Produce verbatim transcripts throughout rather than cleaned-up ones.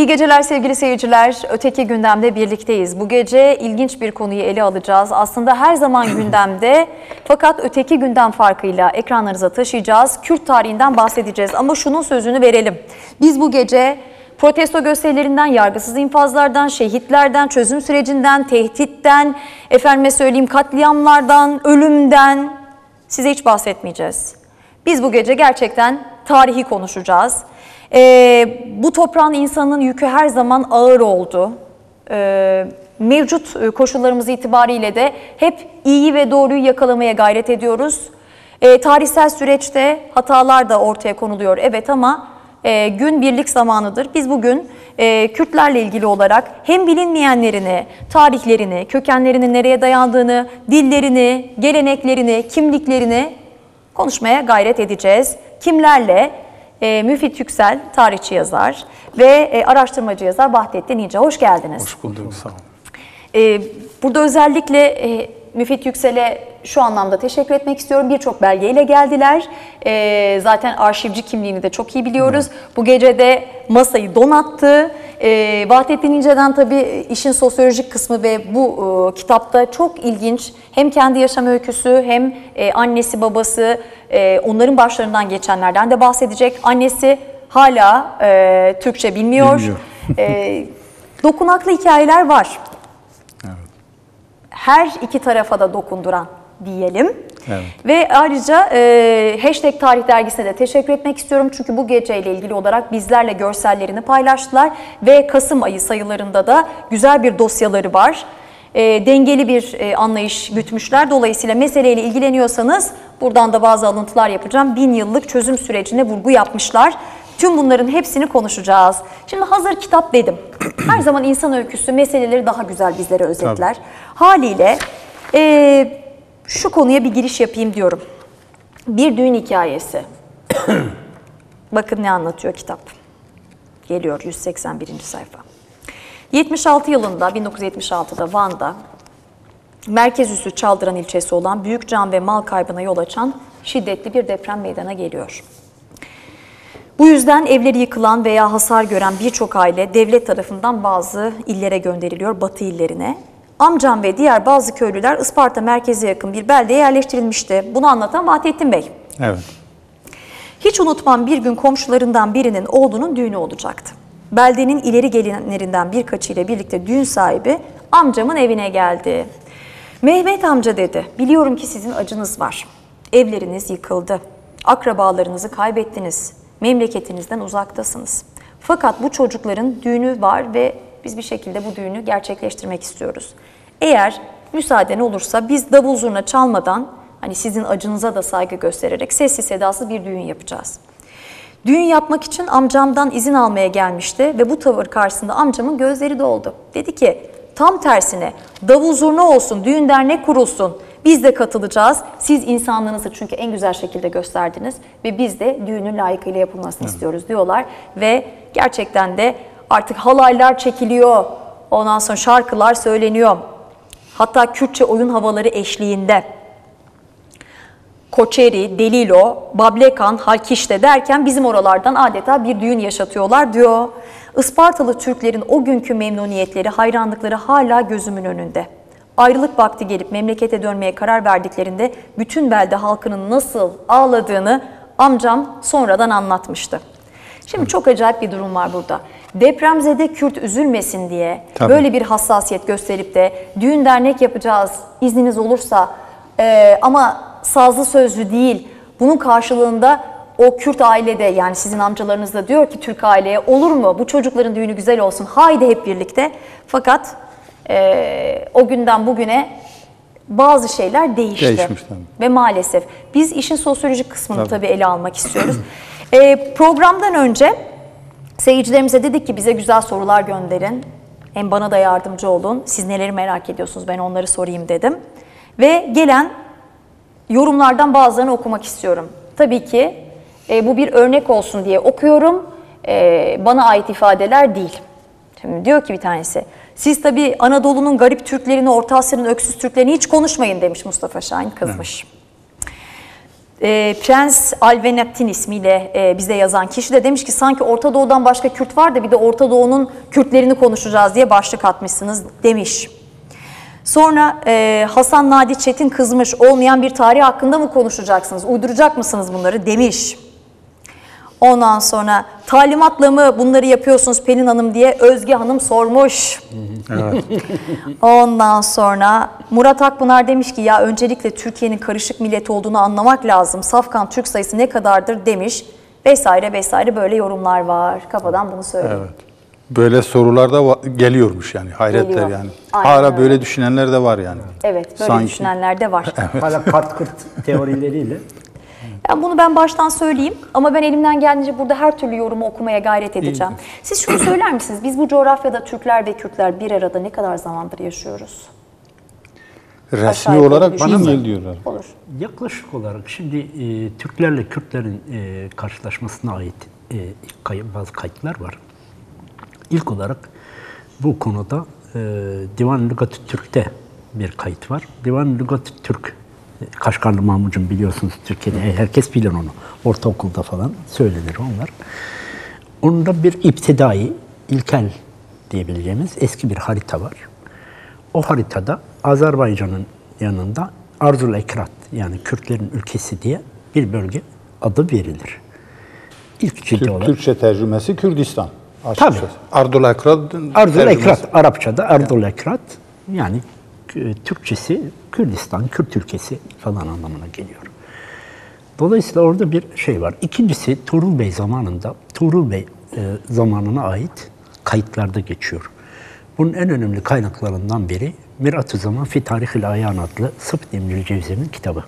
geceler sevgili seyirciler. Öteki gündemde birlikteyiz. Bu gece ilginç bir konuyu ele alacağız. Aslında her zaman gündemde, fakat öteki gündem farkıyla ekranlarınıza taşıyacağız. Kürt tarihinden bahsedeceğiz ama şunun sözünü verelim. Biz bu gece protesto gösterilerinden, yargısız infazlardan, şehitlerden, çözüm sürecinden, tehditten, efendime söyleyeyim katliamlardan, ölümden size hiç bahsetmeyeceğiz. Biz bu gece gerçekten tarihi konuşacağız. Ee, bu toprağın insanın yükü her zaman ağır oldu. Ee, mevcut koşullarımız itibariyle de hep iyiyi ve doğruyu yakalamaya gayret ediyoruz. Ee, tarihsel süreçte hatalar da ortaya konuluyor, evet, ama e, gün birlik zamanıdır. Biz bugün e, Kürtlerle ilgili olarak hem bilinmeyenlerini, tarihlerini, kökenlerinin nereye dayandığını, dillerini, geleneklerini, kimliklerini konuşmaya gayret edeceğiz. Kimlerle? E, Müfit Yüksel, tarihçi yazar ve e, araştırmacı yazar Vahdettin İnce. Hoş geldiniz. Hoş bulduk, sağ olun. E, burada özellikle e, Müfit Yüksel'e şu anlamda teşekkür etmek istiyorum. Birçok belgeyle geldiler. E, zaten arşivci kimliğini de çok iyi biliyoruz. Evet. Bu gece de masayı donattı. E, Vahdettin İnce'den tabii işin sosyolojik kısmı ve bu e, kitapta çok ilginç. Hem kendi yaşam öyküsü hem e, annesi babası, e, onların başlarından geçenlerden de bahsedecek. Annesi hala e, Türkçe bilmiyor. Bilmiyor. e, dokunaklı hikayeler var. Her iki tarafa da dokunduran diyelim. Evet. Ve ayrıca e, Hashtag Tarih Dergisi'ne de teşekkür etmek istiyorum. Çünkü bu geceyle ilgili olarak bizlerle görsellerini paylaştılar. Ve Kasım ayı sayılarında da güzel bir dosyaları var. E, dengeli bir e, anlayış gütmüşler. Dolayısıyla meseleyle ilgileniyorsanız buradan da bazı alıntılar yapacağım. Bin yıllık çözüm sürecine vurgu yapmışlar. Tüm bunların hepsini konuşacağız. Şimdi hazır kitap dedim. Her zaman insan öyküsü meseleleri daha güzel bizlere özetler. Tabii. Haliyle e, şu konuya bir giriş yapayım diyorum. Bir düğün hikayesi. Bakın ne anlatıyor kitap. Geliyor yüz seksen birinci sayfa. yetmiş altı yılında, bin dokuz yüz yetmiş altıda Van'da merkez üssü Çaldıran ilçesi olan büyük can ve mal kaybına yol açan şiddetli bir deprem meydana geliyor. Bu yüzden evleri yıkılan veya hasar gören birçok aile devlet tarafından bazı illere gönderiliyor, batı illerine. Amcam ve diğer bazı köylüler Isparta merkeze yakın bir beldeye yerleştirilmişti. Bunu anlatan Vahdettin Bey. Evet. Hiç unutmam, bir gün komşularından birinin oğlunun düğünü olacaktı. Beldenin ileri gelenlerinden birkaçıyla birlikte düğün sahibi amcamın evine geldi. Mehmet amca dedi, biliyorum ki sizin acınız var. Evleriniz yıkıldı. Akrabalarınızı kaybettiniz. Memleketinizden uzaktasınız. Fakat bu çocukların düğünü var ve biz bir şekilde bu düğünü gerçekleştirmek istiyoruz. Eğer müsaaden olursa biz davul zurna çalmadan, hani sizin acınıza da saygı göstererek sessiz sedasız bir düğün yapacağız. Düğün yapmak için amcamdan izin almaya gelmişti ve bu tavır karşısında amcamın gözleri doldu. Dedi ki, tam tersine davul zurna olsun, düğün dernek kurulsun. Biz de katılacağız. Siz insanlığınızı çünkü en güzel şekilde gösterdiniz ve biz de düğünün layıkıyla yapılmasını evet. istiyoruz diyorlar. Ve gerçekten de artık halaylar çekiliyor. Ondan sonra şarkılar söyleniyor. Hatta Kürtçe oyun havaları eşliğinde. Koçeri, Delilo, Bablekan, Halkişte derken bizim oralardan adeta bir düğün yaşatıyorlar diyor. Ispartalı Türklerin o günkü memnuniyetleri, hayranlıkları hala gözümün önünde. Ayrılık vakti gelip memlekete dönmeye karar verdiklerinde bütün belde halkının nasıl ağladığını amcam sonradan anlatmıştı. Şimdi çok acayip bir durum var burada. Depremzede Kürt üzülmesin diye Tabii. böyle bir hassasiyet gösterip de düğün dernek yapacağız izniniz olursa e, ama sazlı sözlü değil, bunun karşılığında o Kürt ailede, yani sizin amcalarınız da diyor ki Türk aileye, olur mu bu çocukların düğünü güzel olsun, haydi hep birlikte. Fakat Ee, o günden bugüne bazı şeyler değişti. Değişmiş, ve maalesef biz işin sosyolojik kısmını tabii, tabii ele almak istiyoruz. ee, programdan önce seyircilerimize dedik ki bize güzel sorular gönderin. Hem bana da yardımcı olun. Siz neleri merak ediyorsunuz, ben onları sorayım dedim. Ve gelen yorumlardan bazılarını okumak istiyorum. Tabii ki e, bu bir örnek olsun diye okuyorum. E, bana ait ifadeler değil. Şimdi diyor ki bir tanesi, siz tabii Anadolu'nun garip Türklerini, Orta Asya'nın öksüz Türklerini hiç konuşmayın demiş Mustafa Şahin, kızmış. Evet. E, Prens Alvenettin ismiyle e, bize yazan kişi de demiş ki sanki Orta Doğu'dan başka Kürt var da bir de Orta Doğu'nun Kürtlerini konuşacağız diye başlık atmışsınız demiş. Sonra e, Hasan Nadi Çetin kızmış, olmayan bir tarih hakkında mı konuşacaksınız, uyduracak mısınız bunları demiş. Ondan sonra talimatla mı bunları yapıyorsunuz Pelin Hanım diye Özge Hanım sormuş. Evet. Ondan sonra Murat Akpınar demiş ki ya öncelikle Türkiye'nin karışık millet olduğunu anlamak lazım. Safkan Türk sayısı ne kadardır demiş. Vesaire vesaire böyle yorumlar var. Kafadan bunu söyleyeyim. Evet. Böyle sorular da geliyormuş yani. Hayretler Geliyor. yani. Aynen Hala öyle. Böyle düşünenler de var yani. Evet, böyle Sanki... düşünenler de var. Evet. Hala kart kırt teorileriyle. Yani bunu ben baştan söyleyeyim ama ben elimden geldiğince burada her türlü yorumu okumaya gayret edeceğim. Siz şunu söyler misiniz? Biz bu coğrafyada Türkler ve Kürtler bir arada ne kadar zamandır yaşıyoruz? Resmi olarak bin yıl diyorlar. Olur. Yaklaşık olarak şimdi e, Türklerle Kürtlerin e, karşılaşmasına ait e, kay bazı kayıtlar var. İlk olarak bu konuda e, Divan-ı Lügat-ı Türk'te bir kayıt var. Divan-ı Lügat-ı Türk, Kaşgarlı Mahmud'cum biliyorsunuz Türkiye'de, herkes bilir onu. Ortaokulda falan söylenir onlar. Onda bir iptidai, ilkel diyebileceğimiz eski bir harita var. O haritada Azerbaycan'ın yanında Arzul Ekrat, yani Kürtlerin ülkesi diye bir bölge adı verilir. İlk ciddi olarak. Türkçe tercümesi Kürdistan. Tabii. Ardul Ekrat. Ardul Ekrat, Arapçada Ardul Ekrat, yani Türkçesi Kürdistan, Kürt ülkesi falan anlamına geliyor. Dolayısıyla orada bir şey var. İkincisi Tuğrul Bey zamanında, Tuğrul Bey e, zamanına ait kayıtlarda geçiyor. Bunun en önemli kaynaklarından biri Mirat-ı Zaman fi Tarihil Ayan adlı Sıfat İmrül Cevzi'nin kitabı.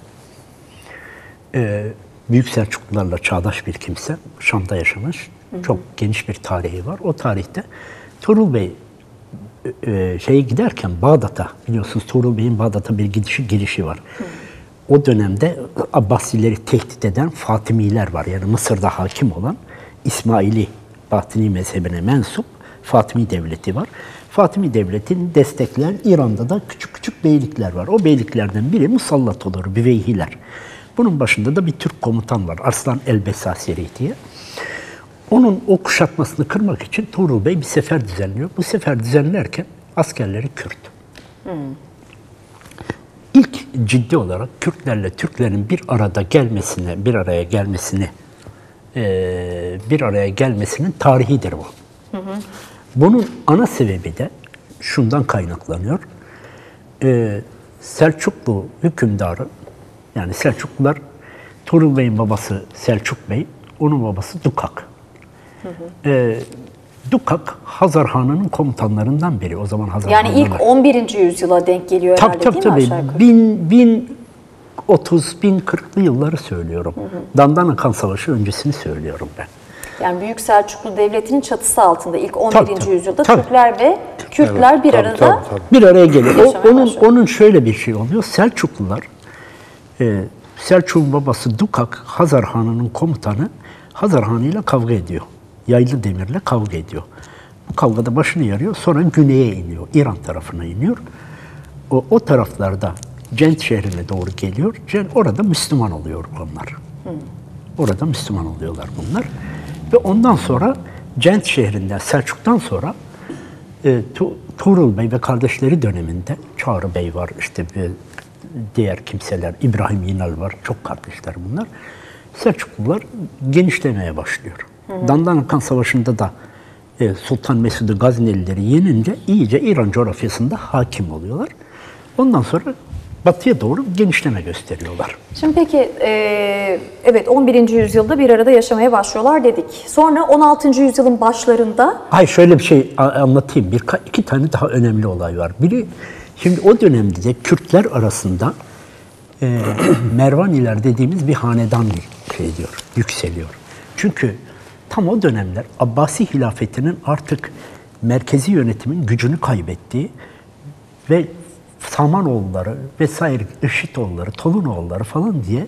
Ee, Büyük Selçuklularla çağdaş bir kimse, Şam'da yaşamış. Hı hı. Çok geniş bir tarihi var. O tarihte Tuğrul Bey e, şeye giderken Bağdat'a, biliyorsunuz Tuğrul Bey'in Bağdat'a bir gidişi gelişi var. Hı. O dönemde Abbasileri tehdit eden Fatimiler var. Yani Mısır'da hakim olan İsmaili Batini mezhebine mensup Fatimi Devleti var. Fatimi Devleti'ni destekleyen İran'da da küçük küçük beylikler var. O beyliklerden biri musallat olur, Büveyhiler. Bunun başında da bir Türk komutan var, Arslan el-Besaseri diye. Onun o kuşatmasını kırmak için Tuğrul Bey bir sefer düzenliyor. Bu sefer düzenlerken askerleri Kürt. Hmm. İlk ciddi olarak Kürtlerle Türklerin bir arada gelmesine, bir araya gelmesini, bir araya gelmesinin tarihidir bu. Hı hı. Bunun ana sebebi de şundan kaynaklanıyor. Ee, Selçuklu hükümdarı, yani Selçuklular, Tuğrul Bey'in babası Selçuk Bey, onun babası Dukak. Hı hı. Ee, Dukak, Hazar Hanı'nın komutanlarından biri. O zaman Hazar Yani Hanı'nın ilk on birinci yüzyıla denk geliyor tabii, herhalde tabii, değil tabii. mi aşağı Bin, bin otuz, bin kırklı yılları söylüyorum. Hı hı. Dandanakan Savaşı öncesini söylüyorum ben. Yani Büyük Selçuklu Devleti'nin çatısı altında ilk on birinci tabii, tabii, yüzyılda tabii. Türkler ve Kürtler evet, bir tabii, arada tabii, tabii. bir araya geliyor. O, onun, onun şöyle bir şey oluyor. Selçuklular, e, Selçuk'un babası Dukak, Hazar Hanı'nın komutanı, Hazar Hanı ile kavga ediyor. Yaylı Demir'le kavga ediyor. Bu kavgada başını yarıyor. Sonra güneye iniyor. İran tarafına iniyor. O, o taraflarda Cent şehrine doğru geliyor. Cent, orada Müslüman oluyor onlar. Hmm. Orada Müslüman oluyorlar bunlar. Ve ondan sonra Cent şehrinde, Selçuk'tan sonra e, tu, Tuğrul Bey ve kardeşleri döneminde Çağrı Bey var, işte bir diğer kimseler, İbrahim Yinal var, çok kardeşler bunlar. Selçuklular genişlemeye başlıyor. Hı hı. Dandanakan Savaşı'nda da e, Sultan Mesud-u Gaznelileri yenince iyice İran coğrafyasında hakim oluyorlar. Ondan sonra batıya doğru genişleme gösteriyorlar. Şimdi peki, e, evet on birinci yüzyılda bir arada yaşamaya başlıyorlar dedik. Sonra on altıncı yüzyılın başlarında... Hayır, şöyle bir şey anlatayım. Bir, iki tane daha önemli olay var. Biri, şimdi o dönemde de Kürtler arasında e, Mervaniler dediğimiz bir hanedan şey diyor, yükseliyor. Çünkü tam o dönemler Abbasi hilafetinin artık merkezi yönetimin gücünü kaybettiği ve Samanoğulları vesaire, Işıtoğulları, Tolunoğulları falan diye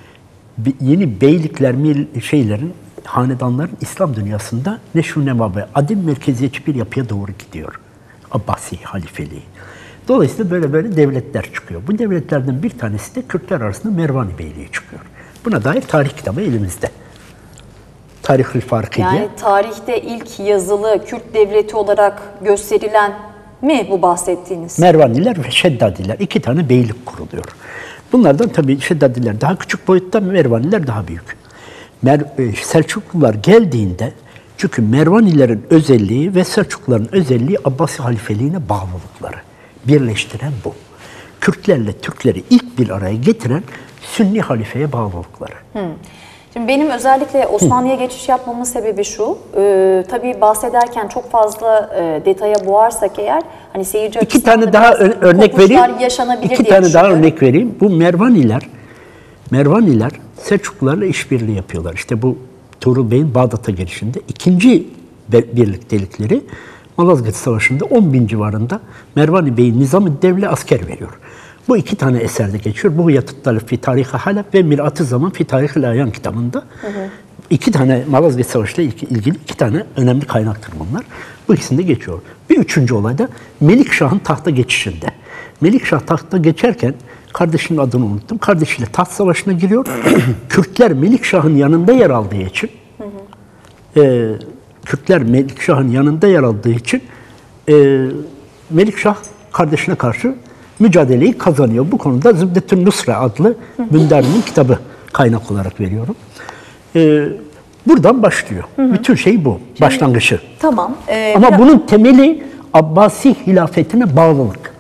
yeni beylikler, şeylerin, hanedanların İslam dünyasında neşu-nema ve adim merkeziyetçi bir yapıya doğru gidiyor. Abbasi halifeliği. Dolayısıyla böyle böyle devletler çıkıyor. Bu devletlerden bir tanesi de Kürtler arasında Mervani Beyliği çıkıyor. Buna dair tarih kitabı elimizde. Tarih-ül Farkı Yani diye. tarihte ilk yazılı Kürt devleti olarak gösterilen mi bu bahsettiğiniz? Mervaniler ve Şeddadiler. iki tane beylik kuruluyor. Bunlardan tabii Şeddadiler daha küçük boyutta, Mervaniler daha büyük. Mer Selçuklular geldiğinde, çünkü Mervanilerin özelliği ve Selçukluların özelliği Abbasi halifeliğine bağlılıkları. Birleştiren bu. Kürtlerle Türkleri ilk bir araya getiren Sünni halifeye bağlılıkları. Hmm. Şimdi benim özellikle Osmanlı'ya geçiş yapmamın sebebi şu, e, tabii bahsederken çok fazla e, detaya boğarsak eğer, hani seyirci İki açısından tane da daha biraz ör- örnek kopuşlar vereyim. yaşanabilir İki diye tane daha düşünüyorum. örnek vereyim. Bu Mervaniler, Mervaniler Selçuklularla işbirliği yapıyorlar. İşte bu Tuğrul Bey'in Bağdat'a gelişinde ikinci birliktelikleri Malazgirt Savaşı'nda on bin civarında Mervani Bey'in Nizam-ı Devle asker veriyor. Bu iki tane eserde geçiyor. Bu Yatıt fi Tarih-i Halep ve Mirat-ı Zaman fi Tarih-i Ayan kitabında. Hı hı. İki tane Malazgirt Savaşı ile ilgili iki tane önemli kaynaktır bunlar. Bu ikisinde geçiyor. Bir üçüncü olay da Melikşah'ın tahta geçişinde. Melikşah tahta geçerken, kardeşinin adını unuttum, kardeşiyle taht savaşına giriyor. Kürtler Melikşah'ın yanında yer aldığı için, hı hı. E, Kürtler Melikşah'ın yanında yer aldığı için e, Melikşah kardeşine karşı mücadeleyi kazanıyor. Bu konuda Zübdetün Nusra adlı Bünderli'nin kitabı kaynak olarak veriyorum. Ee, buradan başlıyor. Hı hı. Bütün şey bu. Şimdi, başlangıcı. Tamam. E, Ama biraz... bunun temeli Abbasi hilafetine bağlılık.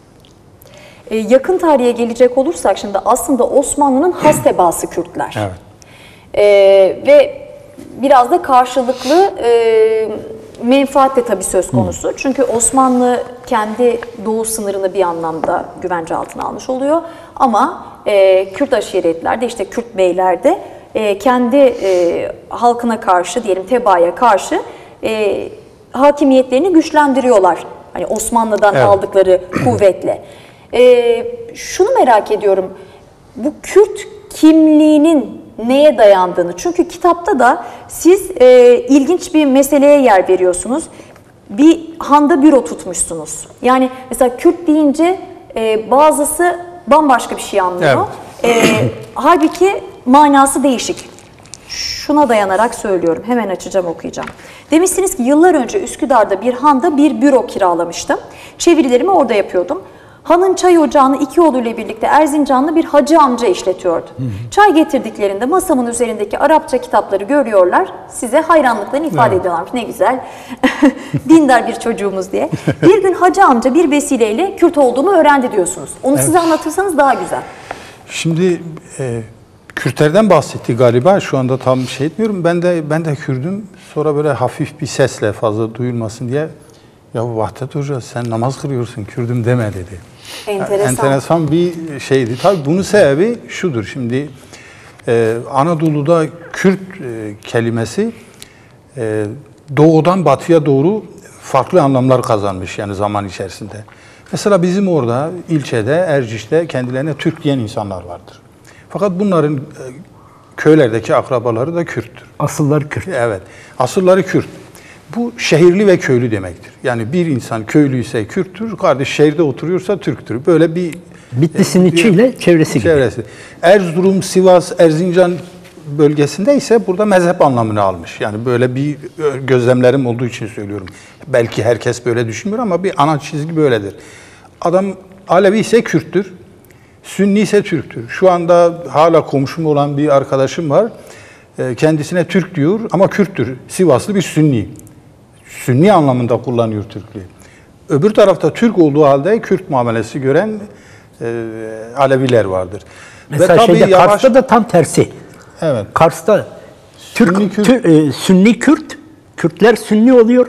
E, yakın tarihe gelecek olursak şimdi aslında Osmanlı'nın has tebaası Kürtler. Evet. E, ve biraz da karşılıklı e, menfaat de tabii söz konusu. Hı. Çünkü Osmanlı kendi doğu sınırını bir anlamda güvence altına almış oluyor. Ama e, Kürt aşiretlerde, işte Kürt beylerde e, kendi e, halkına karşı, diyelim tebaaya karşı e, hakimiyetlerini güçlendiriyorlar. Hani Osmanlı'dan evet. aldıkları kuvvetle. E, şunu merak ediyorum, bu Kürt kimliğinin neye dayandığını. Çünkü kitapta da siz e, ilginç bir meseleye yer veriyorsunuz. Bir handa büro tutmuşsunuz. Yani mesela Kürt deyince e, bazısı bambaşka bir şey anlıyor. Evet. E, halbuki manası değişik. Şuna dayanarak söylüyorum. Hemen açacağım, okuyacağım. Demişsiniz ki yıllar önce Üsküdar'da bir handa bir büro kiralamıştım. Çevirilerimi orada yapıyordum. Hanın çay ocağını iki oğluyla birlikte Erzincanlı bir hacı amca işletiyordu. Hı hı. Çay getirdiklerinde masamın üzerindeki Arapça kitapları görüyorlar. Size hayranlıklarını ifade evet. ediyorlarmış. Ne güzel. Dindar bir çocuğumuz diye. Bir gün hacı amca bir vesileyle Kürt olduğumu öğrendi diyorsunuz. Onu evet. size anlatırsanız daha güzel. Şimdi e, Kürtlerden bahsetti galiba. Şu anda tam şey etmiyorum. Ben de ben de Kürdüm. Sonra böyle hafif bir sesle, fazla duyulmasın diye, ya Vahdet Hoca sen namaz kılıyorsun, Kürdüm deme dedi. Enteresan. Enteresan bir şeydi. Tabii bunun sebebi şudur. Şimdi e, Anadolu'da Kürt e, kelimesi e, doğudan batıya doğru farklı anlamlar kazanmış yani zaman içerisinde. Mesela bizim orada ilçede, Erciş'te kendilerine Türk diyen insanlar vardır. Fakat bunların e, köylerdeki akrabaları da Kürttür. Asılları Kürt. Evet. Asılları Kürt. Bu şehirli ve köylü demektir. Yani bir insan köylüyse Kürttür, kardeş şehirde oturuyorsa Türktür. Böyle bir Bitlis'in e, içiyle çevresi gibi. Çevresi. Erzurum, Sivas, Erzincan bölgesinde ise burada mezhep anlamını almış. Yani böyle bir gözlemlerim olduğu için söylüyorum. Belki herkes böyle düşünmüyor ama bir ana çizgi böyledir. Adam Alevi ise Kürttür, Sünni ise Türktür. Şu anda hala komşum olan bir arkadaşım var. Kendisine Türk diyor ama Kürttür. Sivaslı bir Sünni. Sünni anlamında kullanıyor Türklüğü. Öbür tarafta Türk olduğu halde Kürt muamelesi gören e, Aleviler vardır. Mesela Ve şeyde yavaş... Kars'ta da tam tersi. Evet. Kars'ta Türk, Sünni Kürt, tü, e, Sünni Kürt, Kürtler Sünni oluyor,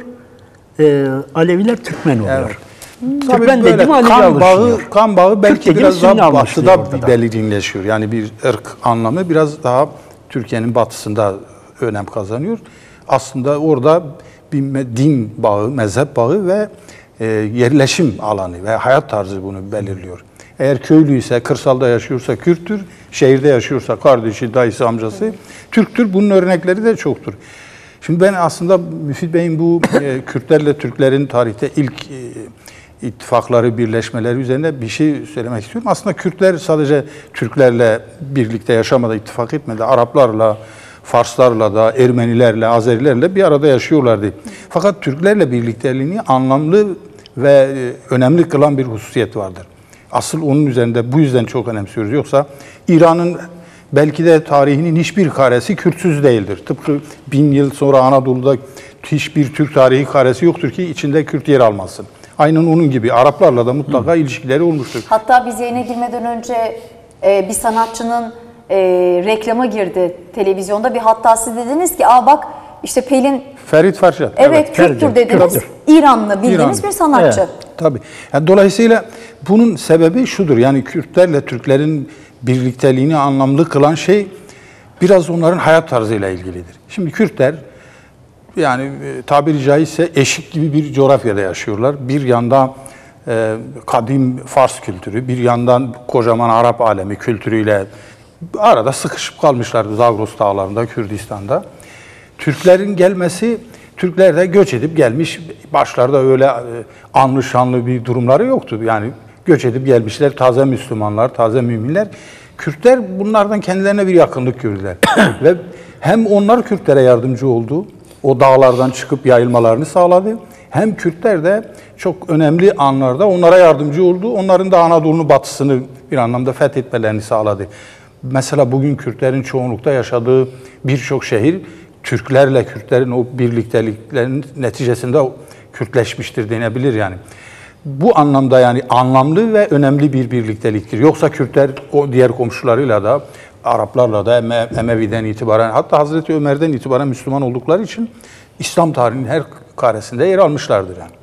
e, Aleviler Türkmen oluyor. Evet. Türkmen dedim kan bağı, kan bağı belki Kürt biraz daha batıda belirginleşiyor. Yani bir ırk anlamı biraz daha Türkiye'nin batısında önem kazanıyor. Aslında orada bir din bağı, mezhep bağı ve e, yerleşim alanı ve hayat tarzı bunu belirliyor. Eğer köylüyse, kırsalda yaşıyorsa Kürttür, şehirde yaşıyorsa kardeşi, dayısı, amcası Türktür. Bunun örnekleri de çoktur. Şimdi ben aslında Müfit Bey'in bu e, Kürtlerle Türklerin tarihte ilk e, ittifakları, birleşmeleri üzerine bir şey söylemek istiyorum. Aslında Kürtler sadece Türklerle birlikte yaşamadı, ittifak etmedi. Araplarla, Farslarla da, Ermenilerle, Azerilerle bir arada yaşıyorlardı. Fakat Türklerle birlikteliğini anlamlı ve önemli kılan bir hususiyet vardır. Asıl onun üzerinde bu yüzden çok önemsiyoruz. Yoksa İran'ın belki de tarihinin hiçbir karesi Kürtsüz değildir. Tıpkı bin yıl sonra Anadolu'da hiçbir Türk tarihi karesi yoktur ki içinde Kürt yer almasın. Aynen onun gibi Araplarla da mutlaka Hı. ilişkileri olmuştur. Hatta biz yayına girmeden önce e, bir sanatçının e, reklama girdi televizyonda. Bir hatta siz dediniz ki aa bak işte Pelin Ferit Farşat. Evet, evet Kürttür dediniz. Kürttür. İranlı bildiğiniz İran. bir sanatçı. Evet, tabii. Yani dolayısıyla bunun sebebi şudur. Yani Kürtlerle Türklerin birlikteliğini anlamlı kılan şey biraz onların hayat tarzıyla ilgilidir. Şimdi Kürtler yani tabiri caizse eşik gibi bir coğrafyada yaşıyorlar. Bir yanda e, kadim Fars kültürü, bir yandan kocaman Arap alemi kültürüyle arada sıkışıp kalmışlardı Zagros dağlarında, Kürdistan'da. Türklerin gelmesi, Türkler de göç edip gelmiş, başlarda öyle anlı şanlı bir durumları yoktu. Yani göç edip gelmişler, taze Müslümanlar, taze müminler. Kürtler bunlardan kendilerine bir yakınlık gördüler. Ve hem onlar Kürtlere yardımcı oldu, o dağlardan çıkıp yayılmalarını sağladı. Hem Kürtler de çok önemli anlarda onlara yardımcı oldu. Onların da Anadolu'nun batısını bir anlamda fethetmelerini sağladı. Mesela bugün Kürtlerin çoğunlukta yaşadığı birçok şehir, Türklerle Kürtlerin o birlikteliklerinin neticesinde Kürtleşmiştir denebilir yani. Bu anlamda yani anlamlı ve önemli bir birlikteliktir. Yoksa Kürtler o diğer komşularıyla da Araplarla da Eme, Emevi'den itibaren hatta Hazreti Ömer'den itibaren Müslüman oldukları için İslam tarihinin her karesinde yer almışlardır yani.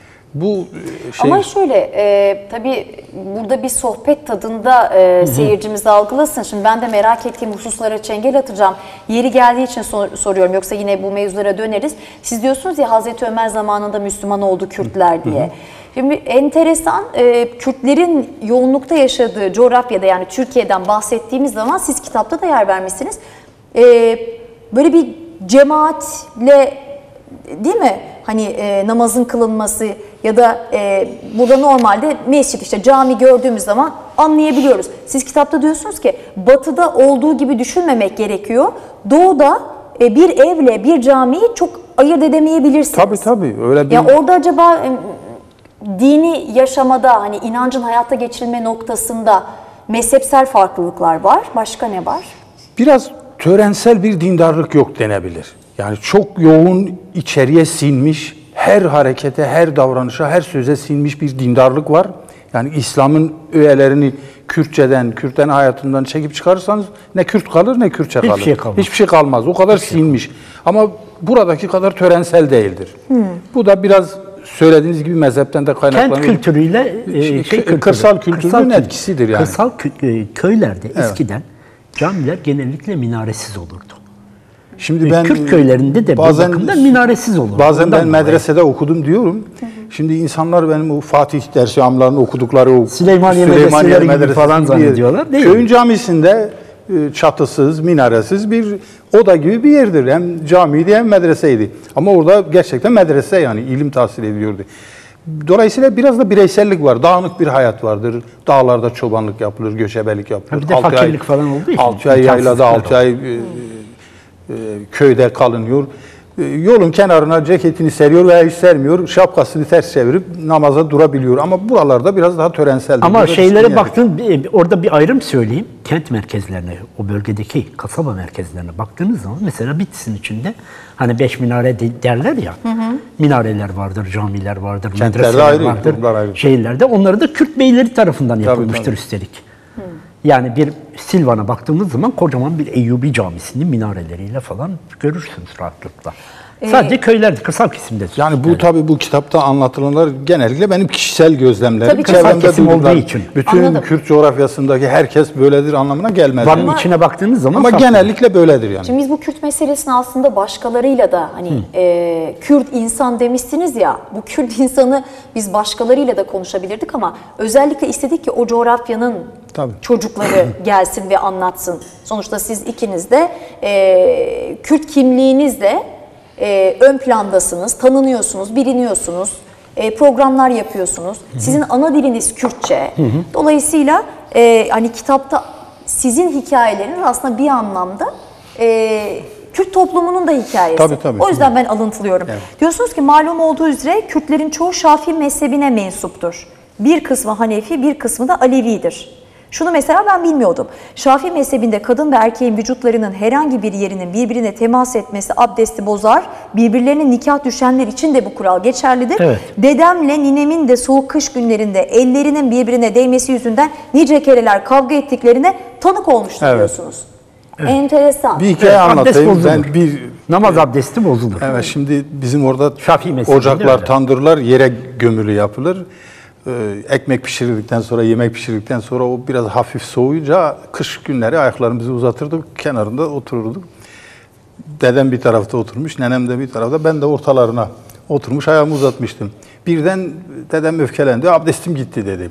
Bu şey... Ama şöyle, e, tabii burada bir sohbet tadında e, seyircimiz algılasın. Şimdi ben de merak ettiğim hususlara çengel atacağım. Yeri geldiği için sor, soruyorum. Yoksa yine bu mevzulara döneriz. Siz diyorsunuz ya Hazreti Ömer zamanında Müslüman oldu Kürtler diye. Hı hı. Şimdi enteresan, e, Kürtlerin yoğunlukta yaşadığı coğrafyada yani Türkiye'den bahsettiğimiz zaman siz kitapta da yer vermişsiniz. E, böyle bir cemaatle değil mi? Hani e, namazın kılınması ya da e, burada normalde mescit işte cami gördüğümüz zaman anlayabiliyoruz. Siz kitapta diyorsunuz ki batıda olduğu gibi düşünmemek gerekiyor. Doğuda e, bir evle bir camiyi çok ayırt edemeyebilirsiniz. Tabii tabii. Öyle bir... Ya orada acaba e, dini yaşamada hani inancın hayatta geçirilme noktasında mezhepsel farklılıklar var. Başka ne var? Biraz törensel bir dindarlık yok denebilir. Yani çok yoğun içeriye sinmiş, her harekete, her davranışa, her söze sinmiş bir dindarlık var. Yani İslam'ın öğelerini Kürtçeden, Kürtlerin hayatından çekip çıkarırsanız ne Kürt kalır ne Kürtçe kalır. Hiçbir şey kalmaz. Hiçbir şey kalmaz. O kadar Hiçbir sinmiş. Şey Ama buradaki kadar törensel değildir. Hmm. Bu da biraz söylediğiniz gibi mezhepten de kaynaklanıyor. Kent kültürüyle e, şey kültürü, kırsal kültürünün kırsal etkisidir yani. Kırsal köylerde evet. eskiden camiler genellikle minaresiz olurdu. Şimdi ben Kürt köylerinde de bazen, bu bakımdan minaresiz olur. Bazen Ondan ben medresede dolayı. okudum diyorum. Hı hı. Şimdi insanlar benim o Fatih dersi amlarını okudukları o Süleymaniye, Süleymaniye medreseleri gibi falan zannediyorlar değil Köyün mi? camisinde çatısız, minaresiz bir oda gibi bir yerdir. Hem camiydi hem medreseydi. Ama orada gerçekten medrese yani ilim tahsil ediyordu. Dolayısıyla biraz da bireysellik var. Dağınık bir hayat vardır. Dağlarda çobanlık yapılır, göçebelik yapılır. Bir de fakirlik ay, falan olduğu için. altı ay yaylada, altı ay e, köyde kalınıyor. Yolun kenarına ceketini seriyor veya hiç sermiyor. Şapkasını ters çevirip namaza durabiliyor. Ama buralarda biraz daha törenseldir. Ama burada şeylere baktın, orada bir ayrım söyleyeyim. Kent merkezlerine, o bölgedeki kasaba merkezlerine baktığınız zaman mesela Bitlis'in içinde hani beş minare derler ya. Hı hı. Minareler vardır, camiler vardır, kentlerde medreseler ayrı, vardır. Ayrı. Şehirlerde. Onları da Kürt beyleri tarafından yapılmıştır tabii, tabii. üstelik. Hı. Yani bir Silvan'a baktığımız zaman kocaman bir Eyyubi camisinin minareleriyle falan görürsünüz rahatlıkla. Ee, Sadece köylerde, kırsal kesimde. Yani bu yani. tabii bu kitapta anlatılanlar genellikle benim kişisel gözlemlerim. Tabii kırsal kesim olduğu için. Bütün Anladım. Kürt coğrafyasındaki herkes böyledir anlamına gelmez. Van'ın yani. içine baktığınız zaman. Ama farklı. genellikle böyledir yani. Şimdi biz bu Kürt meselesini aslında başkalarıyla da hani e, Kürt insan demişsiniz ya, bu Kürt insanı biz başkalarıyla da konuşabilirdik ama özellikle istedik ki o coğrafyanın Tabii. çocukları gelsin ve anlatsın. Sonuçta siz ikiniz de e, Kürt kimliğinizle e, ön plandasınız, tanınıyorsunuz, biliniyorsunuz. e, programlar yapıyorsunuz. Hı hı. Sizin ana diliniz Kürtçe. Hı hı. Dolayısıyla e, hani kitapta sizin hikayeleriniz aslında bir anlamda e, Kürt toplumunun da hikayesi. Tabii, tabii, o yüzden tabii. ben alıntılıyorum. Evet. Diyorsunuz ki malum olduğu üzere Kürtlerin çoğu Şafii mezhebine mensuptur. Bir kısmı Hanefi, bir kısmı da Alevidir. Şunu mesela ben bilmiyordum. Şafii mezhebinde kadın ve erkeğin vücutlarının herhangi bir yerinin birbirine temas etmesi abdesti bozar. Birbirlerine nikah düşenler için de bu kural geçerlidir. Evet. Dedemle ninemin de soğuk kış günlerinde ellerinin birbirine değmesi yüzünden nice kereler kavga ettiklerine tanık olmuştur Evet. diyorsunuz. Evet. Enteresan. Bir hikaye Evet, abdest anlatayım. bozulur. Ben bir Namaz abdesti bozulur. Evet, şimdi bizim orada Şafii mezhebinde ocaklar, öyle. tandırlar yere gömülü yapılır. Ee, ekmek pişirildikten sonra, yemek pişirildikten sonra o biraz hafif soğuyunca kış günleri ayaklarımızı uzatırdık, kenarında otururduk. Dedem bir tarafta oturmuş, nenem de bir tarafta, ben de ortalarına oturmuş, ayağımı uzatmıştım. Birden dedem öfkelendi, abdestim gitti dedi.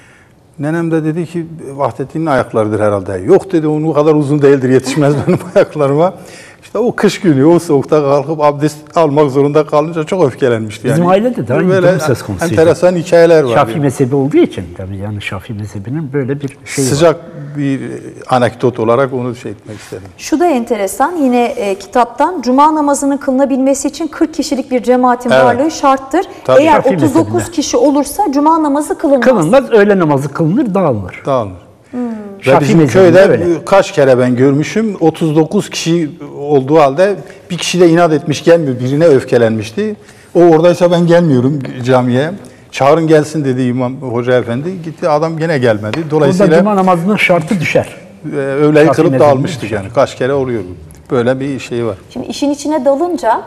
Nenem de dedi ki Vahdettin'in ayaklarıdır herhalde. Yok dedi, onun kadar uzun değildir, yetişmez benim ayaklarıma. İşte o kış günü, o soğukta kalkıp abdest almak zorunda kalınca çok öfkelenmişti. Bizim yani. ailede de aynı böyle durum söz konusuydu. enteresan hikayeler var. Şafii yani. mezhebi olduğu için tabii, yani Şafii mezhebinin böyle bir şeyi var. Sıcak bir anekdot olarak onu şey etmek istedim. Şu da enteresan, yine e, kitaptan cuma namazının kılınabilmesi için kırk kişilik bir cemaatin Evet. varlığı şarttır. Tabii. Eğer Şafii otuz dokuz mezhebinde. kişi olursa cuma namazı kılınmaz. Kılınmaz, öğle namazı kılınır, dağılır. Dağılır. Hmm. Ve Şafii bizim mezhebinde köyde öyle. kaç kere ben görmüşüm, otuz dokuz kişi olduğu halde bir kişi de inat etmiş gelmiyor, birine öfkelenmişti. O oradaysa ben gelmiyorum camiye. Çağırın gelsin dedi İmam Hoca Efendi. Gitti, adam gene gelmedi. Burada Dolayısıyla cuma namazının şartı düşer. e, öğleyi Şafii kılıp mezhebinde dağılmıştık düşer. yani. Kaç kere oluyor bu. Böyle bir şey var. Şimdi işin içine dalınca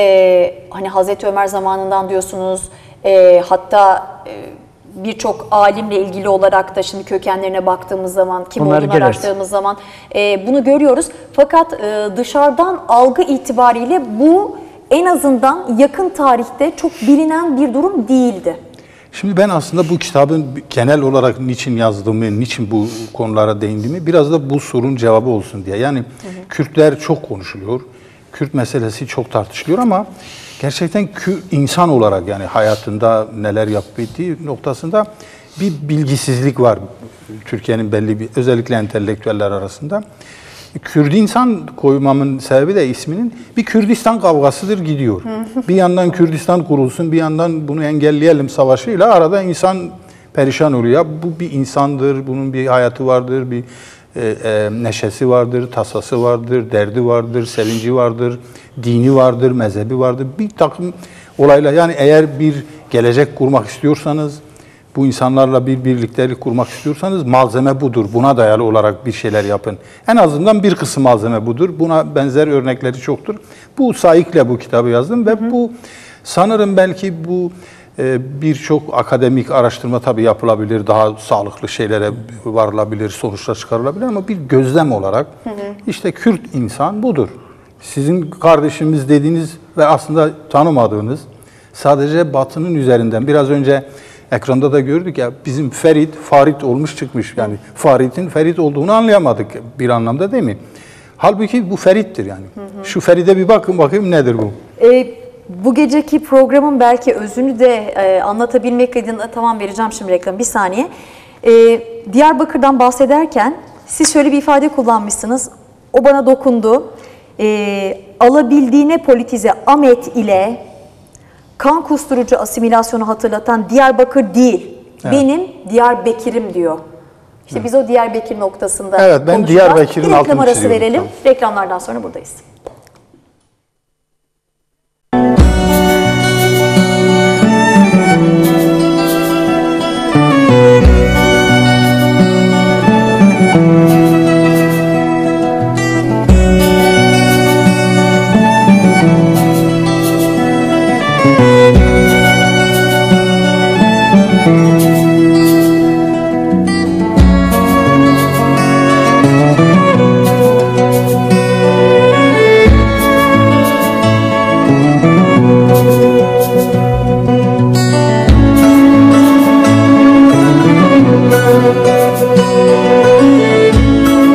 e, hani Hazreti Ömer zamanından diyorsunuz, e, hatta e, birçok alimle ilgili olarak da şimdi kökenlerine baktığımız zaman, kim Bunları olduğunu görürüz. araştırdığımız zaman e, bunu görüyoruz. Fakat e, dışarıdan algı itibariyle bu en azından yakın tarihte çok bilinen bir durum değildi. Şimdi ben aslında bu kitabın genel olarak niçin yazdığımı, niçin bu konulara değindiğimi biraz da bu sorunun cevabı olsun diye. Yani hı hı. Kürtler çok konuşuluyor, Kürt meselesi çok tartışılıyor ama gerçekten Kürt insan olarak, yani hayatında neler yapıp ettiği noktasında bir bilgisizlik var Türkiye'nin belli bir, özellikle entelektüeller arasında. Kürt insan koymamın sebebi de isminin bir Kürdistan kavgasıdır gidiyor. Bir yandan Kürdistan kurulsun, bir yandan bunu engelleyelim savaşıyla arada insan perişan oluyor. Bu bir insandır, bunun bir hayatı vardır, bir e, e, neşesi vardır, tasası vardır, derdi vardır, sevinci vardır, dini vardır, mezhebi vardır. Bir takım olaylar, yani eğer bir gelecek kurmak istiyorsanız, bu insanlarla bir birliktelik kurmak istiyorsanız malzeme budur. Buna dayalı olarak bir şeyler yapın. En azından bir kısım malzeme budur. Buna benzer örnekleri çoktur. Bu sayıkla bu kitabı yazdım ve hı hı. bu sanırım belki bu e, birçok akademik araştırma tabii yapılabilir, daha sağlıklı şeylere varılabilir, sonuçlar çıkarılabilir ama bir gözlem olarak hı hı. işte Kürt insan budur. Sizin kardeşimiz dediğiniz ve aslında tanımadığınız, sadece Batı'nın üzerinden biraz önce ekranda da gördük ya, bizim Ferit, Farit olmuş çıkmış. Yani Farit'in Ferit olduğunu anlayamadık bir anlamda, değil mi? Halbuki bu Ferit'tir yani. Hı hı. Şu Ferit'e bir bakın bakayım nedir bu? E, bu geceki programın belki özünü de e, anlatabilmek adına, tamam vereceğim şimdi reklamı, bir saniye. E, Diyarbakır'dan bahsederken siz şöyle bir ifade kullanmışsınız. O bana dokundu. E, alabildiğine politize Ahmet ile kan kusturucu asimilasyonu hatırlatan Diyarbakır değil, evet. benim Diyarbekir'im diyor. İşte evet. biz o Diyarbakır noktasında evet, ben Diyarbakır'ın altını reklam arası çiziyorum. verelim. Tamam. Reklamlardan sonra buradayız.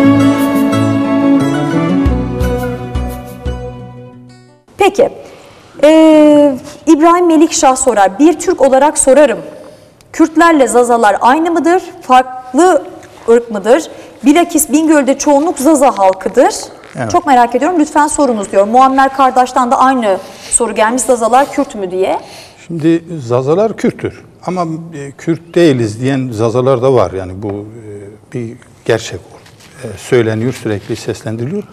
Peki, Ee, İbrahim Melikşah sorar. Bir Türk olarak sorarım. Kürtlerle Zazalar aynı mıdır? Farklı ırk mıdır? Bilakis Bingöl'de çoğunluk Zaza halkıdır. Evet. Çok merak ediyorum. Lütfen sorunuz diyor. Muammer Kardeş'ten de aynı soru gelmiş. Zazalar Kürt mü diye. Şimdi Zazalar Kürttür. Ama e, Kürt değiliz diyen Zazalar da var. Yani bu e, bir gerçek e, söyleniyor, sürekli seslendiriliyor.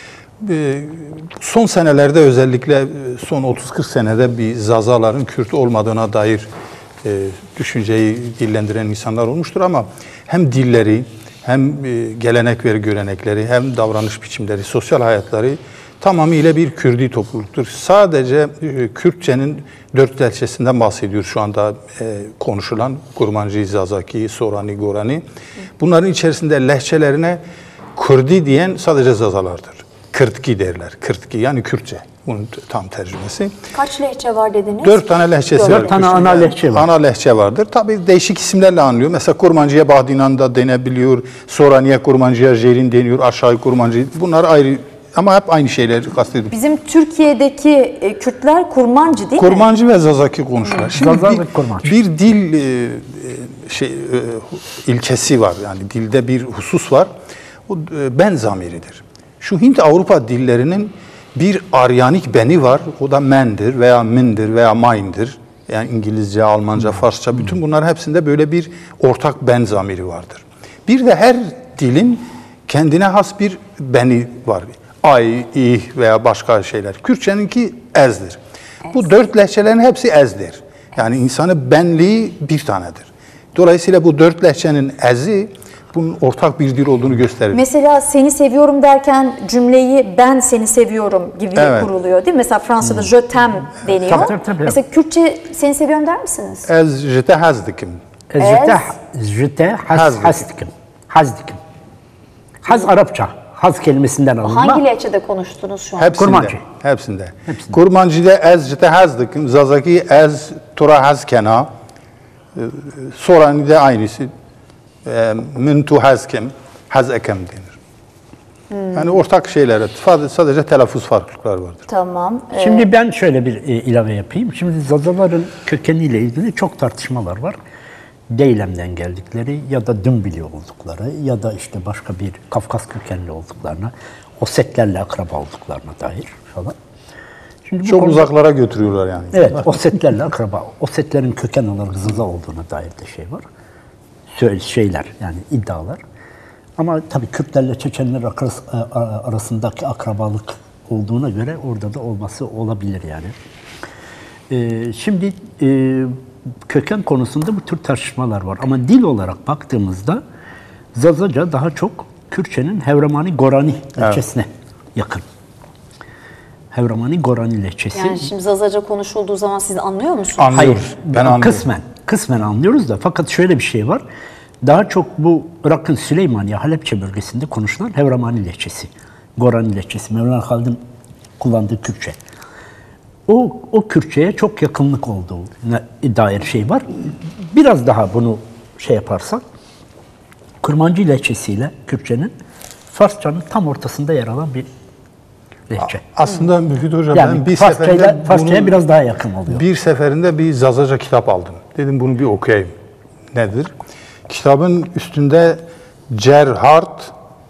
E, son senelerde özellikle e, son otuz kırk senede bir Zazaların Kürt olmadığına dair e, düşünceyi dillendiren insanlar olmuştur. Ama hem dilleri, hem e, gelenek ve görenekleri, hem davranış biçimleri, sosyal hayatları tamamıyla bir Kürdi topluluktur. Sadece e, Kürtçenin dört lehçesinden bahsediyor şu anda e, konuşulan Kurmancı, Zazaki, Sorani, Gorani. Bunların içerisinde lehçelerine Kürdi diyen sadece Zazalardır. Kırtki derler. Kırtki yani Kürtçe. Bunun tam tercümesi. Kaç lehçe var dediniz? Dört tane lehçesi Dört var. Dört tane Kürtçe'de. ana lehçe var. Ana lehçe vardır. Tabii değişik isimlerle anılıyor. Mesela Kurmancı'ya Bahdinan da denebiliyor. Soraniye Kurmancı'ya Jerin deniyor. Aşağı Kurmancı. Bunlar ayrı ama hep aynı şeyleri kastediyor. Bizim Türkiye'deki e, Kürtler Kurmancı değil mi? Kurmancı ve Zazaki konuşurlar. Şimdi Zaza bir, ve Kurmancı. bir dil e, şey e, ilkesi var. Yani dilde bir husus var. O e, ben zamiridir. Şu Hint-Avrupa dillerinin bir Aryanik beni var. O da mendir veya mindir veya mine'dir. Yani İngilizce, Almanca, Farsça bütün bunların hepsinde böyle bir ortak ben zamiri vardır. Bir de her dilin kendine has bir beni var. Ay, ih veya başka şeyler. Kürtçeninki ezdir. Ez. Bu dört lehçelerin hepsi ezdir. Yani insanın benliği bir tanedir. Dolayısıyla bu dört lehçenin ezi bunun ortak bir dil olduğunu gösterir. Mesela seni seviyorum derken cümleyi ben seni seviyorum gibi Evet. kuruluyor değil mi? Mesela Fransa'da je t'aime deniyor. Tabii, tabii, tabii. Mesela Kürtçe seni seviyorum der misiniz? Ez jete hazdikim. Jete, jete haz, Hazdikim. hazdikim. Hazdikim. Haz Arapça. Haz kelimesinden alınma. Hangi lehçede konuştunuz şu an? Hepsinde. Kurmancı. Hepsinde. Kurmancı'da ez jete hazdikim. Zazaki ez tura hazkena. Sorani'de aynısı. Min tu hazkem. Hazekem denir. Hmm. Yani ortak şeyler. Sadece telaffuz farklılıkları vardır. Tamam. Ee, Şimdi ben şöyle bir e, ilave yapayım. Şimdi Zazaların kökeniyle ilgili çok tartışmalar var. Deylem'den geldikleri ya da Dümbili oldukları ya da işte başka bir Kafkas kökenli olduklarına, Osetlerle akraba olduklarına dair falan. Şimdi bu Çok konuda- uzaklara götürüyorlar yani. Evet, Osetlerle akraba. Osetlerin köken olarak Zaza olduğuna dair de şey var. Söyle, şeyler yani iddialar. Ama tabii Kürtlerle Çeçenler arasındaki akrabalık olduğuna göre orada da olması olabilir yani. Ee, şimdi e, köken konusunda bu tür tartışmalar var. Ama dil olarak baktığımızda Zazaca daha çok Kürtçenin Hevramani Gorani lehçesine yakın. Hevramani Gorani lehçesi. yani şimdi Zazaca konuşulduğu zaman siz anlıyor musunuz? Anlıyoruz. Hayır, Ben anlıyorum. kısmen, kısmen anlıyoruz da fakat şöyle bir şey var. Daha çok bu Irak'ın Süleymaniye, Halepçe bölgesinde konuşulan Hevramani lehçesi, Gorani lehçesi, Mevlana Halid'in kullandığı Kürtçe. O, o Kürtçe'ye çok yakınlık olduğuna dair şey var. Biraz daha bunu şey yaparsak, Kurmancı lehçesiyle Kürtçenin Farsçanın tam ortasında yer alan bir lehçe. Aslında Müfit Hocam Yani ben bir Farsçayla, seferinde Farsçaya bunu- biraz daha yakın oluyor. Bir seferinde bir Zazaca kitap aldım. Dedim bunu bir okuyayım. Nedir? Kitabın üstünde Gerhard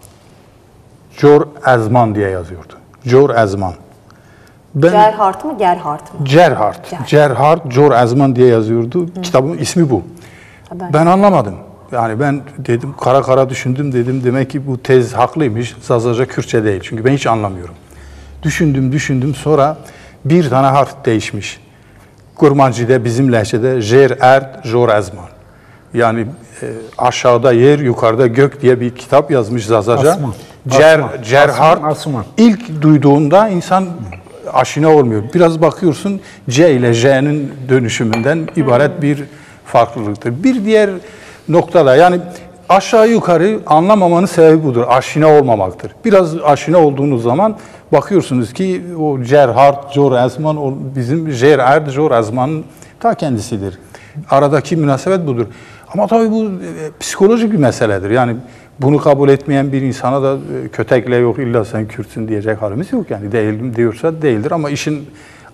Jor Azman diye yazıyordu. Jor Azman. Ben Gerhard mı Gerhard mı? Gerhard. Gerhard Jor Azman diye yazıyordu. Kitabın ismi bu. ben- Ben anlamadım. Yani ben dedim kara kara düşündüm dedim demek ki bu tez haklıymış. Zazaca Kürtçe değil. Çünkü ben hiç anlamıyorum. Düşündüm düşündüm sonra bir tane harf değişmiş. Kurmancı'da bizim lehçede Jer Erd Jor Azman. Yani e, aşağıda yer yukarıda gök diye bir kitap yazmış Zazaca. Asman. Cer, Asman. Gerhard Asman, Asman. ilk duyduğunda insan aşina olmuyor. Biraz bakıyorsun C ile J'nin dönüşümünden ibaret bir farklılıktır. Bir diğer noktada yani aşağı yukarı anlamamanın sebebi budur. Aşina olmamaktır. Biraz aşina olduğunuz zaman bakıyorsunuz ki o Gerhard Jor Azman o bizim Gerhard Jor Azman'ın ta kendisidir. Aradaki münasebet budur. Ama tabii bu e, psikolojik bir meseledir. Yani bunu kabul etmeyen bir insana da e, kötekle yok illa sen Kürtsün diyecek halimiz yok. Yani değilim diyorsa değildir ama işin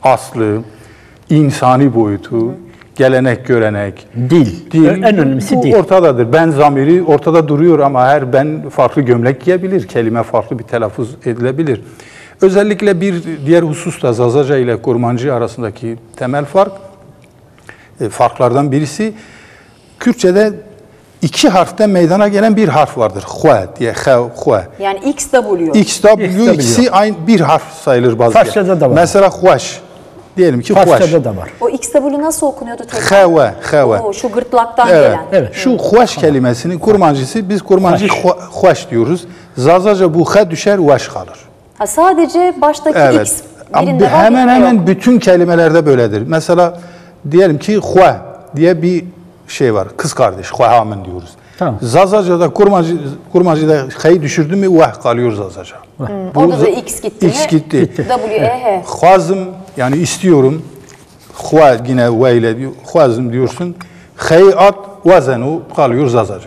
aslı, insani boyutu, hı. gelenek, görenek, dil. dil. En önemlisi bu dil. ortadadır. Ben zamiri ortada duruyor ama her ben farklı gömlek giyebilir, kelime farklı bir telaffuz edilebilir. Özellikle bir diğer husus da Zazaca ile Kurmancı arasındaki temel fark, e, farklardan birisi, Kürtçe'de iki harften meydana gelen bir harf vardır. Hue diye, hue. Yani X W. X W ikisi aynı bir harf sayılır bazı. Farsçada da var. Mesela huaş. Diyelim ki huaş. Farsçada da var. O X W nasıl okunuyordu tekrar? Heve, heve. O şu gırtlaktan Evet, gelen. evet. Şu huaş kelimesinin Kurmancısı, biz Kurmancı Huaş. huaş diyoruz. Zazaca bu he düşer, huaş kalır. Ha, sadece baştaki Evet. X Ama birinde var, hemen birinde hemen yok. bütün kelimelerde böyledir. Mesela diyelim ki hue diye bir şey var. Kız kardeş, huehamen diyoruz. Tamam. Zazaca'da, Kurmancı, Kurmancı'da he'yi düşürdü mü vah kalıyor Zazaca. Hmm, orada da X gitti X mi? gitti. W, E, H. Huazım yani istiyorum. Hua yine ve ile diyor. Huazım diyorsun. He'yi at, vazenu kalıyor Zazaca.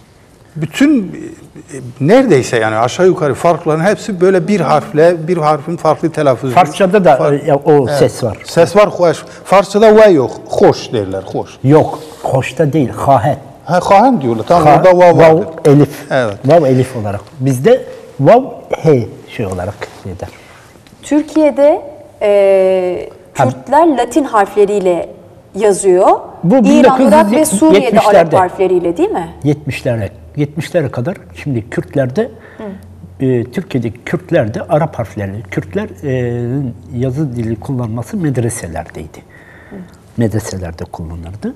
Bütün neredeyse yani aşağı yukarı farkların hepsi böyle bir harfle, bir harfin farklı telaffuzu. Farsçada da Far- e, o ses var. Ses var, hoş. Farsçada ve yok. Hoş derler, hoş. Yok. Hoşta değil. Hahet. Ha, kahan diyorlar. Tamam, Ha, orada vav vav, vardır. elif. Evet. Vav elif olarak. Bizde vav he şey olarak eder. Türkiye'de e, Kürtler Latin harfleriyle yazıyor. Bu İran, Irak ve bin dokuz yüz Suriye'de Arap yetmişlerde. harfleriyle değil mi? yetmişlere yetmişlere kadar şimdi Kürtlerde e, Türkiye'deki Kürtlerde Arap harfleri, Kürtler e, yazı dili kullanması medreselerdeydi. Hı. Medreselerde kullanılırdı.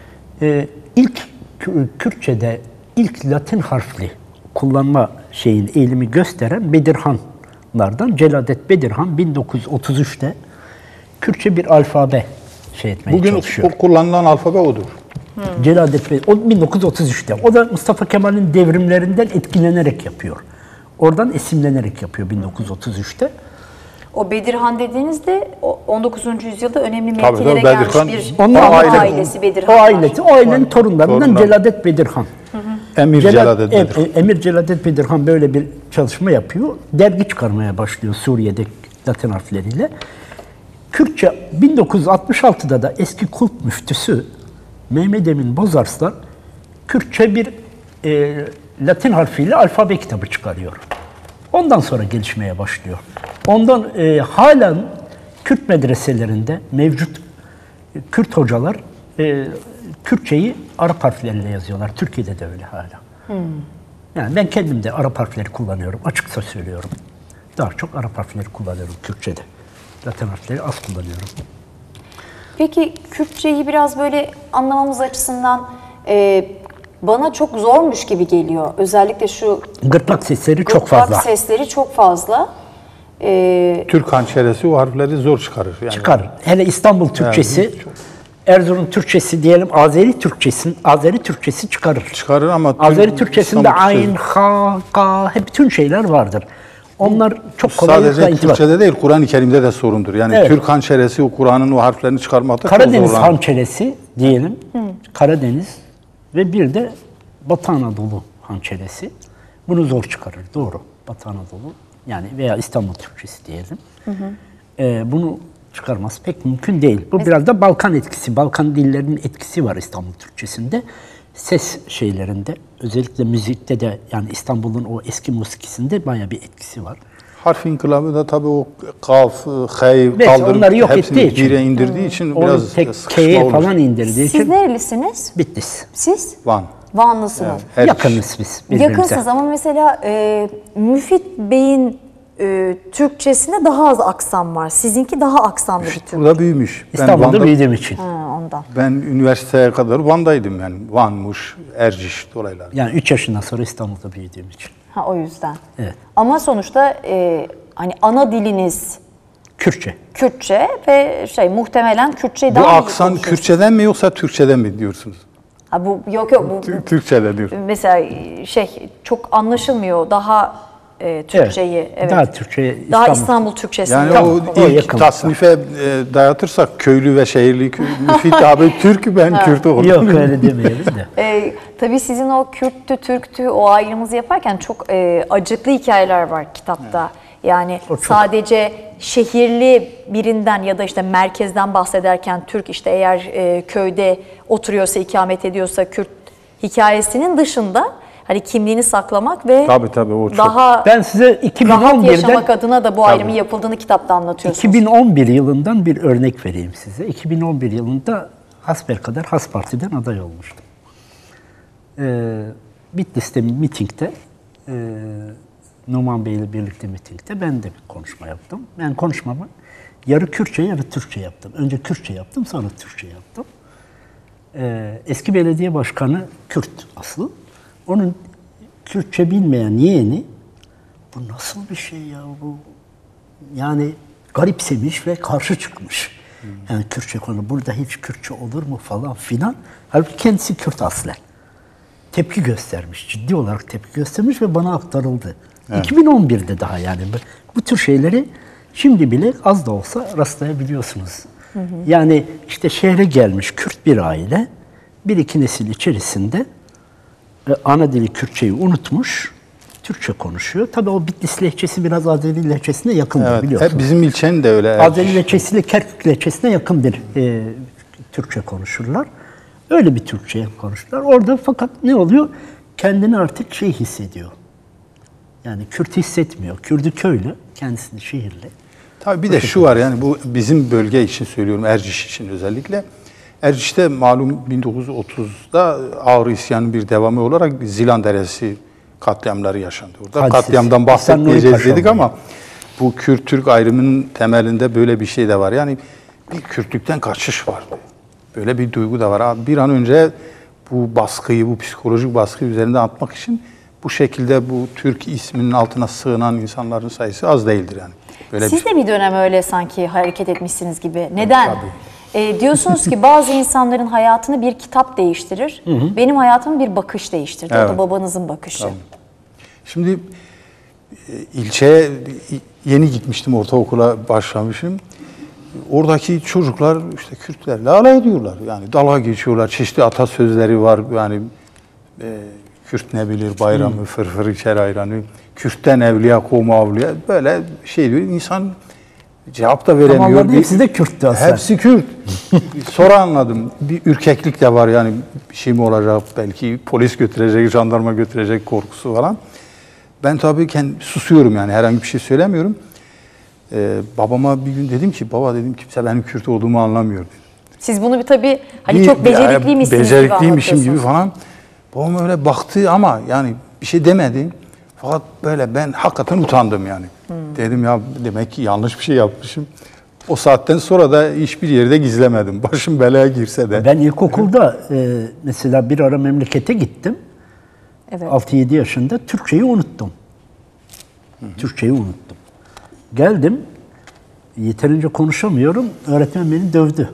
E, ilk Kü- Kürtçe'de ilk Latin harfli kullanma şeyin eğilimi gösteren Bedirhanlardan Celadet Bedirhan bin dokuz yüz otuz üçte Kürtçe bir alfabe şey etmeye Bugün çalışıyor. o kullanılan alfabe odur. Hmm. Celadet Bey, o bin dokuz yüz otuz üçte. O da Mustafa Kemal'in devrimlerinden etkilenerek yapıyor. Oradan esinlenerek yapıyor bin dokuz yüz otuz üçte. O Bedirhan dediğinizde o on dokuzuncu yüzyılda önemli Tabii, mevkilere tabii, gelmiş Bedirhan- bir Onlar O aile- ailesi O Bedirhan. ailesi, o ailenin torunlarından Torunlar. Celadet Bedirhan. Emir Celal- Celadet em- Bedirhan. Emir Celadet Bedirhan böyle bir çalışma yapıyor. Dergi çıkarmaya başlıyor Suriye'de Latin harfleriyle. Kürtçe bin dokuz yüz altmış altıda da eski kulp müftüsü Mehmet Emin Bozarslan Kürtçe bir e, Latin harfiyle alfabe kitabı çıkarıyor. Ondan sonra gelişmeye başlıyor. Ondan e, halen Kürt medreselerinde mevcut e, Kürt hocalar e, Kürtçeyi Arap harfleriyle yazıyorlar. Türkiye'de de öyle hala. Hmm. Yani ben kendim de Arap harfleri kullanıyorum. Açıkça söylüyorum. Daha çok Arap harfleri kullanıyorum Kürtçe'de. Latin harfleri az kullanıyorum. Peki Kürtçeyi biraz böyle anlamamız açısından e, bana çok zormuş gibi geliyor. Özellikle şu Gırtlak sesleri çok gırtlak fazla. sesleri çok fazla. E, Türk hançeresi o harfleri zor çıkarır. Yani Çıkar. Hele İstanbul Türkçesi, Yani çok- Erzurum Türkçesi diyelim, Azeri Türkçesi, Azeri Türkçesi çıkarır. çıkarır ama Azeri Türk- Türkçesinde İstanbul ayn, Türkçesi- ha, ka, hep bütün şeyler vardır. Onlar çok kolaylıkla Sadece intibat. Türkçe'de değil, Kur'an-ı Kerim'de de sorundur. Yani Evet. Türk hançeresi o Kur'an'ın o harflerini çıkarmakta çok Karadeniz zorlanır. hançeresi diyelim, Karadeniz ve bir de Batı Anadolu hançeresi. Bunu zor çıkarır, doğru. Batı Anadolu yani veya İstanbul Türkçesi diyelim. Ee, bunu çıkarması pek mümkün değil. Bu biraz da Balkan etkisi, Balkan dillerinin etkisi var İstanbul Türkçesinde. Ses şeylerinde, özellikle müzikte de yani İstanbul'un o eski musikisinde bayağı bir etkisi var. Harf inkılabı da tabii o kaf, hey Evet, kaldırıp onları yok hepsini ettiği için. bire indirdiği için Onu biraz tek sıkışma K'ye olur. falan indirdiği siz için nerelisiniz? Bitlis. Siz? Van. Vanlısınız. Her Yakınız biz birbirimize. Yakınsınız ama mesela e, Müfit Bey'in e, Türkçesinde daha az aksan var. Sizinki daha aksanlı bir Türk. Burada büyümüş. Ben İstanbul'da Van'da- büyüdüğüm için. Ha, ondan. Ben üniversiteye kadar Van'daydım yani. Van, Muş, Erciş dolaylar. Yani üç yaşından sonra İstanbul'da büyüdüğüm için. Ha, o yüzden. Evet. Ama sonuçta e, hani ana diliniz Kürtçe. Kürtçe ve şey muhtemelen Kürtçeyi Bu daha iyi aksan konuşuyorsunuz. Kürtçeden mi yoksa Türkçeden mi diyorsunuz? Ha, bu yok yok bu Tü- Türkçede diyor. mesela şey çok anlaşılmıyor. Daha e, Türkçeyi evet. Daha Türkçe Daha İstanbul. İstanbul Türkçesini Yani daha o kolay. o ilk yakın. tasnife e, dayatırsak köylü ve şehirli kö- Müfit abi Türk ben Kürt oldum. Yok öyle demeyelim de. E, tabii sizin o Kürttü, Türktü o ayrımınızı yaparken çok e, acıklı hikayeler var kitapta. Yani O çok. sadece şehirli birinden ya da işte merkezden bahsederken Türk işte eğer e, köyde oturuyorsa, ikamet ediyorsa Kürt hikayesinin dışında hani kimliğini saklamak ve Tabii, tabii, o çok- daha Ben size rahat yaşamak iki bin on birden adına da bu ayrımın yapıldığını kitapta anlatıyorsunuz. iki bin on bir yılından bir örnek vereyim size. iki bin on bir yılında hasbelkader Has Parti'den aday olmuştum. Ee, Bitlis'te mitingde, e, Numan Bey ile birlikte mitingde ben de bir konuşma yaptım. Ben konuşmamı yarı Kürtçe yarı Türkçe yaptım. Önce Kürtçe yaptım, sonra Türkçe yaptım. Ee, eski belediye başkanı Kürt aslı. Onun Kürtçe bilmeyen yeğeni, bu nasıl bir şey ya bu? Yani garipsemiş ve karşı çıkmış. Yani Kürtçe konu, burada hiç Kürtçe olur mu falan filan. Halbuki kendisi Kürt aslen. Tepki göstermiş, ciddi olarak tepki göstermiş ve bana aktarıldı. Evet. iki bin on birde daha yani. Bu tür şeyleri şimdi bile az da olsa rastlayabiliyorsunuz. Hı hı. Yani işte şehre gelmiş Kürt bir aile, bir iki nesil içerisinde e, ana dili Kürtçeyi unutmuş, Türkçe konuşuyor. Tabii o Bitlis lehçesi biraz Azeri lehçesine yakındır, Evet, biliyorsunuz. hep bizim ilçenin de öyle. Azeri lehçesiyle Kerkük lehçesine yakın bir e, Türkçe konuşurlar. Öyle bir Türkçe konuşurlar. Orada fakat ne oluyor? Kendini artık şey hissediyor. Yani Kürt hissetmiyor. Kürdü köylü, kendisini şehirli. Tabii bir de şu var, yani bu bizim bölge için söylüyorum, Erciş için özellikle. Erciş'te malum bin dokuz yüz otuzda Ağrı isyanının bir devamı olarak Zilan Deresi katliamları yaşandı orada. Hadisiz. Katliamdan bahsetmeyeceğiz dedik ama bu Kürt-Türk ayrımının temelinde böyle bir şey de var. Yani bir Kürtlükten kaçış var. Böyle bir duygu da var. Bir an önce bu baskıyı, bu psikolojik baskı üzerinde atmak için bu şekilde bu Türk isminin altına sığınan insanların sayısı az değildir yani. Böyle Siz bir... de bir dönem öyle sanki hareket etmişsiniz gibi. Neden? E, diyorsunuz ki bazı insanların hayatını bir kitap değiştirir. Hı hı. Benim hayatımı bir bakış değiştirdi. Evet. O da babanızın bakışı. Tamam. Şimdi ilçeye yeni gitmiştim, ortaokula başlamışım. Oradaki çocuklar işte Kürtlerle alay ediyorlar. Yani dalga geçiyorlar. Çeşitli atasözleri var. Yani e, Kürt ne bilir bayramı, hmm. fırfır içer ayranı. Kürt'ten evliya, kovma avliya. Böyle şey diyor. İnsan cevap da veremiyor. Tamam, hepsi de Kürt'tü aslında. Hepsi Kürt. Sonra anladım. Bir ürkeklik de var yani, bir şey mi olacak, belki polis götürecek, jandarma götürecek korkusu falan. Ben tabii kendi susuyorum yani, herhangi bir şey söylemiyorum. Ee, babama bir gün dedim ki, baba dedim, kimse benim Kürt olduğumu anlamıyor. Siz bunu bir tabii hani bir, çok becerikliymişsiniz becerikliymişim gibi, gibi falan. Babam öyle baktı ama yani bir şey demedi. Fakat böyle ben hakikaten utandım yani. Hmm. Dedim ya, demek ki yanlış bir şey yapmışım. O saatten sonra da hiçbir yerde gizlemedim. Başım belaya girse de. Ben ilkokulda e, mesela bir ara memlekete gittim. Evet. altı yedi yaşında Türkçeyi unuttum. Hı hı. Türkçeyi unuttum. Geldim, yeterince konuşamıyorum, öğretmen beni dövdü.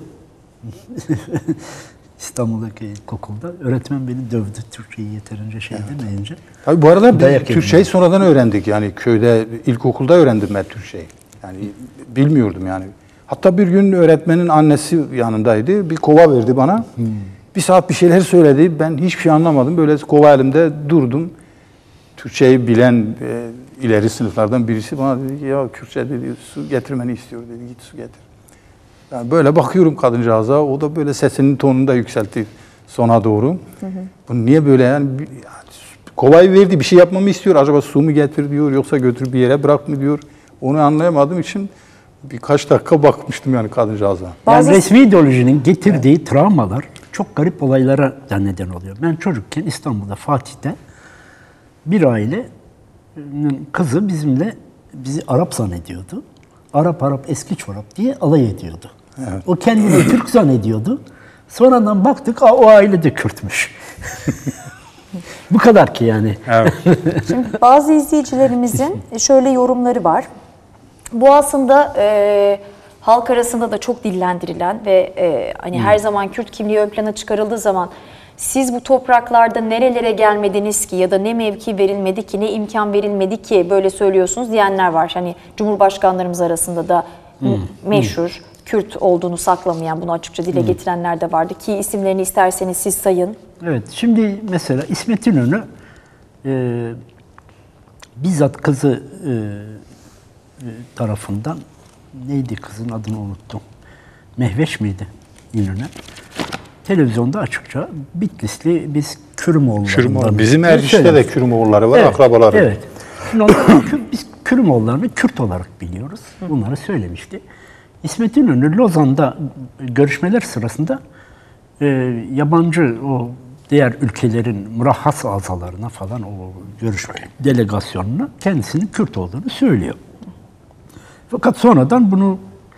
İstanbul'daki ilkokulda öğretmen beni dövdü, Türkçeyi yeterince şey evet. demeyince. Tabii bu arada biz Türkçeyi sonradan öğrendik. Yani köyde, ilkokulda öğrendim ben Türkçeyi. Yani bilmiyordum yani. Hatta bir gün öğretmenin annesi yanındaydı, bir kova verdi bana. Hmm. Bir saat bir şeyler söyledi, ben hiçbir şey anlamadım. Böyle kova elimde durdum. Türkçeyi bilen e, ileri sınıflardan birisi bana dedi ki, ya Kürtçe dedi, su getirmeni istiyor dedi, git su getir. Yani böyle bakıyorum kadıncağıza, o da böyle sesinin tonunu da yükseltti sona doğru. Hı hı. Bu niye böyle yani, yani kovayı verdi, bir şey yapmamı istiyor, acaba su mu getir diyor, yoksa götür bir yere bırak mı diyor, onu anlayamadığım için birkaç dakika bakmıştım yani kadıncağıza. Yani Bazı... resmi ideolojinin getirdiği evet. travmalar çok garip olaylara neden oluyor. Ben çocukken İstanbul'da, Fatih'te bir ailenin kızı bizimle bizi Arap zannediyordu. Arap Arap eski çorap diye alay ediyordu. Evet. O kendini Türk zannediyordu. Sonradan baktık, o aile de Kürtmüş. Bu kadar ki yani. Evet. Şimdi bazı izleyicilerimizin şöyle yorumları var. Bu aslında e, halk arasında da çok dillendirilen ve e, hani hmm. her zaman Kürt kimliği ön plana çıkarıldığı zaman siz bu topraklarda nerelere gelmediniz ki ya da ne mevki verilmedi ki, ne imkan verilmedi ki böyle söylüyorsunuz diyenler var. Hani Cumhurbaşkanlarımız arasında da hmm. meşhur hmm. Kürt olduğunu saklamayan, bunu açıkça dile hmm. getirenler de vardı ki isimlerini isterseniz siz sayın. Evet, şimdi mesela İsmet İnönü e, bizzat kızı e, tarafından neydi kızın adını unuttum. Mehveş miydi İnönü? Televizyonda açıkça Bitlisli biz Kürümoğullarından. Kürümoğlu. Bizim Erciş'te de Kürümoğulları var, evet, akrabaları. Evet. Şimdi onlar, biz Kürümoğullarını Kürt olarak biliyoruz. Bunları söylemişti. İsmet İnönü Lozan'da görüşmeler sırasında e, yabancı o diğer ülkelerin murahhas azalarına falan o görüşme delegasyonuna kendisinin Kürt olduğunu söylüyor. Fakat sonradan bunu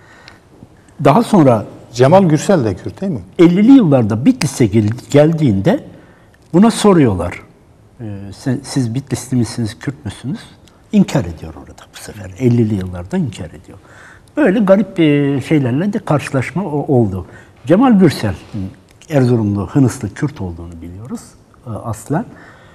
daha sonra Cemal Gürsel de Kürt değil mi? ellili yıllarda Bitlis'e gel- geldiğinde buna soruyorlar. Ee, sen, siz Bitlisli misiniz, Kürt müsünüz? İnkar ediyor orada bu sefer. ellili yıllarda inkar ediyor. Böyle garip e, şeylerle de karşılaşma o- oldu. Cemal Gürsel, Erzurumlu, Hınıslı Kürt olduğunu biliyoruz e, aslen.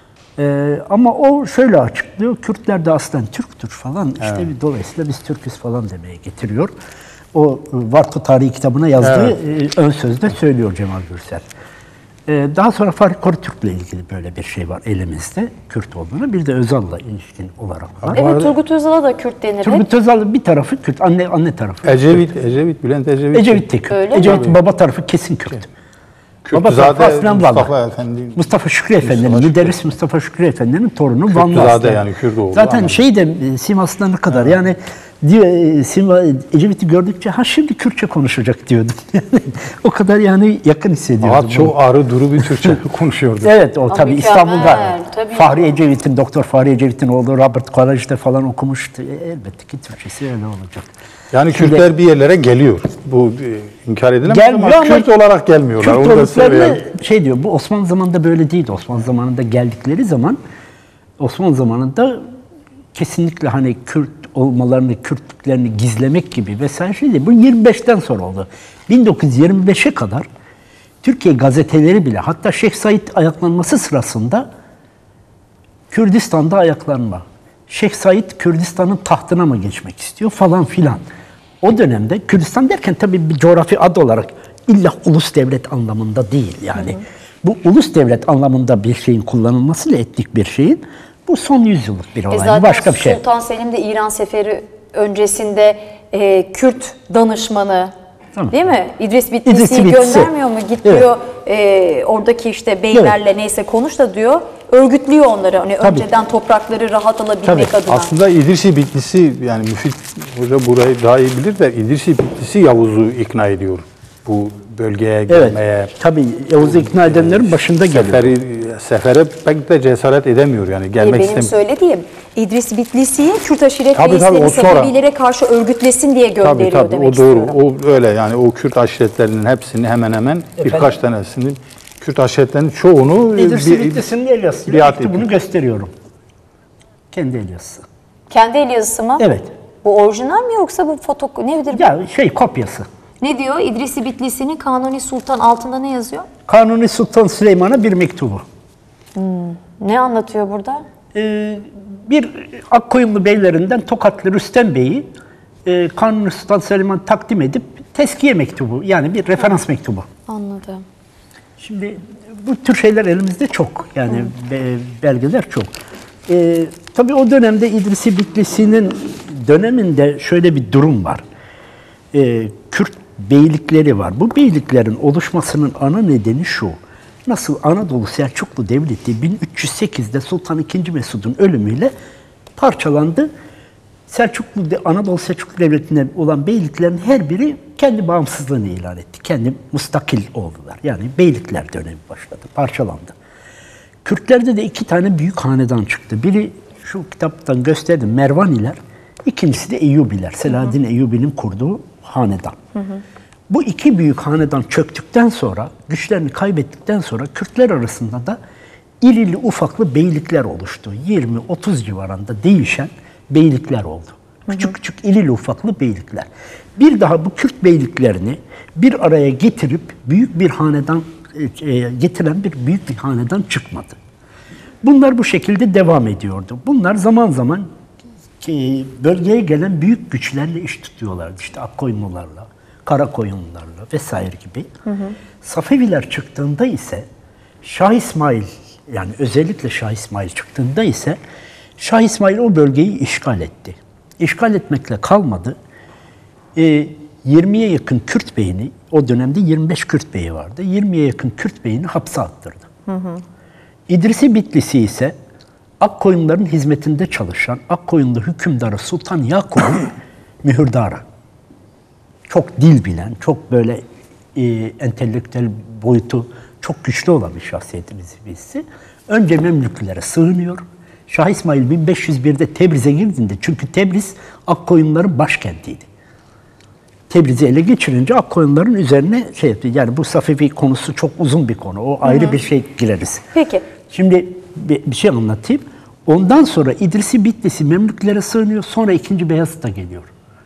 E, ama o şöyle açıklıyor, Kürtler de aslen Türktür falan. İşte Evet. bir, dolayısıyla biz Türküz falan demeye getiriyor. O e, Varto Tarihi kitabına yazdığı Evet. e, ön sözde söylüyor Cemal Gürsel. E, daha sonra Fahri Korutürk'le ilgili böyle bir şey var elimizde, Kürt olduğunu. Bir de Özal'la ilişkin olarak var. Evet, arada- Turgut Özal'a da Kürt denir. hep. Turgut Özal bir tarafı Kürt, anne anne tarafı. Ecevit, Ecevit, Bülent Ecevit. Ecevit de Kürt. Öyle mi? Ecevit'in baba tarafı kesin Kürt. Kürt Baba tarafı zade aslen Mustafa Vanlı. Efendi. Mustafa Şükrü Efendi'nin, Şükrü. müderris Mustafa Şükrü Efendi'nin torunu Vanlı zade aslen. yani Kürdoğlu, Zaten anladım. şey de e, Sivaslılarına kadar yani diyor, e, Sima, Ecevit'i gördükçe ha şimdi Kürtçe konuşacak diyordum. Yani o kadar yani yakın hissediyordum. Ama çok ağrı duru bir Türkçe konuşuyordu. Evet o tabii mükemmel, İstanbul'da tabii. Fahri Ecevit'in, Doktor Fahri Ecevit'in oğlu Robert College'de falan okumuştu. E, elbette ki Türkçesi öyle olacak. Yani Şimdi- Kürtler bir yerlere geliyor. Bu e, inkar edilemez Gelmiyor ama ama Kürt olarak gelmiyorlar. Kürt Onu da olduklarını söyleyelim. şey diyor, bu Osmanlı zamanında böyle değildi. Osmanlı zamanında geldikleri zaman Osmanlı zamanında kesinlikle hani Kürt olmalarını, Kürtlüklerini gizlemek gibi vesaire şey değil. Bu yirmi beşten sonra oldu. bin dokuz yüz yirmi beşe kadar Türkiye gazeteleri bile, hatta Şeyh Said ayaklanması sırasında Kürdistan'da ayaklanma. Şeyh Said Kürdistan'ın tahtına mı geçmek istiyor falan filan. O dönemde Kürdistan derken tabii bir coğrafi ad olarak illa ulus devlet anlamında değil yani. Bu ulus devlet anlamında bir şeyin kullanılmasıyla etnik bir şeyin bu son yüzyıllık bir E olay. zaten Başka bir şey. Sultan Selim de İran seferi öncesinde e, Kürt danışmanı Tamam. değil mi? İdris İdris Bitlisi'yi Bitlisi. göndermiyor mu? Git diyor e, oradaki işte beylerle neyse konuş da diyor. Örgütlüyor onları hani Tabii. önceden toprakları rahat alabilmek Tabii. adına. Aslında İdrisi Bitlisi, yani Müfit Hoca burayı daha iyi bilir de İdrisi Bitlisi Yavuz'u ikna ediyor. Bu bölgeye gelmeye. Evet. Tabii Yavuz'u ikna edenlerin başında geliyor. Seferi, sefere pek de cesaret edemiyor yani. E, Gelmek benim istemiyor. söylediğim İdris Bitlisi'yi Kürt aşiret Tabii, tabii, o reisleri sonra. Sebebilere karşı örgütlesin diye Tabii gönderiyor tabii demek o doğru. istiyorum. O öyle yani o Kürt aşiretlerinin hepsini hemen hemen birkaç tanesinin Kürt aşiretlerinin çoğunu İdris bir- Bitlisi'nin el yazısıyla biat mektubunu ediyor. gösteriyorum. Kendi el yazısı. Kendi el yazısı mı? Evet. Bu orijinal mi yoksa bu foto nedir? bu? Ya şey kopyası. Ne diyor? İdris Bitlisi'nin Kanuni Sultan altında ne yazıyor? Kanuni Sultan Süleyman'a bir mektubu. Ne anlatıyor burada? Ee, bir Akkoyunlu beylerinden Tokatlı Rüstem Bey'i e, Kanuni Sultan Süleyman takdim edip teskiye mektubu, yani bir referans mektubu. Anladım. Şimdi bu tür şeyler elimizde çok, yani be- belgeler çok. Ee, tabii o dönemde İdrisi Bitlisi'nin döneminde şöyle bir durum var. Ee, Kürt beylikleri var. Bu beyliklerin oluşmasının ana nedeni şu. Nasıl Anadolu Selçuklu Devleti bin üç yüz sekizde Sultan ikinci. Mesud'un ölümüyle parçalandı. Selçuklu Anadolu Selçuklu Devleti'nde olan beyliklerin her biri kendi bağımsızlığını ilan etti. Kendi mustakil oldular. Yani beylikler dönemi başladı, parçalandı. Kürtlerde de iki tane büyük hanedan çıktı. Biri şu kitaptan gösterdim, Mervaniler. İkincisi de Eyyubiler. Selahaddin Eyyubi'nin kurduğu hanedan. Bu iki büyük hanedan çöktükten sonra, güçlerini kaybettikten sonra Kürtler arasında da irili ufaklı beylikler oluştu. yirmi otuz civarında değişen beylikler oldu. Küçük küçük irili ufaklı beylikler. Bir daha bu Kürt beyliklerini bir araya getirip büyük bir hanedan e, getiren bir büyük bir hanedan çıkmadı. Bunlar bu şekilde devam ediyordu. Bunlar zaman zaman e, bölgeye gelen büyük güçlerle iş tutuyorlardı. İşte Akkoyunlularla, Karakoyunlularla vesaire gibi. Hı hı. Safeviler çıktığında ise Şah İsmail, yani özellikle Şah İsmail çıktığında ise Şah İsmail o bölgeyi işgal etti. İşgal etmekle kalmadı. e, yirmiye yakın Kürt beyini, o dönemde yirmi beş Kürt beyi vardı. yirmiye yakın Kürt beyini hapse attırdı. Hı hı. İdrisi Bitlisi ise Akkoyunların hizmetinde çalışan Akkoyunlu hükümdarı Sultan Yakup'un mühürdarı. Çok dil bilen, çok böyle e, entelektüel boyutu çok güçlü olan bir şahsiyetimiz birisi. Önce Memlüklülere sığınıyor. Şah İsmail bin beş yüz birde Tebriz'e girdiğinde, çünkü Tebriz Akkoyunların başkentiydi. Tebriz'i ele geçirince Akkoyunların üzerine şey yaptı. Yani bu Safevi konusu çok uzun bir konu. O ayrı Hı-hı. bir şey gireriz. Peki. Şimdi bir, bir şey anlatayım. Ondan sonra İdrisi Bitlisi Memlüklere sığınıyor. Sonra ikinci Beyazıt da geliyor.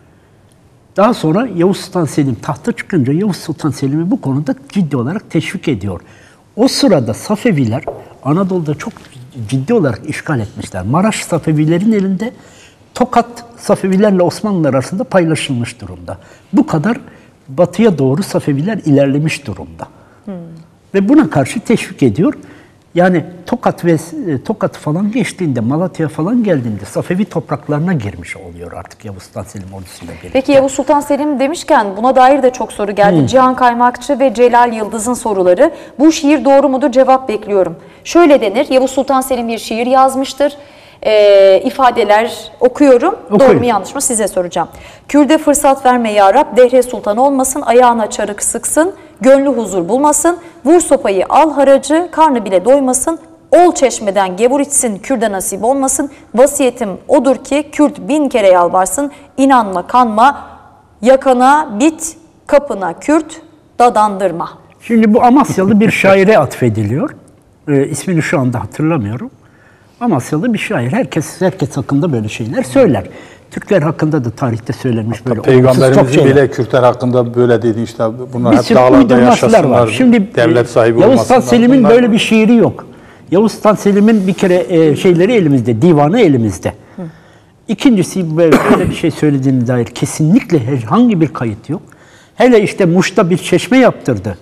Daha sonra Yavuz Sultan Selim tahta çıkınca Yavuz Sultan Selim'i bu konuda ciddi olarak teşvik ediyor. O sırada Safeviler Anadolu'da çok ciddi olarak işgal etmişler. Maraş Safevilerin elinde, Tokat Safevilerle Osmanlılar arasında paylaşılmış durumda. Bu kadar batıya doğru Safeviler ilerlemiş durumda. Hmm. Ve buna karşı teşvik ediyor. Yani Tokat ve Tokat falan geçtiğinde, Malatya falan geldiğinde Safevi topraklarına girmiş oluyor artık Yavuz Sultan Selim ordusuyla birlikte. Peki Yavuz Sultan Selim demişken buna dair de çok soru geldi. Hmm. Cihan Kaymakçı ve Celal Yıldız'ın soruları. Bu şiir doğru mudur? Cevap bekliyorum. Şöyle denir, Yavuz Sultan Selim bir şiir yazmıştır. E, ifadeler okuyorum. Okuyun. Doğru mu yanlış mı size soracağım. Kürde fırsat verme ya Rab, dehre sultan olmasın, ayağına çarık sıksın, gönlü huzur bulmasın, vur sopayı al haracı, karnı bile doymasın, ol çeşmeden gevur içsin, Kürde nasip olmasın, vasiyetim odur ki Kürt bin kere yalvarsın, inanma kanma, yakana bit, kapına Kürt, dadandırma. Şimdi bu Amasyalı bir şaire atfediliyor. E, ismini şu anda hatırlamıyorum. Amasyalı bir şair. Herkes herkes hakkında böyle şeyler söyler. Türkler hakkında da tarihte söylenmiş böyle Peygamberimizin bile Kürtler hakkında böyle dedi işte. Bunlar bir hep dağlarda yaşasınlar, var. Şimdi devlet sahibi Yavuz Sultan Selim'in bunlar... böyle bir şiiri yok. Yavuz Sultan Selim'in bir kere e, şeyleri elimizde, divanı elimizde. Hı. İkincisi böyle, böyle bir şey söylediğine dair kesinlikle herhangi bir kayıt yok. Hele işte Muş'ta bir çeşme yaptırdı.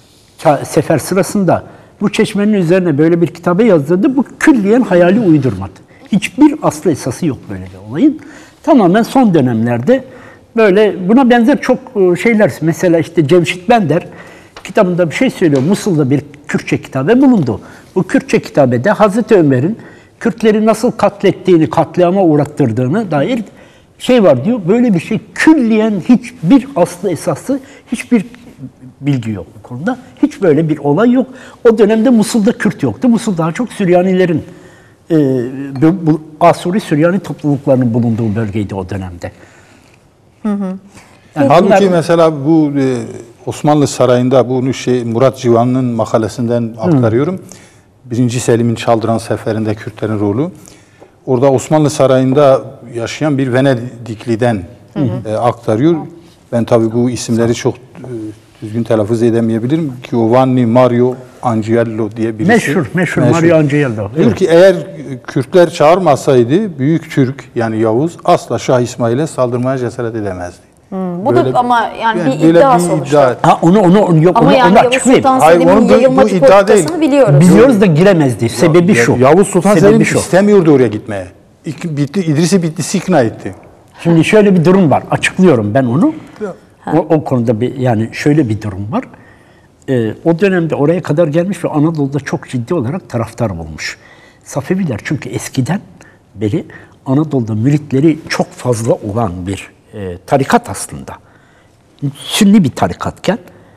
Sefer sırasında. Bu çeşmenin üzerine böyle bir kitabı yazdırdı. Bu külliyen hayali uydurmadı. Hiçbir aslı esası yok böyle bir olayın. Tamamen son dönemlerde böyle buna benzer çok şeyler. Mesela işte Cemşit Bender kitabında bir şey söylüyor. Musul'da bir Kürtçe kitabe bulundu. Bu Kürtçe kitabede Hazreti Ömer'in Kürtleri nasıl katlettiğini, katliama uğrattırdığını dair şey var diyor. Böyle bir şey külliyen hiçbir aslı esası, hiçbir bilgi yok bu konuda. Hiç böyle bir olay yok. O dönemde Musul'da Kürt yoktu. Musul daha çok Süryanilerin, e, bu, Asuri Süryani topluluklarının bulunduğu bölgeydi o dönemde. Hı hı. Yani halbuki bunlar, mesela bu e, Osmanlı Sarayı'nda bunu şey Murat Civan'ın makalesinden aktarıyorum. Hı. Birinci Selim'in Çaldıran Seferi'nde Kürtlerin rolü. Orada Osmanlı Sarayı'nda yaşayan bir Venedikliden hı hı. E, aktarıyor. Ben tabii bu isimleri çok e, düzgün telaffuz edemeyebilirim. Giovanni Mario Angiello diye birisi. Meşhur, meşhur, meşhur. Mario Angiello. Diyor evet. ki eğer Kürtler çağırmasaydı Büyük Türk yani Yavuz asla Şah İsmail'e saldırmaya cesaret edemezdi. Hmm, bu böyle, da ama yani, yani bir iddia sonuçta. Ha onu onu, onu yok ama onu, yani onu Yavuz Sultan Selim'in yayılmacı politikasını biliyoruz. Biliyoruz da giremezdi. Sebebi ya, şu. Yavuz Sultan Selim istemiyordu oraya gitmeye. Bitti, İdris-i Bitlisi ikna etti. Şimdi şöyle bir durum var. Açıklıyorum ben onu. O, o konuda bir yani şöyle bir durum var. Ee, o dönemde oraya kadar gelmiş ve Anadolu'da çok ciddi olarak taraftar bulmuş. Safeviler çünkü eskiden beri Anadolu'da müritleri çok fazla olan bir e, tarikat aslında. Sünni bir tarikatken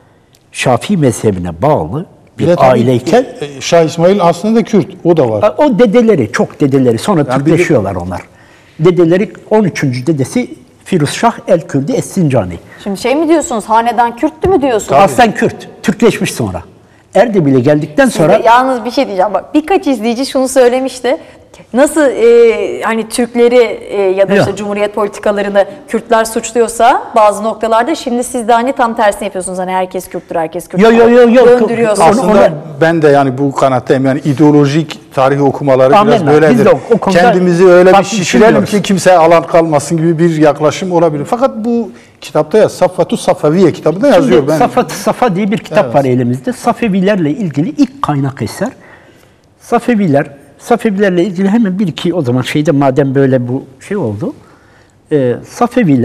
Şafii mezhebine bağlı bir evet, aileyken Şah İsmail aslında Kürt, o da var. O dedeleri, çok dedeleri sonra yani Türkleşiyorlar onlar. Dedeleri on üçüncü dedesi Firuzşah el-Kürdi Es-Sincani. Şimdi şey mi diyorsunuz, hanedan Kürttü mü diyorsunuz? Tabii. Aslen Kürt, Türkleşmiş sonra. Erdebil'e geldikten Siz sonra... De, yalnız bir şey diyeceğim, bak birkaç izleyici şunu söylemişti. Nasıl e, hani Türkleri e, ya da işte ya. Cumhuriyet politikalarını Kürtler suçluyorsa bazı noktalarda şimdi siz de hani tam tersini yapıyorsunuz. Hani herkes Kürttür, herkes Kürttür. Yok yok yok. Döndürüyorsunuz. Aslında ona, ben de yani bu kanattayım. Yani ideolojik tarih okumaları Amenna. biraz böyledir. Kendimizi öyle bir şişirelim ki kimseye alan kalmasın gibi bir yaklaşım olabilir. Fakat bu kitapta ya Safatu Safaviye kitabında yazıyor. Şimdi, ben... Safat Safa diye bir kitap evet. var elimizde. Safevilerle ilgili ilk kaynak eser. Safeviler Safevilerle ilgili hemen bir iki o zaman şeyde madem böyle bu şey oldu. E, Safeviler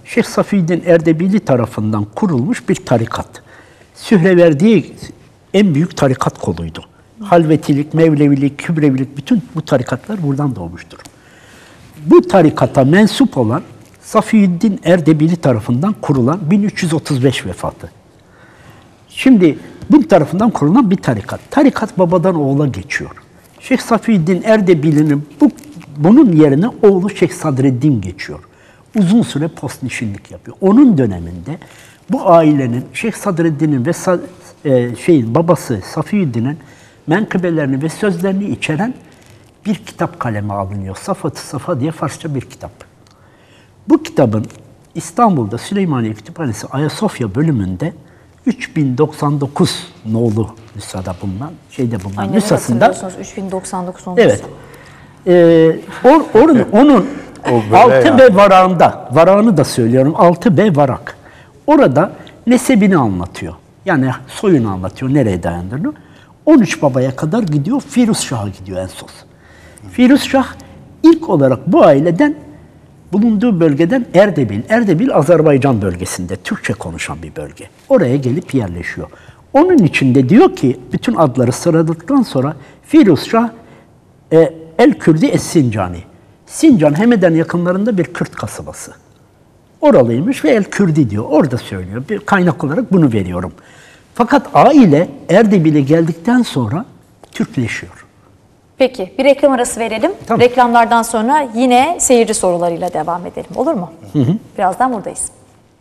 Şeyh Safiyyedin Erdebili tarafından kurulmuş bir tarikat. Sühreverdi en büyük tarikat koluydu. Halvetilik, Mevlevilik, Kübrevilik bütün bu tarikatlar buradan doğmuştur. Bu tarikata mensup olan Safiyyedin Erdebili tarafından kurulan bin üç yüz otuz beş vefatı. Şimdi bu tarafından kurulan bir tarikat. Tarikat babadan oğula geçiyor. Şeyh Safiyyedin Erdebili'nin bu, bunun yerine oğlu Şeyh Sadreddin geçiyor. Uzun süre postnişinlik yapıyor. Onun döneminde bu ailenin Şeyh Sadreddin'in ve e, şeyin babası Safiyyedin'in menkıbelerini ve sözlerini içeren bir kitap kaleme alınıyor. Safat-ı Safa diye Farsça bir kitap. Bu kitabın İstanbul'da Süleymaniye Kütüphanesi Ayasofya bölümünde üç bin doksan dokuz nolu nüshada bulunan, şeyde bulunan Aynen, nüshasında. üç bin doksan dokuz nolu. Evet. Ee, or, or, onun altı ya. B varağında, varağını da söylüyorum, altı B varak. Orada nesebini anlatıyor. Yani soyunu anlatıyor, nereye dayandığını. on üç babaya kadar gidiyor, Firuz Şah'a gidiyor en son. Firuz Şah ilk olarak bu aileden, bulunduğu bölgeden Erdebil. Erdebil Azerbaycan bölgesinde, Türkçe konuşan bir bölge. Oraya gelip yerleşiyor. Onun için de diyor ki, bütün adları sıraladıktan sonra Firuz Şah e, El-Kürdi Es-Sincani. Sincan Hemeden yakınlarında bir Kürt kasabası. Oralıymış ve El-Kürdi diyor. Orada söylüyor. Bir kaynak olarak bunu veriyorum. Fakat aile Erdebil'e geldikten sonra Türkleşiyor. Peki bir reklam arası verelim. Tamam. Reklamlardan sonra yine seyirci sorularıyla devam edelim. Olur mu? Hı hı. Birazdan buradayız.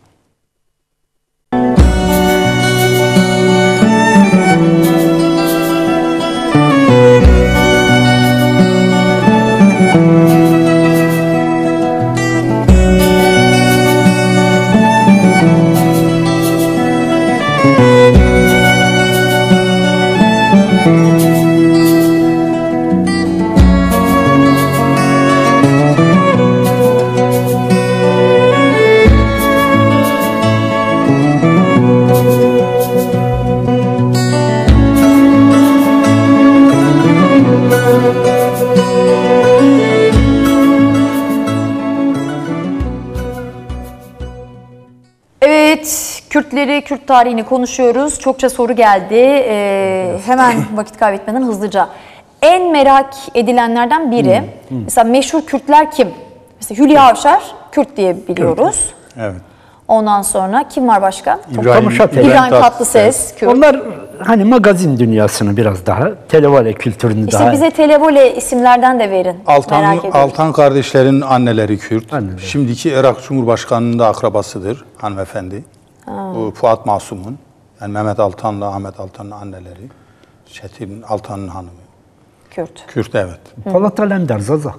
Kürtleri, Kürt tarihini konuşuyoruz. Çokça soru geldi. Ee, hemen vakit kaybetmeden hızlıca. En merak edilenlerden biri, hmm. Hmm. mesela meşhur Kürtler kim? Mesela Hülya Avşar, Kürt diye biliyoruz. Evet. Ondan sonra kim var başka? İbrahim, İbrahim, İbrahim Tatlıses, Kürt. Onlar hani magazin dünyasını biraz daha, televole kültürünü işte daha... İşte bize televole isimlerden de verin. Altan, merak ediyorum. Altan kardeşlerin anneleri Kürt. Anneleri. Şimdiki Irak Cumhurbaşkanı'nın da akrabasıdır hanımefendi. Bu Fuat Masum'un, yani Mehmet Altan'la Ahmet Altan'ın anneleri. Çetin Altan'ın hanımı. Kürt. Kürt, evet. Polat Alemdar, Zaza.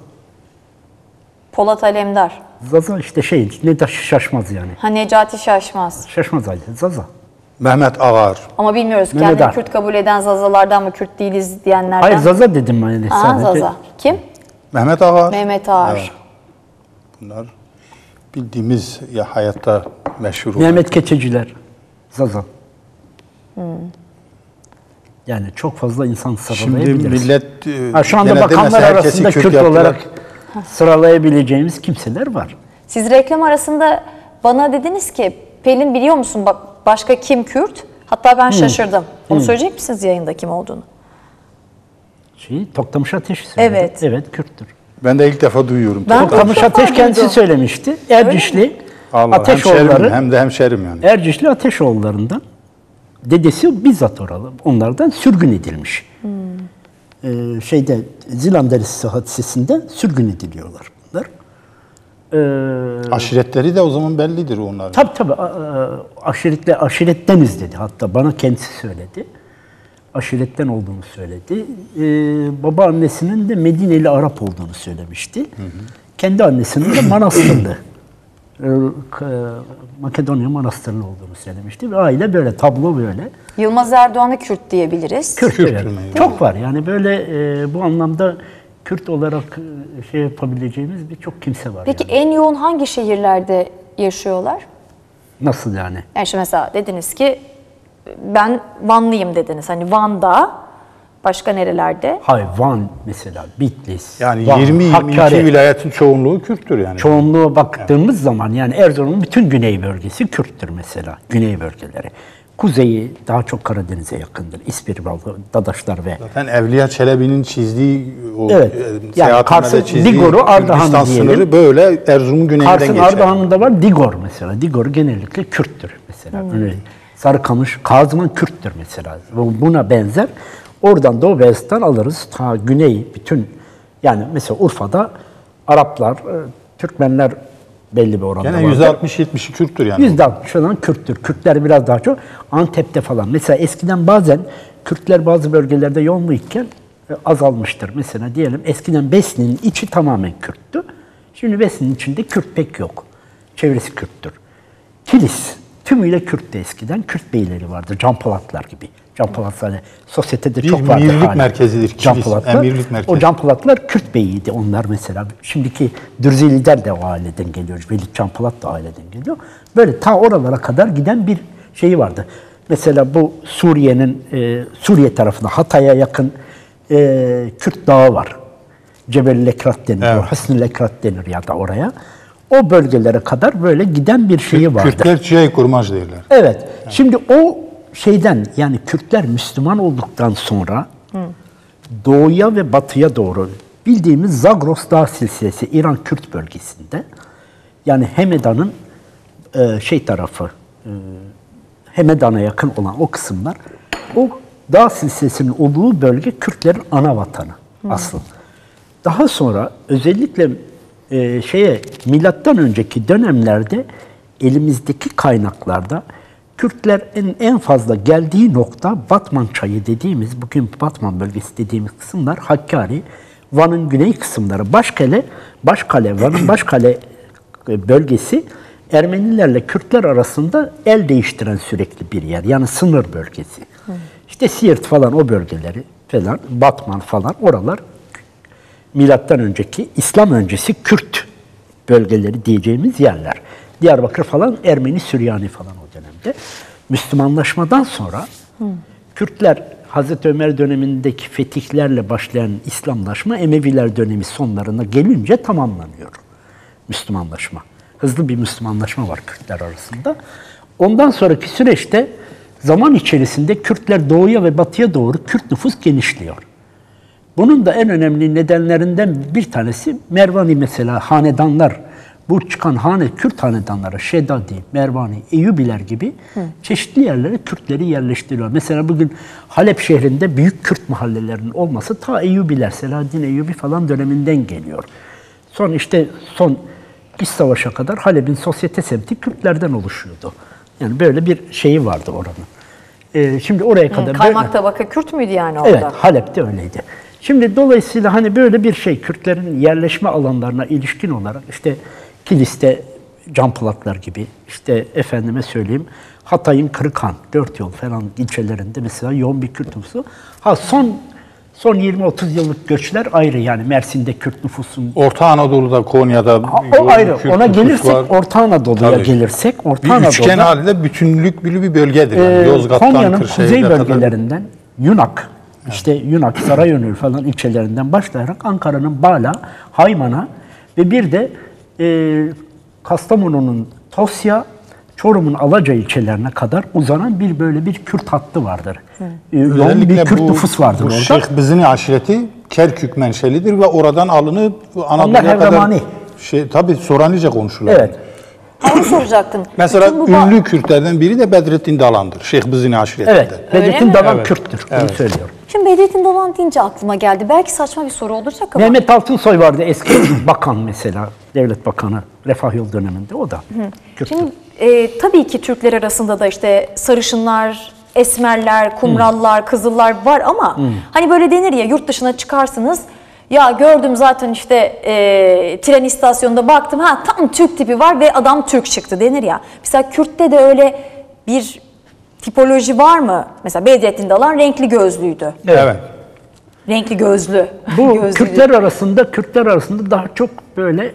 Polat Alemdar. Zaza işte şey, ne de şaşmaz yani. Ha, Necati Şaşmaz. Şaşmaz aile, Zaza. Mehmet Ağar. Ama bilmiyoruz Mehmet kendini Ağar. Kürt kabul eden Zazalardan mı, Kürt değiliz diyenlerden. Hayır, Zaza dedim ben. Yani. Aa, Zaza. Kim? Mehmet Ağar. Mehmet Ağar. Evet. Bunlar bildiğimiz ya hayatta meşhur olan. Mehmet Keçeciler, Zaza. Hmm. Yani çok fazla insan Şimdi sıralayabiliriz. millet ha, şu anda genelde bakanlar mesela herkesi arasında Kürt, Kürt yaptılar. olarak sıralayabileceğimiz kimseler var. Siz reklam arasında bana dediniz ki, Pelin biliyor musun bak başka kim Kürt? Hatta ben şaşırdım. Onu hmm. söyleyecek misiniz yayında kim olduğunu? Şey, Toktamış Ateş söyledi. Evet. Evet, Kürttür. Ben de ilk defa duyuyorum. Ben Toktamış Ateş kendisi söylemişti. Ercişli Ateşoğulları. Hem de hemşerim yani. Ercişli Ateşoğullarından. Dedesi bizzat oralı. Onlardan sürgün edilmiş. Hmm. Ee, şeyde Zilan Deresi hadisesinde sürgün ediliyorlar bunlar. Ee, Aşiretleri de o zaman bellidir onların. Tabii tabii. Aşiretle, aşiretteniz dedi. Hatta bana kendisi söyledi. Aşiretten olduğunu söyledi. Ee, baba annesinin de Medineli Arap olduğunu söylemişti. Hı hı. Kendi annesinin de Manastırlı. Makedonya Manastırlı olduğunu söylemişti. Ve aile böyle, tablo böyle. Yılmaz Erdoğan'ı Kürt diyebiliriz. Kürt, Kürt evet. Çok var. Yani böyle e, bu anlamda Kürt olarak şey yapabileceğimiz birçok kimse var. Peki yani. En yoğun hangi şehirlerde yaşıyorlar? Nasıl yani? Yani şimdi mesela dediniz ki ben Vanlıyım dediniz. Hani Van'da Başka nerelerde? Hayvan mesela, Bitlis, Yani Van, yirmi yirmi iki Hakkari. vilayetin çoğunluğu Kürttür yani. Çoğunluğa baktığımız zaman yani Erzurum'un bütün güney bölgesi Kürttür mesela, güney bölgeleri. Kuzeyi daha çok Karadeniz'e yakındır. İspirbalı, Dadaşlar ve... Zaten Evliya Çelebi'nin çizdiği, o Evet, e, yani seyahatnamede Kars'ın çizdiği Digor'u, Ardahan'ı Kürdistan diyelim. sınırı böyle Erzurum'un güneyinden Kars'ın geçer. Ardahan'ında var Digor mesela. Digor genellikle Kürttür mesela. Öyle Sarıkamış, Kazman Kürttür mesela. Buna benzer. Oradan Doğu Beyazıt'tan alırız. Ta güney bütün yani mesela Urfa'da Araplar, e, Türkmenler belli bir oranda Gene vardır. yüzde altmış yetmişi Kürttür yani. yüzde altmış olan Kürttür. Kürtler biraz daha çok Antep'te falan. Mesela eskiden bazen Kürtler bazı bölgelerde yoğunluyken e, azalmıştır. Mesela diyelim eskiden Besni'nin içi tamamen Kürttü. Şimdi Besni'nin içinde Kürt pek yok. Çevresi Kürttür. Kilis tümüyle Kürttü eskiden. Kürt beyleri vardı. Can Polatlar gibi. Can Polatlar hani sosyetede Bir çok vardı. mirlik hala. merkezidir Kilis, Can Polatlar. emirlik merkezi. O Can Polatlar Kürt beyiydi onlar mesela. Şimdiki Dürzi Lider de o aileden geliyor. Velit Can Polat da aileden geliyor. Böyle ta oralara kadar giden bir şeyi vardı. Mesela bu Suriye'nin, e, Suriye tarafında Hatay'a yakın e, Kürt dağı var. Cebel-i Lekrat denir. Evet. Hüsnü Lekrat denir ya da oraya. O bölgelere kadar böyle giden bir şeyi vardı. Kürtler Cihey Kurmaj derler. Evet. Şimdi o şeyden yani Kürtler Müslüman olduktan sonra doğuya ve batıya doğru bildiğimiz Zagros Dağ silsilesi İran Kürt bölgesinde yani Hemedan'ın e, şey tarafı e, Hemedan'a yakın olan o kısımlar o dağ silsilesinin olduğu bölge Kürtlerin ana vatanı asıl. Daha sonra özellikle e, şeye milattan önceki dönemlerde elimizdeki kaynaklarda Kürtlerin en fazla geldiği nokta Batman Çayı dediğimiz, bugün Batman bölgesi dediğimiz kısımlar, Hakkari, Van'ın güney kısımları, Başkale, Başkale, Van'ın Başkale bölgesi Ermenilerle Kürtler arasında el değiştiren sürekli bir yer. Yani sınır bölgesi. Hı. İşte Siirt falan o bölgeleri falan, Batman falan oralar milattan önceki, İslam öncesi Kürt bölgeleri diyeceğimiz yerler. Diyarbakır falan Ermeni, Süryani falan o dönemde. Müslümanlaşmadan sonra Hı. Kürtler Hazreti Ömer dönemindeki fetihlerle başlayan İslamlaşma Emeviler dönemi sonlarına gelince tamamlanıyor. Müslümanlaşma. Hızlı bir Müslümanlaşma var Kürtler arasında. Ondan sonraki süreçte zaman içerisinde Kürtler doğuya ve batıya doğru Kürt nüfus genişliyor. Bunun da en önemli nedenlerinden bir tanesi Mervani mesela hanedanlar. Bu çıkan hane, Kürt hanedanları, Şedadi, Mervani, Eyyubiler gibi Hı. çeşitli yerlere Kürtleri yerleştiriyor. Mesela bugün Halep şehrinde büyük Kürt mahallelerinin olması ta Eyyubiler, Selahaddin Eyyubi falan döneminden geliyor. Son işte son İç Savaş'a kadar Halep'in sosyete semti Kürtlerden oluşuyordu. Yani böyle bir şeyi vardı oranın. Ee, şimdi oraya kadar... Hı, kaymak böyle, tabaka Kürt müydü yani orada? Evet, Halep'te öyleydi. Şimdi dolayısıyla hani böyle bir şey Kürtlerin yerleşme alanlarına ilişkin olarak işte Kilis'te Can Polatlar gibi, işte efendime söyleyeyim Hatay'ın Kırıkhan, Dört Yol falan ilçelerinde mesela yoğun bir Kürt nüfusu. Ha son son yirmi otuz yıllık göçler ayrı yani Mersin'de Kürt nüfusun. Orta Anadolu'da, Konya'da O ayrı. Kürt Ona gelirsek var. Orta Anadolu'ya Tabii. gelirsek Orta Bir Anadolu'da üçgen halinde bütünlüklü bir bölgedir. Yani. e, Yozgat'tan Konya'nın Kırşehir'e kuzey kadar. bölgelerinden Yunak, işte Yunak, Sarayönül falan ilçelerinden başlayarak Ankara'nın Bala, Hayman'a ve bir de e, Kastamonu'nun Tosya, Çorum'un Alaca ilçelerine kadar uzanan bir böyle bir Kürt hattı vardır. E, yoğun bir Kürt bu, nüfus vardır bu orada. Şeyh Bizini aşireti Kerkük menşelidir ve oradan alınıp Anadolu'ya kadar Hevremani. şey, tabii Soranice konuşurlar. Evet. Onu soracaktım. Mesela Bütün bu ünlü Kürtlerden biri de Bedrettin Dalan'dır. Şeyh Bizini aşiretinde. Evet. Bedrettin mi? Dalan Evet. Kürttür. Bunu Evet. söylüyorum. Şimdi Bedrettin Dolan deyince aklıma geldi. Belki saçma bir soru olacak ama. Mehmet Altınsoy vardı eski bakan mesela. Devlet Bakanı Refah Yıl döneminde o da. Kürttür. Şimdi e, tabii ki Türkler arasında da işte sarışınlar, esmerler, kumrallar, kızıllar var ama hani böyle denir ya yurt dışına çıkarsınız. Ya gördüm zaten işte e, tren istasyonunda baktım ha tam Türk tipi var ve adam Türk çıktı denir ya. Mesela Kürt'te de öyle bir tipoloji var mı? Mesela Bedrettin Dalan renkli gözlüydü. Evet. Renkli gözlü. Bu Gözlüydü. Kürtler arasında Kürtler arasında daha çok böyle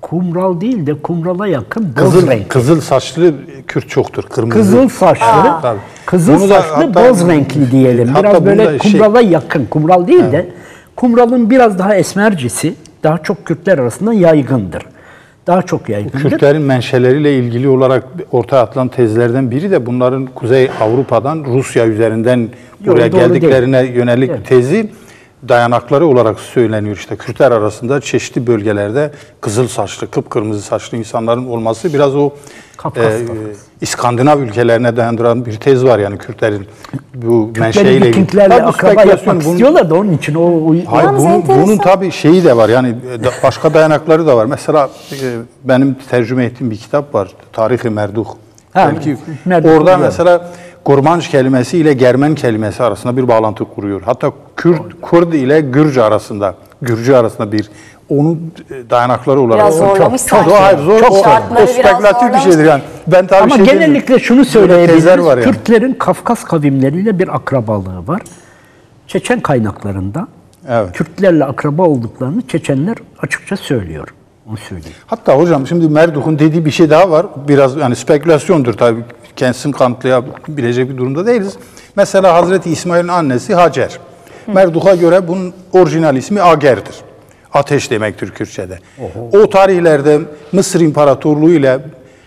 kumral değil de kumrala yakın boz Kızıl, renkli. kızıl saçlı Kürt çoktur. Kırmızı. Kızıl saçlı, Tabii. kızıl Bunu da saçlı hatta- boz renkli diyelim. hatta Biraz böyle bunda şey- kumrala yakın. Kumral değil de kumralın biraz daha esmercisi daha çok Kürtler arasında yaygındır. Daha çok yaygındır. Kürtlerin menşeleriyle ilgili olarak ortaya atılan tezlerden biri de bunların Kuzey Avrupa'dan Rusya üzerinden buraya Yok, doğru geldiklerine değil. yönelik Evet. tezi dayanakları olarak söyleniyor. İşte Kürtler arasında çeşitli bölgelerde kızıl saçlı, kıpkırmızı saçlı insanların olması biraz o Kafkas e, kafası. İskandinav ülkelerine dayandıran bir tez var yani Kürtlerin bu Kürtleri menşeiyle ilgili. Vikinglerle Tabii bu akraba spekülasyon, yapmak bunun- istiyorlar da onun için o, o Hayır, Yalnız bunun, enteresan. bunun tabii şeyi de var yani da- başka dayanakları da var. Mesela e, benim tercüme ettiğim bir kitap var. Tarih-i Merduh. Ha, Belki Merduh orada biliyorum. mesela Kurmanj kelimesi ile Germen kelimesi arasında bir bağlantı kuruyor. Hatta Kürt, Kurd ile Gürcü arasında, Gürcü arasında bir onun dayanakları olarak. Biraz Çok- zorlamış çok, sanki. çok, hayır, zor, Çok o, şartları o biraz spekülatif bir zorlamış. şeydir yani. Ben tabii Ama şey genellikle demiyorum. şunu Böyle söyleyebiliriz. tezler var yani. Kürtlerin Kafkas kavimleriyle bir akrabalığı var. Çeçen kaynaklarında Evet. Kürtlerle akraba olduklarını Çeçenler açıkça söylüyor. Onu söyleyeyim. Hatta hocam şimdi Merduh'un dediği bir şey daha var. Biraz yani spekülasyondur tabii. Kendisini kanıtlayabilecek bir durumda değiliz. Mesela Hazreti İsmail'in annesi Hacer. Merduh'a göre bunun orijinal ismi Ager'dir. Ateş demektir Kürtçe'de. O tarihlerde Mısır İmparatorluğu ile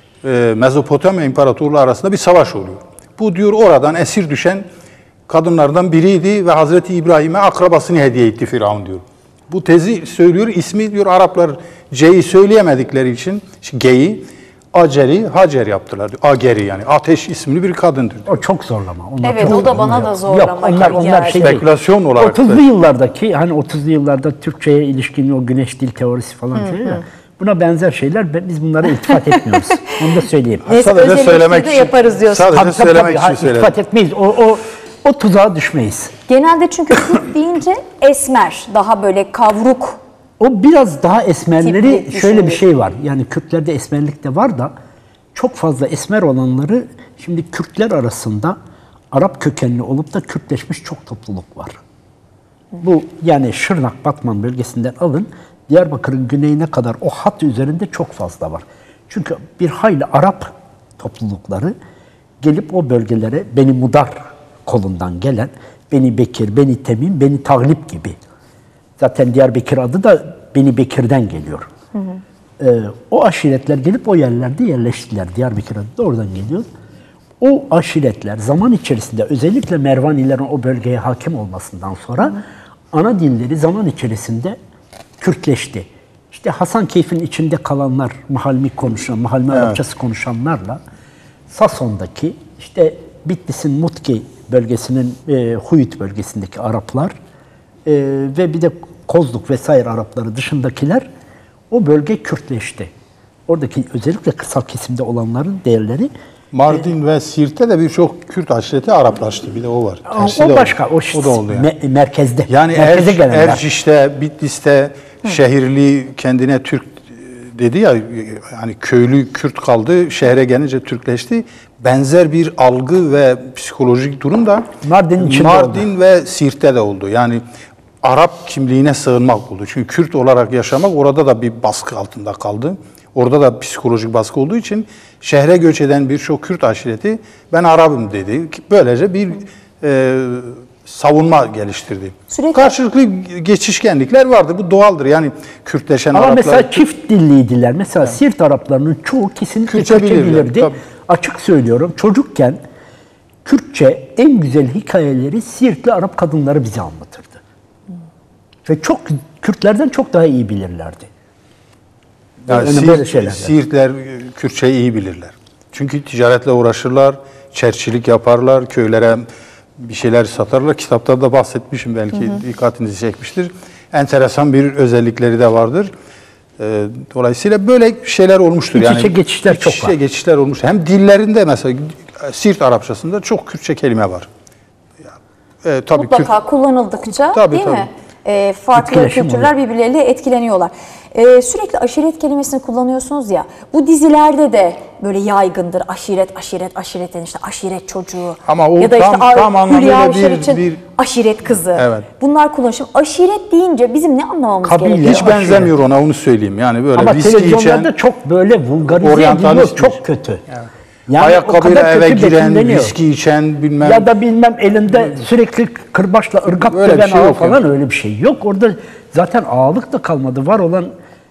e, Mezopotamya İmparatorluğu arasında bir savaş oluyor. Bu diyor oradan esir düşen kadınlardan biriydi ve Hazreti İbrahim'e akrabasını hediye etti Firavun diyor. Bu tezi söylüyor. İsmi diyor Araplar C'yi söyleyemedikleri için G'yi Acer'i Hacer yaptılar. Diyor. Ageri yani ateş isimli bir kadındır. Diyor. O çok zorlama. Onlar Evet, çok o da bana da zorlama Yok, onlar, gibi onlar geldi. şey değil. Spekülasyon olarak otuzlu da- yıllardaki hani otuzlu yıllarda Türkçeye ilişkin o güneş dil teorisi falan şey ya. Buna benzer şeyler ben- biz bunlara iltifat etmiyoruz. Onu da söyleyeyim. Neyse, Sadece özel söylemek eleştiri de için. yaparız diyorsun. Sadece Tabii, tabii, söylemek tabii. için Ha, söyledim. iltifat etmeyiz. O, o, o tuzağa düşmeyiz. Genelde çünkü Kürt deyince esmer, daha böyle kavruk. O biraz daha esmerleri Tipli şöyle bir düşünülür. şey var. Yani Kürtlerde esmerlik de var da çok fazla esmer olanları şimdi Kürtler arasında Arap kökenli olup da Kürtleşmiş çok topluluk var. Bu yani Şırnak, Batman bölgesinden alın Diyarbakır'ın güneyine kadar o hat üzerinde çok fazla var. Çünkü bir hayli Arap toplulukları gelip o bölgelere Beni Mudar kolundan gelen Beni Bekir, Beni Temim, Beni Taglip gibi. Zaten Diyarbakır adı da Beni Bekir'den geliyor. Hı hı. Ee, o aşiretler gelip o yerlerde yerleştiler. Diyarbakır adı da oradan geliyor. O aşiretler zaman içerisinde özellikle Mervanilerin o bölgeye hakim olmasından sonra hı hı. ana dilleri zaman içerisinde Kürtleşti. İşte Hasankeyf'in içinde kalanlar, Mahalmi konuşan, Mahalmi evet. Arapçası konuşanlarla Sason'daki işte Bitlis'in Mutki bölgesinin e, Huyut bölgesindeki Araplar e, ve bir de Kozluk vesaire Arapları dışındakiler o bölge Kürtleşti. Oradaki özellikle kırsal kesimde olanların değerleri Mardin e, ve Siirt'te de birçok Kürt aşireti Araplaştı. Bir de o var. Tersi o başka. O, o da oldu yani. Me- merkezde. Yani Merkeze er, gelenler. Erciş'te, Bitlis'te şehirli kendine Türk dedi ya yani köylü Kürt kaldı, şehre gelince Türkleşti. Benzer bir algı ve psikolojik durum da Mardin'in içinde Mardin oldu. Ve Siirt'te de oldu. Yani Arap kimliğine sığınmak oldu. Çünkü Kürt olarak yaşamak orada da bir baskı altında kaldı. Orada da psikolojik baskı olduğu için şehre göç eden birçok Kürt aşireti ben Arap'ım dedi. Böylece bir e, savunma geliştirdi. Sürekli... Karşılıklı geçişkenlikler vardır. Bu doğaldır. Yani Kürtleşen Ama Araplar... mesela çift dilliydiler. Mesela evet. Siirt Araplarının çoğu kesinlikle Kürtçe Kürtçe bilirler, bilirdi. tabii. Açık söylüyorum. Çocukken Kürtçe en güzel hikayeleri Siirtli Arap kadınları bize anlatırdı. Hmm. Ve çok Kürtlerden çok daha iyi bilirlerdi. Yani yani böyle şeyler. Siirtler Kürtçeyi iyi bilirler. Çünkü ticaretle uğraşırlar, çerçilik yaparlar, köylere bir şeyler satarlar. Kitapta da bahsetmişim, belki hı hı. dikkatinizi çekmiştir. Enteresan bir özellikleri de vardır. Dolayısıyla böyle şeyler olmuştur. İç içe yani geçişler iç çok içe var. geçişler olmuş. Hem dillerinde mesela Siirt Arapçasında çok Kürtçe kelime var. E, tabii Mutlaka Kürt, kullanıldıkça tabii, değil tabii. mi? e, farklı Etkileşim kültürler oluyor. birbirleriyle etkileniyorlar. E, sürekli aşiret kelimesini kullanıyorsunuz ya, bu dizilerde de böyle yaygındır. Aşiret, aşiret, aşiret işte aşiret çocuğu. Ama o ya da işte tam- Ar- tam anlamıyla Hülya Avşar bir- için bir- aşiret kızı. Evet. Bunlar kullanışım. Aşiret deyince bizim ne anlamamız Kabile. gerekiyor? Hiç benzemiyor ona, onu söyleyeyim. Yani böyle Ama viski televizyonlarda içen, çok böyle vulgarize ediliyor, oryantalist çok kötü. Yani o ayakkabıyla kadar eve kötü giren, betimleniyor. viski içen bilmem. Ya da bilmem elinde sürekli kırbaçla ırgat Öyle bir döven şey ağa yok falan yani. öyle bir şey yok. Orada zaten ağalık da kalmadı. Var olan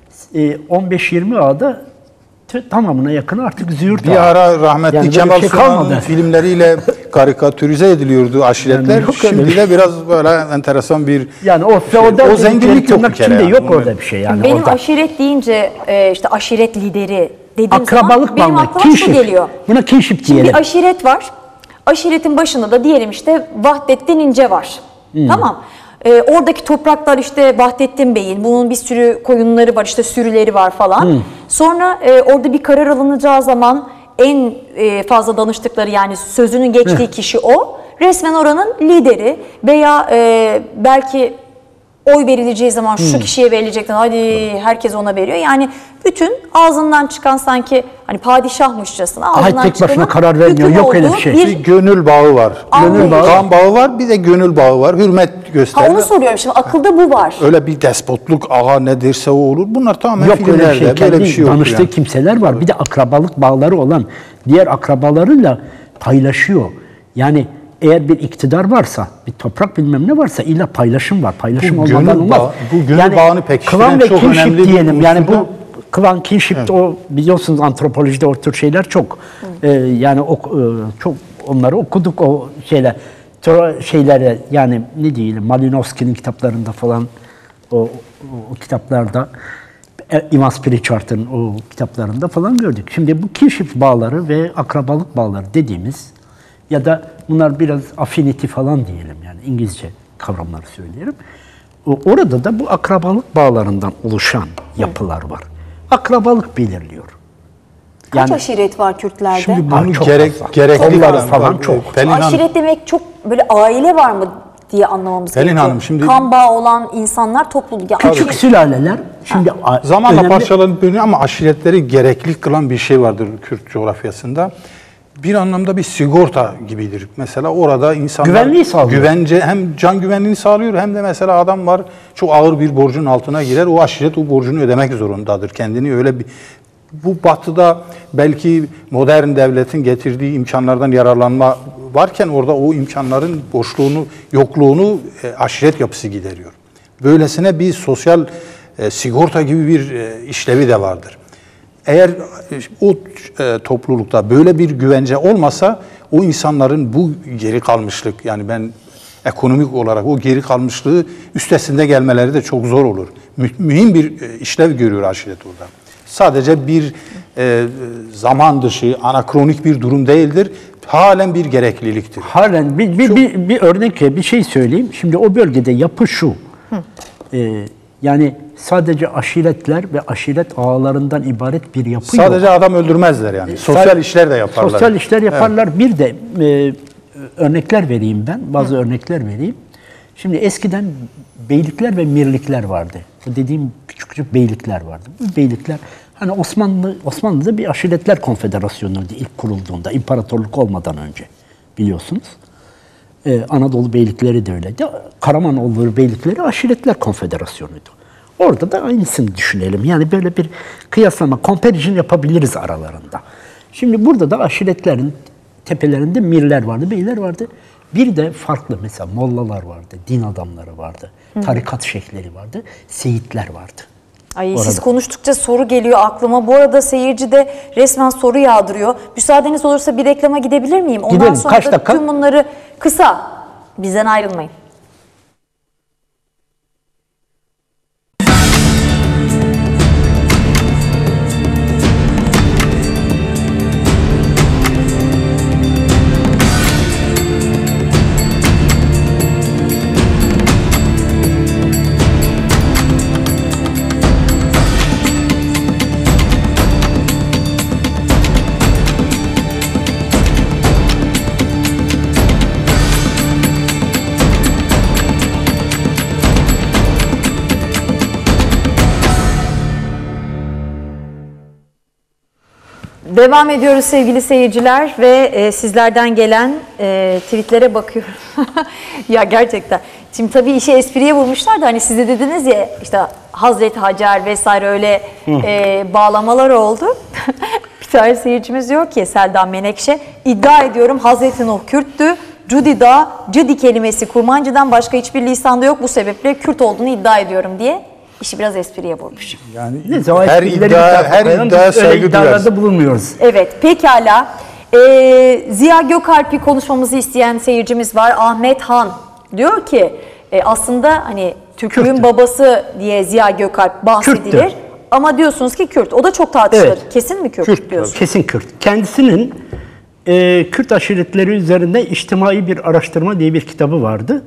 e, on beş yirmi ağda t- tamamına yakını artık züğürt Bir ağa. ara rahmetli Yani böyle Kemal bir şey Sunal'ın kalmadı. filmleriyle karikatürize ediliyordu aşiretler. Yani yok öyle Şimdi bir de biraz böyle enteresan bir Yani o feodal o dedikleri zenginlik yok bir tırnak kere. içinde yani. yok Bunu- orada bir şey yani Benim orada. aşiret deyince e, işte aşiret lideri dediğim Akrabalık zaman benim bağlı, aklıma şu kinship. geliyor. Buna kinship Şimdi diyelim. bir aşiret var. Aşiretin başında da diyelim işte Vahdettin İnce var. Hmm. Tamam. E, oradaki topraklar işte Vahdettin Bey'in, bunun bir sürü koyunları var, işte sürüleri var falan. Hmm. Sonra e, orada bir karar alınacağı zaman en e, fazla danıştıkları, yani sözünün geçtiği kişi o. Resmen oranın lideri veya e, belki oy verileceği zaman şu Hmm. kişiye verilecekten hadi herkes ona veriyor. Yani bütün ağzından çıkan sanki hani padişahmışçasına Ay, ağzından tek başına çıkanın karar vermiyor, hüküm yok öyle olduğu bir şey. Bir gönül bağı var. Gönül Gönül bağı. Kan bağı var, bir de gönül bağı var. Hürmet Ha, gösterir. onu soruyorum şimdi, akılda bu var. Öyle bir despotluk, ağa ne derse o olur. Bunlar tamamen Yok öyle bir filmlerde. şey. Böyle Kendi bir şey yok. danıştığı Yani. kimseler var. Bir de akrabalık bağları olan diğer akrabalarıyla paylaşıyor. Yani eğer bir iktidar varsa, bir toprak bilmem ne varsa illa paylaşım var. Paylaşım Bu olmadan gönül olmaz. bağı- bu gönül bağını pekiştiren klan ve çok kinship önemli bir diyelim. Yani bu unsur da- klan kinship, o biliyorsunuz antropolojide o tür şeyler çok. Ee, yani o, e, çok onları okuduk o şeyler. Sonra şeylere, yani ne diyelim, Malinowski'nin kitaplarında falan, o, o, o kitaplarda, e, Ivan Pritchard'ın o kitaplarında falan gördük. Şimdi bu kinship bağları ve akrabalık bağları dediğimiz, ya da bunlar biraz affinity falan diyelim, yani İngilizce kavramları söyleyelim. O, orada da bu akrabalık bağlarından oluşan yapılar var. Akrabalık belirliyor. Kaç aşiret var Kürtlerde? Şimdi Aa, bunu çok gerek, fazla. gerekli Onlar falan, falan Bak, çok. Pelin Hanım, Aşiret demek çok böyle aile var mı diye anlamamız Pelin gerekiyor. Hanım, şimdi- Kan bağı olan insanlar topluluk. Yani Küçük sülaleler şimdi a- zamanla önemli- parçalanıp bölünüyor ama aşiretleri gerekli kılan bir şey vardır Kürt coğrafyasında. Bir anlamda bir sigorta gibidir. Mesela orada insanlar Güvenliği sağlıyor. güvence, hem can güvenliğini sağlıyor hem de mesela adam var çok ağır bir borcun altına girer. O aşiret o borcunu ödemek zorundadır. Kendini öyle bir, bu batıda belki modern devletin getirdiği imkanlardan yararlanma varken orada o imkanların boşluğunu, yokluğunu e, aşiret yapısı gideriyor. Böylesine bir sosyal e, sigorta gibi bir e, işlevi de vardır. Eğer e, o e, toplulukta böyle bir güvence olmasa o insanların bu geri kalmışlık, yani ben ekonomik olarak o geri kalmışlığı üstesinde gelmeleri de çok zor olur. Mü- mühim bir e, işlev görüyor aşiret orada. Sadece bir e, zaman dışı, anakronik bir durum değildir. Halen bir gerekliliktir. Halen bir, bir, bir, bir örnek, bir şey söyleyeyim. Şimdi o bölgede yapı şu. Ee, yani sadece aşiretler ve aşiret ağalarından ibaret bir yapı yok. Sadece adam öldürmezler yani. Sosyal Sadece- işler de yaparlar. Sosyal işler yaparlar. Bir de e, örnekler vereyim ben. Bazı örnekler vereyim. Şimdi eskiden beylikler ve mirlikler vardı. Bu dediğim küçük küçük beylikler vardı. Bu beylikler hani Osmanlı Osmanlı'da bir aşiretler konfederasyonuydu ilk kurulduğunda, imparatorluk olmadan önce, biliyorsunuz. Ee, Anadolu beylikleri de öyleydi. Karamanoğulları beylikleri aşiretler konfederasyonuydu. Orada da aynısını düşünelim. Yani böyle bir kıyaslama, comparison yapabiliriz aralarında. Şimdi burada da aşiretlerin tepelerinde mirler vardı, beyler vardı. Bir de farklı, mesela mollalar vardı, din adamları vardı, tarikat şeyhleri vardı, seyitler vardı. Ay, Orada. siz konuştukça soru geliyor aklıma. Bu arada seyirci de resmen soru yağdırıyor. Müsaadeniz olursa bir reklama gidebilir miyim? Ondan Gidelim. sonra Kaç da dakika? tüm bunları kısa, bizden ayrılmayın. Devam ediyoruz sevgili seyirciler ve e, sizlerden gelen e, tweetlere bakıyorum. Ya gerçekten. Şimdi tabii işi espriye vurmuşlar da hani siz de dediniz ya işte Hazreti Hacer vesaire öyle e, bağlamalar oldu. Bir tane seyircimiz diyor ki Selda Menekşe, iddia ediyorum Hazreti Nuh Kürttü. Cudi da Cudi kelimesi Kurmancı'dan başka hiçbir lisanda yok, bu sebeple Kürt olduğunu iddia ediyorum diye işi biraz espriye vurmuş. Yani Neyse, o her esprileri iddia, bir her tarafa iddia koyalım. Biz öyle saygı iddialarda duyarız. bulunmuyoruz. Evet, pekala. Ee, Ziya Gökalp'i konuşmamızı isteyen seyircimiz var. Ahmet Han diyor ki e, aslında hani Türklüğün Kürttü. babası diye Ziya Gökalp bahsedilir. Kürttü. Ama diyorsunuz ki Kürt. O da çok tartışılır. Evet. Kesin mi Kürt, Kürt, diyorsunuz? Kesin Kürt. Kendisinin e, Kürt aşiretleri üzerinde içtimai bir araştırma diye bir kitabı vardı.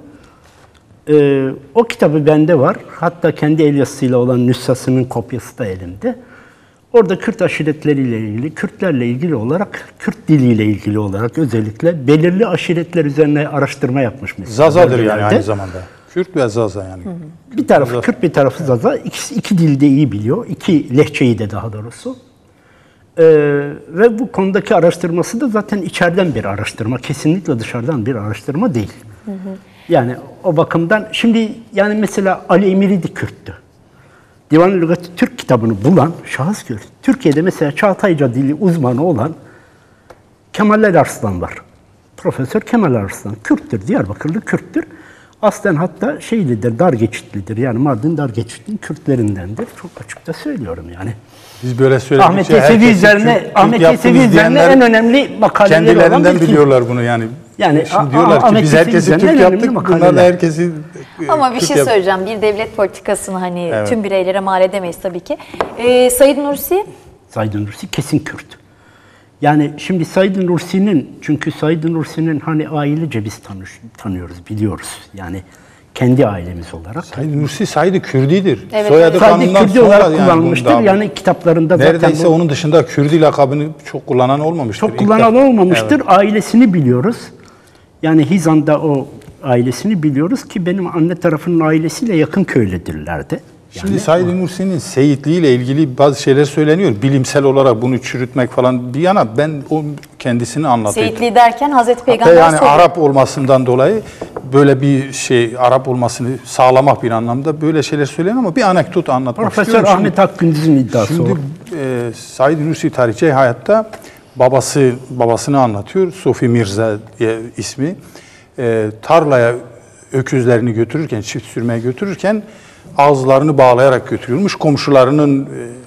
E, o kitabı bende var. Hatta kendi el yazısıyla olan nüshasının kopyası da elimde. Orada Kürt aşiretleriyle ilgili, Kürtlerle ilgili olarak, Kürt diliyle ilgili olarak özellikle belirli aşiretler üzerine araştırma yapmış mesela. Zazadır yani bölgelerde. aynı zamanda. Kürt ve Zaza yani. Bir tarafı Kürt, bir tarafı Zaza. İkisi, iki dilde iyi biliyor. İki lehçeyi de daha doğrusu. Ee, ve bu konudaki araştırması da zaten içeriden bir araştırma. Kesinlikle dışarıdan bir araştırma değil. Hı hı. Yani o bakımdan şimdi yani mesela Ali Emiridi Kürttü. Divan-ı Lügat-ı Türk kitabını bulan şahıs Kürt. Türkiye'de mesela Çağatayca dili uzmanı olan Kemal Arslan var. Profesör Kemal Arslan. Kürttür, Diyarbakırlı Kürttür. Aslen hatta şeylidir, dar geçitlidir. Yani Mardin dar geçitliğin Kürtlerindendir. Çok açıkça söylüyorum yani. Biz böyle Ahmet söyledikçe Yesevi herkesin üzerine, Kürt- Kürt Ahmet yaptığını Yesevi üzerine izleyenler en önemli makaleleri olan kendilerinden bir kim? biliyorlar bunu yani. Yani Şimdi A- diyorlar ki Ahmet biz Yesevi herkesi üzerine Türk en önemli yaptık, bunlar da makaleler. herkesi e, Ama bir Kürt şey yap- söyleyeceğim. Bir devlet politikasını hani Evet. tüm bireylere mal edemeyiz tabii ki. Ee, Said Nursi? Said Nursi kesin Kürt. Yani şimdi Said Nursi'nin, çünkü Said Nursi'nin hani ailece biz tanış, tanıyoruz, biliyoruz. Yani kendi ailemiz olarak. Said Nursi Said-i Kürdi'dir. Evet, Soyadı evet. Said kanundan Kürdi sonra olarak yani kullanılmıştır. bundan- Yani kitaplarında zaten neredeyse bu onun dışında Kürdi lakabını çok kullanan olmamıştır. çok İlk kullanan defa- olmamıştır. Evet. Ailesini biliyoruz. Yani Hizan'da o ailesini biliyoruz ki benim anne tarafının ailesiyle yakın köylüdürlerdi. Şimdi Said Nursi'nin seyitliğiyle ilgili bazı şeyler söyleniyor. Bilimsel olarak bunu çürütmek falan bir yana ben o kendisini anlatıyor. Seyitli derken Hazreti Hatta Peygamber yani soruyor. Arap olmasından dolayı böyle bir şey Arap olmasını sağlamak bir anlamda böyle şeyler söyleniyor ama bir anekdot anlatmak Profesör istiyorum. Şimdi- Ahmet Akgündüz'ün iddiası Şimdi o. e, Said Nursi tarihçi hayatta babası babasını anlatıyor. Sofi Mirza diye ismi. E, tarlaya öküzlerini götürürken, çift sürmeye götürürken ağızlarını bağlayarak götürüyormuş. Komşularının e,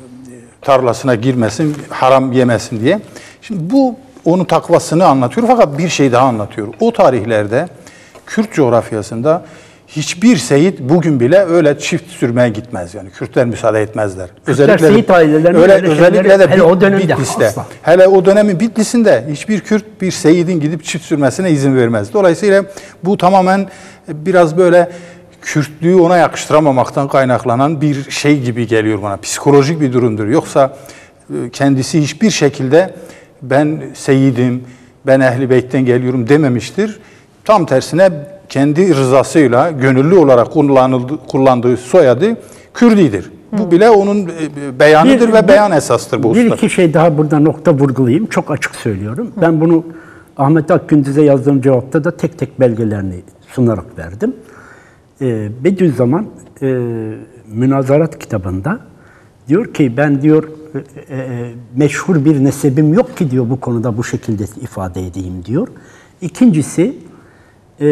tarlasına girmesin, haram yemesin diye. Şimdi bu onun takvasını anlatıyor fakat bir şey daha anlatıyor. O tarihlerde Kürt coğrafyasında hiçbir seyit bugün bile öyle çift sürmeye gitmez yani. Kürtler müsaade etmezler. seyit ailelerinin öyle, öyle özellikle şeyleri- de hele Bit- o dönemde Bitlis'te. asla. Hele o dönemin Bitlis'inde hiçbir Kürt bir seyidin gidip çift sürmesine izin vermez. Dolayısıyla bu tamamen biraz böyle Kürtlüğü ona yakıştıramamaktan kaynaklanan bir şey gibi geliyor bana. Psikolojik bir durumdur. Yoksa e, kendisi hiçbir şekilde ben seyidim, ben Ehl-i Beyt'ten geliyorum dememiştir. Tam tersine kendi rızasıyla gönüllü olarak kullanıldı, kullandığı soyadı Kürdidir. Bu bile onun e, beyanıdır Bir- ve bir- beyan esastır bu Bir usta. iki şey daha burada nokta vurgulayayım. Çok açık söylüyorum. Ben bunu Ahmet Akgündüz'e yazdığım cevapta da tek tek belgelerini sunarak verdim. Ee, Bediüzzaman e, Münazarat kitabında diyor ki ben diyor e, e, meşhur bir nesebim yok ki diyor bu konuda bu şekilde ifade edeyim diyor. İkincisi e,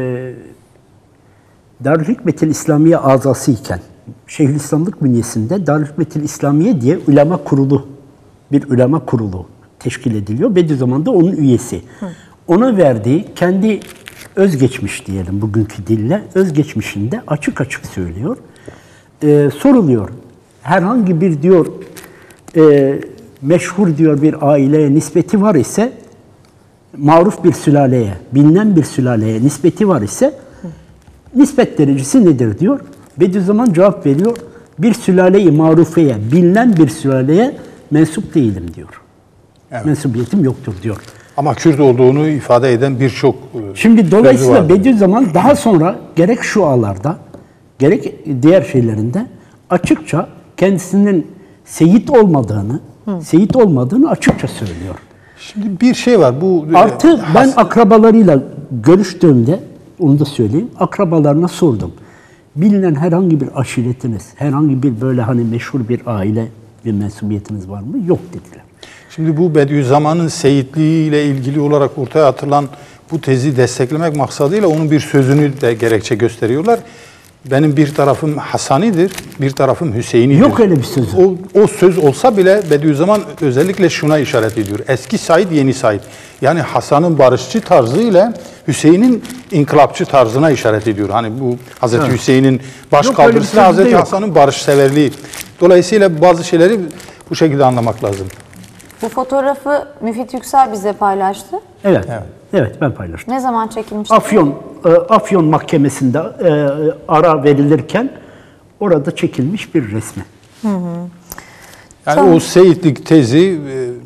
Darülhikmetil İslamiye azası iken Şeyhülislamlık bünyesinde Darülhikmetil İslamiye diye ulema kurulu, bir ulema kurulu teşkil ediliyor. Bediüzzaman da onun üyesi. Hı. Ona verdiği kendi özgeçmiş diyelim bugünkü dille, özgeçmişinde açık açık söylüyor. Ee, soruluyor. Herhangi bir diyor e, meşhur diyor bir aileye nispeti var ise, maruf bir sülaleye, bilinen bir sülaleye nispeti var ise nispet derecesi nedir diyor. Bediüzzaman cevap veriyor. Bir sülale-i marufeye, bilinen bir sülaleye mensup değilim diyor. Evet. Mensubiyetim yoktur diyor. Ama Kürt olduğunu ifade eden birçok e, Şimdi sözü dolayısıyla var. Bediüzzaman daha sonra gerek şualarda gerek diğer şeylerinde açıkça kendisinin seyit olmadığını, Seyit olmadığını açıkça söylüyor. Şimdi bir şey var. Bu Artı e, ben has- akrabalarıyla görüştüğümde, onu da söyleyeyim, akrabalarına sordum. Bilinen herhangi bir aşiretiniz, herhangi bir böyle hani meşhur bir aile bir mensubiyetiniz var mı? Yok dediler. Şimdi bu Bediüzzaman'ın seyitliği ile ilgili olarak ortaya atılan bu tezi desteklemek maksadıyla onun bir sözünü de gerekçe gösteriyorlar. Benim bir tarafım Hasani'dir, bir tarafım Hüseyin'idir. Yok öyle bir sözü. O, o söz olsa bile Bediüzzaman özellikle şuna işaret ediyor. Eski Said, yeni Said. Yani Hasan'ın barışçı tarzı ile Hüseyin'in inkılapçı tarzına işaret ediyor. Hani bu Hazreti Evet. Hüseyin'in baş Yok, öyle bir kaldırısı ile sözü de Hazreti yok. Hasan'ın barışseverliği. Dolayısıyla bazı şeyleri bu şekilde anlamak lazım. Bu fotoğrafı Müfit Yüksel bize paylaştı. Evet. Evet. Evet, ben paylaştım. Ne zaman çekilmişti? Afyon e, Afyon Mahkemesi'nde e, ara verilirken orada çekilmiş bir resmi. Yani Tamam. o seyitlik tezi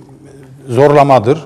e, zorlamadır.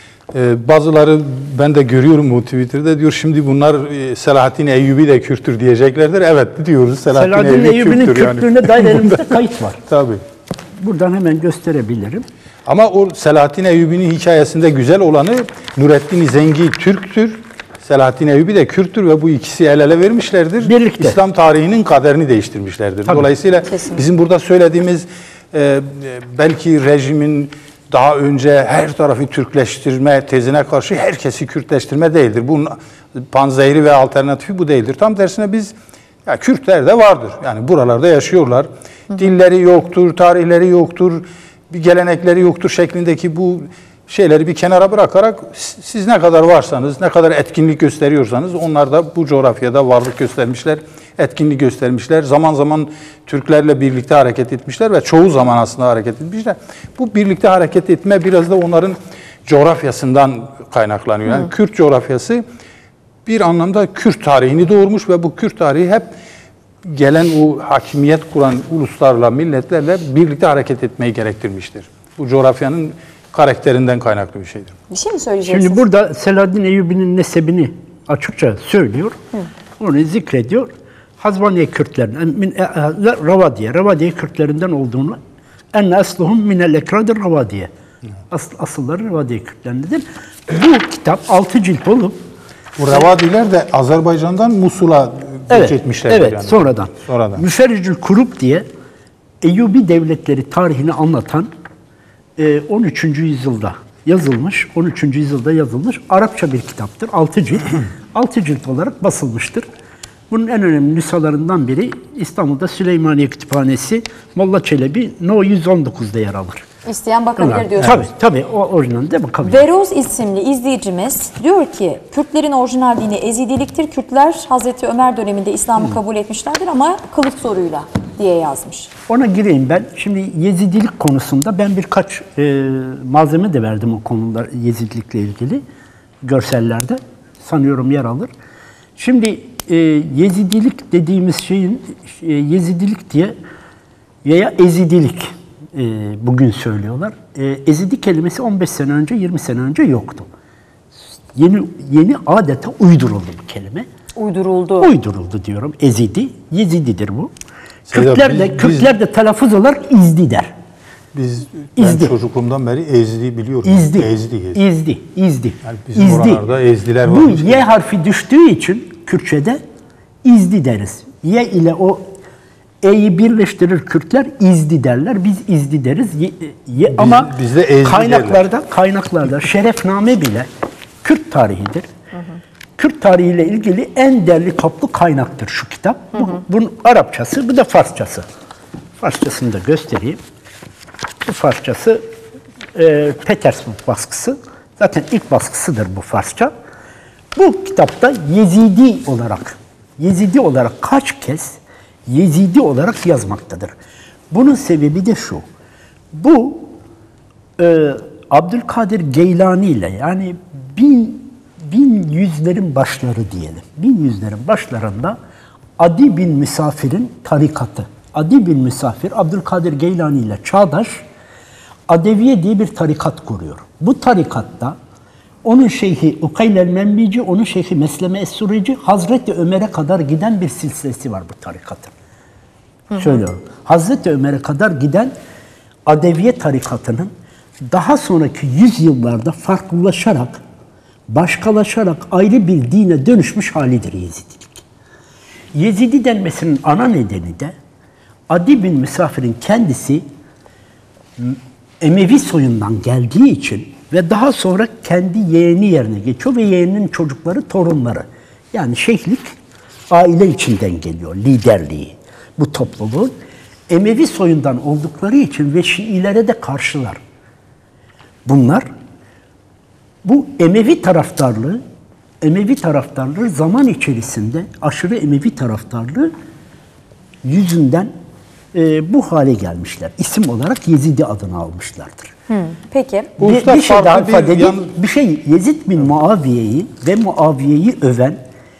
E, bazıları ben de görüyorum bu Twitter'da diyor şimdi bunlar e, Selahaddin Eyyubi de Kürttür diyeceklerdir. Evet diyoruz Selahaddin, Selahaddin Eyyubi Eyyubi'nin Kürttür yani. Kürtlüğüne dair elimizde kayıt var. Tabii. Buradan hemen gösterebilirim. Ama o Selahaddin Eyyubi'nin hikayesinde güzel olanı Nurettin Zengi Türk'tür. Selahaddin Eyyubi de Kürttür ve bu ikisi el ele vermişlerdir. Birlikte. İslam tarihinin kaderini değiştirmişlerdir. Tabii. Dolayısıyla Kesinlikle. bizim burada söylediğimiz e, belki rejimin daha önce her tarafı Türkleştirme tezine karşı herkesi Kürtleştirme değildir. Bunun panzehiri ve alternatifi bu değildir. Tam tersine biz ya Kürtler de vardır. Yani buralarda yaşıyorlar. Dilleri yoktur, tarihleri yoktur, bir gelenekleri yoktur şeklindeki bu şeyleri bir kenara bırakarak siz ne kadar varsanız, ne kadar etkinlik gösteriyorsanız onlar da bu coğrafyada varlık göstermişler, etkinlik göstermişler. Zaman zaman Türklerle birlikte hareket etmişler ve çoğu zaman aslında hareket etmişler. Bu birlikte hareket etme biraz da onların coğrafyasından kaynaklanıyor. Yani Kürt coğrafyası bir anlamda Kürt tarihini doğurmuş ve bu Kürt tarihi hep gelen o hakimiyet kuran uluslarla, milletlerle birlikte hareket etmeyi gerektirmiştir. Bu coğrafyanın karakterinden kaynaklı bir şeydir. Bir şey mi söyleyeceksiniz? Şimdi burada Selahaddin Eyyubi'nin nesebini açıkça söylüyor. Onu zikrediyor. Hazvaniye Kürtlerin, min Ravadiye, Ravadiye Kürtlerinden olduğunu, en asluhum minel ekradir Ravadiye. Asıl, asılları Ravadiye Kürtlerindendir. Bu kitap altı cilt olup Bu Revadiler de Azerbaycan'dan Musul'a göç evet, etmişlerdir. evet, yani. sonradan. Sonradan. Müferricül Kurup diye Eyyubi devletleri tarihini anlatan e, on üçüncü yüzyılda yazılmış, on üçüncü yüzyılda yazılmış Arapça bir kitaptır. altı cilt. altı cilt olarak basılmıştır. Bunun en önemli nüshalarından biri İstanbul'da Süleymaniye Kütüphanesi Molla Çelebi No yüz on dokuz'da yer alır. İsteyen bakabilir diyorsunuz. Tabii tabii o orijinalinde bakabilir. Veroz isimli izleyicimiz diyor ki Kürtlerin orijinal dini Ezidiliktir. Kürtler Hazreti Ömer döneminde İslam'ı kabul etmişlerdir ama kılıç soruyla diye yazmış. Ona gireyim ben. Şimdi Yezidilik konusunda ben birkaç e, malzeme de verdim o konular Yezidilikle ilgili görsellerde. Sanıyorum yer alır. Şimdi e, Yezidilik dediğimiz şeyin e, Yezidilik diye veya Ezidilik e, bugün söylüyorlar. E, Ezidi kelimesi on beş sene önce, yirmi sene önce yoktu. Yeni yeni adeta uyduruldu bu kelime. Uyduruldu. Uyduruldu diyorum. Ezidi, Yezididir bu. Sedat, Kürtler de, biz- biz- Kürtler de telaffuz olarak izdi der. Biz ben İzdi. çocukluğumdan beri Ezdi biliyorum. İzdi. Ezdi. Ezdi. İzdi. İzdi. Yani bizim İzdi. oralarda Ezdiler Bu varmış. Y harfi düştüğü için Kürtçe'de izdi deriz. Y ile o E'yi birleştirir Kürtler izdi derler. Biz izdi deriz. Y, y, ama bizde ezdi kaynaklarda kaynaklarda şerefname bile Kürt tarihidir. Kürt tarihiyle ilgili en derli kaplı kaynaktır şu kitap. Bu, bunun Arapçası, bu da Farsçası. Farsçasını da göstereyim. Bu Farsçası e, Petersburg baskısı. Zaten ilk baskısıdır bu Farsça. Bu kitapta Yezidi olarak, Yezidi olarak kaç kez Yezidi olarak yazmaktadır. Bunun sebebi de şu. Bu e, Abdülkadir Geylani ile yani bin, bin yüzlerin başları diyelim. Bin yüzlerin başlarında Adi bin Misafir'in tarikatı. Adi bin Misafir Abdülkadir Geylani ile çağdaş Adeviye diye bir tarikat kuruyor. Bu tarikatta onun şeyhi Ukayl el-Menbici, onun şeyhi Mesleme es-Surici, Hazreti Ömer'e kadar giden bir silsilesi var bu tarikatın. Söylüyorum. Hazreti Ömer'e kadar giden Adeviye tarikatının daha sonraki yüzyıllarda farklılaşarak, başkalaşarak ayrı bir dine dönüşmüş halidir Yezidilik. Yezidi denmesinin ana nedeni de Adi bin Müsafir'in kendisi Emevi soyundan geldiği için ve daha sonra kendi yeğeni yerine geçiyor ve yeğeninin çocukları torunları. Yani şeyhlik aile içinden geliyor, liderliği bu topluluğun. Emevi soyundan oldukları için ve Şiilere de karşılar. Bunlar bu Emevi taraftarlığı, Emevi taraftarlığı zaman içerisinde aşırı Emevi taraftarlığı yüzünden e, bu hale gelmişler. İsim olarak Yezidi adını almışlardır. Hı, peki. Bu Bir, bir şey daha bir ifade edeyim. yan- Bir şey Yezid bin Muaviye'yi ve Muaviye'yi öven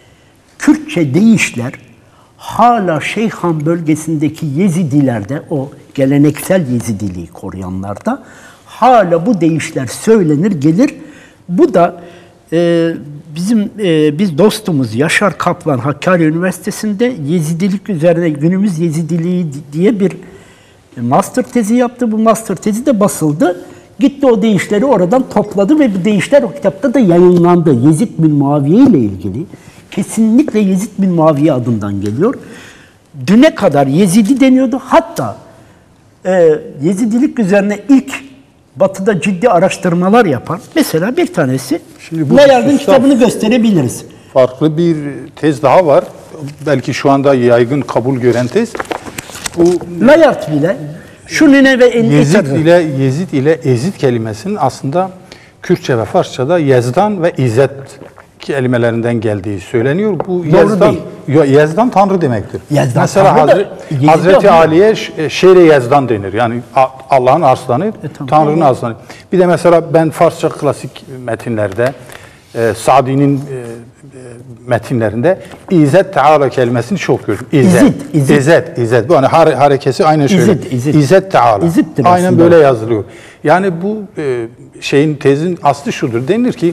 Kürtçe deyişler hala Şeyhan bölgesindeki Yezidilerde, o geleneksel Yezidiliği koruyanlarda hala bu deyişler söylenir gelir. Bu da e, bizim e, biz dostumuz Yaşar Kaplan Hakkari Üniversitesi'nde Yezidilik üzerine günümüz Yezidiliği diye bir master tezi yaptı. Bu master tezi de basıldı. Gitti o deyişleri oradan topladı ve bu deyişler o kitapta da yayınlandı. Yezid bin Muaviye ile ilgili. Kesinlikle Yezid bin Muaviye adından geliyor. Düne kadar Yezidi deniyordu. Hatta e, Yezidilik üzerine ilk Batı'da ciddi araştırmalar yapan, mesela bir tanesi, Şimdi bu Layard'ın hususta- kitabını gösterebiliriz. Farklı bir tez daha var. Belki şu anda yaygın kabul gören tez. Bu Layard bile şu Nine ve elli Yezid ile Yezid ile Ezid kelimesinin aslında Kürtçe ve Farsça'da Yezdan ve İzzet kelimelerinden geldiği söyleniyor. Bu Yezdan, değil. Yo, Yezdan Tanrı demektir. Yezdan Mesela Tanrı da Hazre- Yezid Hazreti adı. Ali'ye Ş- Şer-i Yezdan denir. Yani A- Allah'ın arslanı, tamam. Tanrı'nın arslanı. Bir de mesela ben Farsça klasik metinlerde e, Sa'di'nin e, e, metinlerinde İzzet Teala kelimesini çok gördüm. İzzet, İzzet, İzzet. İzzet, İzzet. Bu hani hare- harekesi aynen şöyle. İzzet, İzzet. İzzet Teala. İzzettir Aynen aslında. böyle yazılıyor. Yani bu e, şeyin tezin aslı şudur. Denilir ki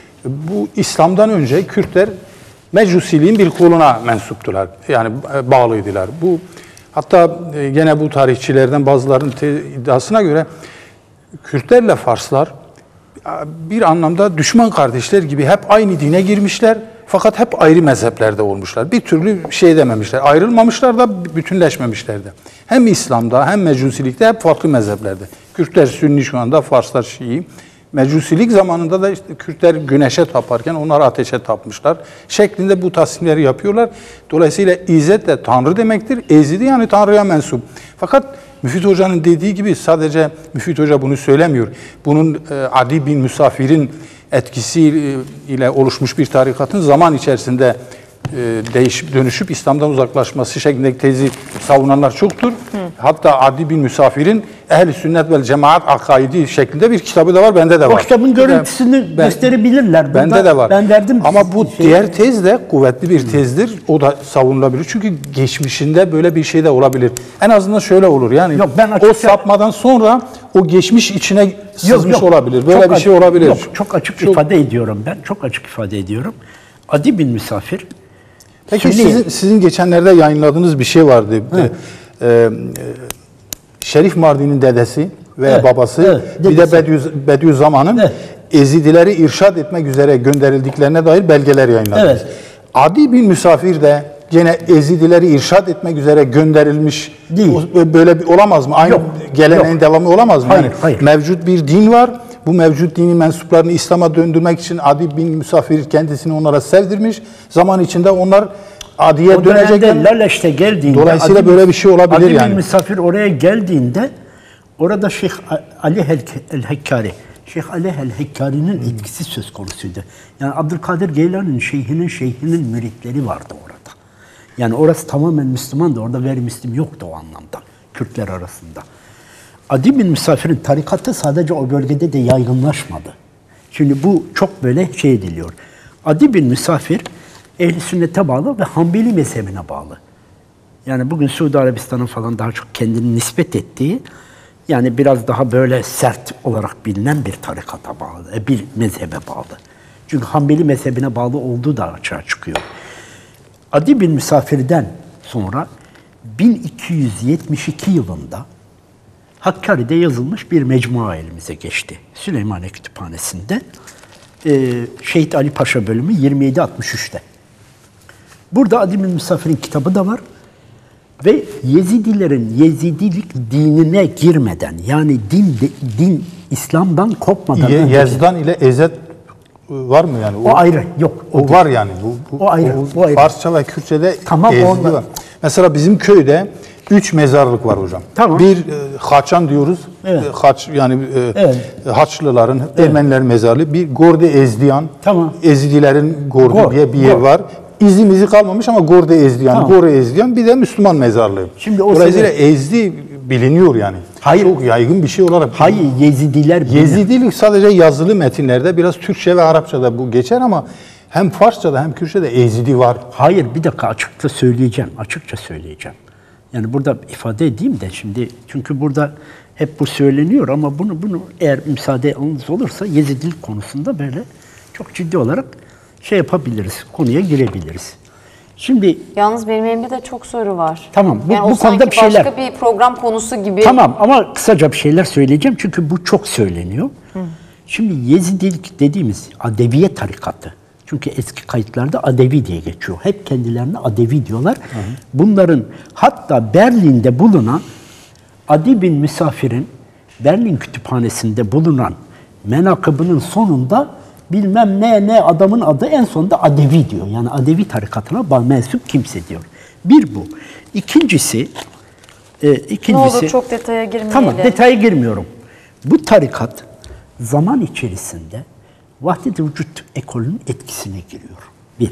bu İslam'dan önce Kürtler Mecusiliğin bir koluna mensuptular. Yani e, bağlıydılar. Bu hatta e, gene bu tarihçilerden bazılarının te- iddiasına göre Kürtlerle Farslar bir anlamda düşman kardeşler gibi hep aynı dine girmişler fakat hep ayrı mezheplerde olmuşlar. Bir türlü şey dememişler. Ayrılmamışlar da bütünleşmemişler de. Hem İslam'da hem Mecusilikte hep farklı mezheplerde. Kürtler Sünni şu anda, Farslar Şii. Mecusilik zamanında da işte Kürtler güneşe taparken onlar ateşe tapmışlar. Şeklinde bu tasnifleri yapıyorlar. Dolayısıyla İzzet de Tanrı demektir. Ezidi yani Tanrı'ya mensup. Fakat Müfit Hoca'nın dediği gibi sadece Müfit Hoca bunu söylemiyor. Bunun e, Adi bin Müsafir'in etkisiyle oluşmuş bir tarikatın zaman içerisinde e, değişip dönüşüp İslam'dan uzaklaşması şeklindeki tezi savunanlar çoktur. Hı. Hatta Adi bin Müsafir'in Ehl-i Sünnet vel Cemaat akaidi şeklinde bir kitabı da var, bende de var. O kitabın görüntüsünü Ben- gösterebilirler. Bende Burada de var. Ben verdim. Ama bu şey- diğer tez de kuvvetli bir tezdir. O da savunulabilir. Çünkü geçmişinde böyle bir şey de olabilir. En azından şöyle olur. Yani Yok, ben o açıkça- sapmadan sonra o geçmiş içine sızmış Yok, yok. olabilir. Böyle Çok bir şey açık- olabilir. Yok, çok açık Çok- ifade ediyorum ben. Çok açık ifade ediyorum. Adi bin Müsafir. Peki Sünni- sizin, sizin geçenlerde yayınladığınız bir şey vardı. Ee, e, Şerif Mardin'in dedesi veya Evet, babası, evet, bir de dedesi. Bediüz, Bediüzzaman'ın Evet. Ezidileri irşad etmek üzere gönderildiklerine dair belgeler yayınladınız. Evet. Adi bin Müsafir de gene Ezidileri irşad etmek üzere gönderilmiş. Değil. O- Böyle bir olamaz mı? Aynı Yok, geleneğin yok. devamı olamaz mı? Hayır, Yani hayır. mevcut bir din var. Bu mevcut dinin mensuplarını İslam'a döndürmek için Adi bin Müsafir kendisini onlara sevdirmiş. Zaman içinde onlar Adi'ye O dönemde dönecekler. Laleş'te geldiğinde Dolayısıyla Adi- böyle bir şey olabilir Adi bin yani. Misafir oraya geldiğinde orada Şeyh Ali el-Hekkari, Şeyh Ali el-Hekkari'nin etkisi söz konusuydu. Yani Abdülkadir Geylani'nin şeyhinin şeyhinin müritleri vardı orada. Yani orası tamamen Müslümandı. Orada gayrimüslim yoktu o anlamda Kürtler arasında. Adi bin Misafir'in tarikatı sadece o bölgede de yaygınlaşmadı. Şimdi bu çok böyle şey ediliyor. Adi bin Misafir Ehl-i Sünnet'e bağlı ve Hanbeli mezhebine bağlı. Yani bugün Suudi Arabistan'ın falan daha çok kendini nispet ettiği, yani biraz daha böyle sert olarak bilinen bir tarikata bağlı, e, bir mezhebe bağlı. Çünkü Hanbeli mezhebine bağlı olduğu da açığa çıkıyor. Adi bin Misafir'den sonra bin iki yüz yetmiş iki yılında Hakkari'de yazılmış bir mecmua elimize geçti. Süleymaniye Kütüphanesi'nde. Ee, Şehit Ali Paşa bölümü yirmi yedi altmış üç'te. Burada Adem-i Misafir'in kitabı da var. Ve Yezidilerin Yezidilik dinine girmeden, yani din din İslam'dan kopmadan Ye, önce, Yazdan ile Ezet var mı yani? o ayrı, yok. O, değil. var yani. Bu, bu, O ayrı, o, o ayrı. Farsça ve Kürtçe'de Tamam, Ezdi onda- var. Mesela bizim köyde üç mezarlık var hocam. Tamam. Bir e, Haçan diyoruz. Evet. E, Haç yani e, Evet. Haçlıların, Ermenilerin mezarlığı. Bir Gorde Ezdiyan. Tamam. Ezidilerin Gorde Gor, diye bir yer Gor. var. İzimizi kalmamış ama Gorde Ezdiyan, Tamam. Gore Ezdiyan, bir de Müslüman mezarlığı. Şimdi o Dolayısıyla sene- Ezdi biliniyor yani. Hayır. Çok yaygın bir şey olarak. Hayır, Yezidiler bilir. Yezidilik sadece yazılı metinlerde, biraz Türkçe ve Arapçada bu geçer ama hem Farsçada hem Kürtçe'de Ezidi var. Hayır, bir dakika, açıkça söyleyeceğim. Açıkça söyleyeceğim. Yani burada ifade edeyim de şimdi, çünkü burada hep bu söyleniyor ama bunu bunu eğer müsaadeniz olursa Yezidilik konusunda böyle çok ciddi olarak şey yapabiliriz, konuya girebiliriz. Şimdi Yalnız benim elimde de çok soru var. Tamam, bu- yani o bu konuda sanki bir şeyler- başka bir program konusu gibi. tamam, ama kısaca bir şeyler söyleyeceğim çünkü bu çok söyleniyor. Şimdi Yezidilik dediğimiz Adeviye tarikatı. Çünkü eski kayıtlarda Adevi diye geçiyor. Hep kendilerine Adevi diyorlar. Bunların hatta Berlin'de bulunan Adi bin Misafir'in Berlin Kütüphanesi'nde bulunan menakıbının sonunda bilmem ne ne adamın adı en sonunda Adevi diyor. Yani Adevi tarikatına ba- mensup kimse diyor. Bir bu. İkincisi e, ikincisi Ne olur çok detaya girmeyelim. Tamam, detaya girmiyorum. Bu tarikat zaman içerisinde vahdet-i vücut ekolünün etkisine giriyor. Bir.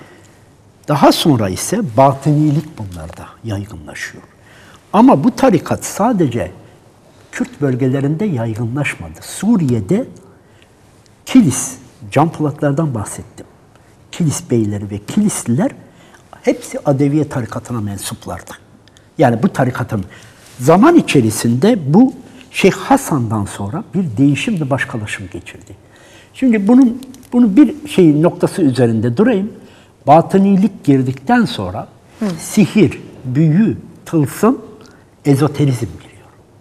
Daha sonra ise batınilik bunlarda yaygınlaşıyor. Ama bu tarikat sadece Kürt bölgelerinde yaygınlaşmadı. Suriye'de Kilis, Can Polatlardan bahsettim. Kilis beyleri ve Kilisliler hepsi Adeviye tarikatına mensuplardı. Yani bu tarikatın zaman içerisinde bu Şeyh Hasan'dan sonra bir değişim ve başkalaşım geçirdi. Şimdi bunun bunu bir şey noktası üzerinde durayım. Batınilik girdikten sonra sihir, büyü, tılsım, ezoterizm giriyor.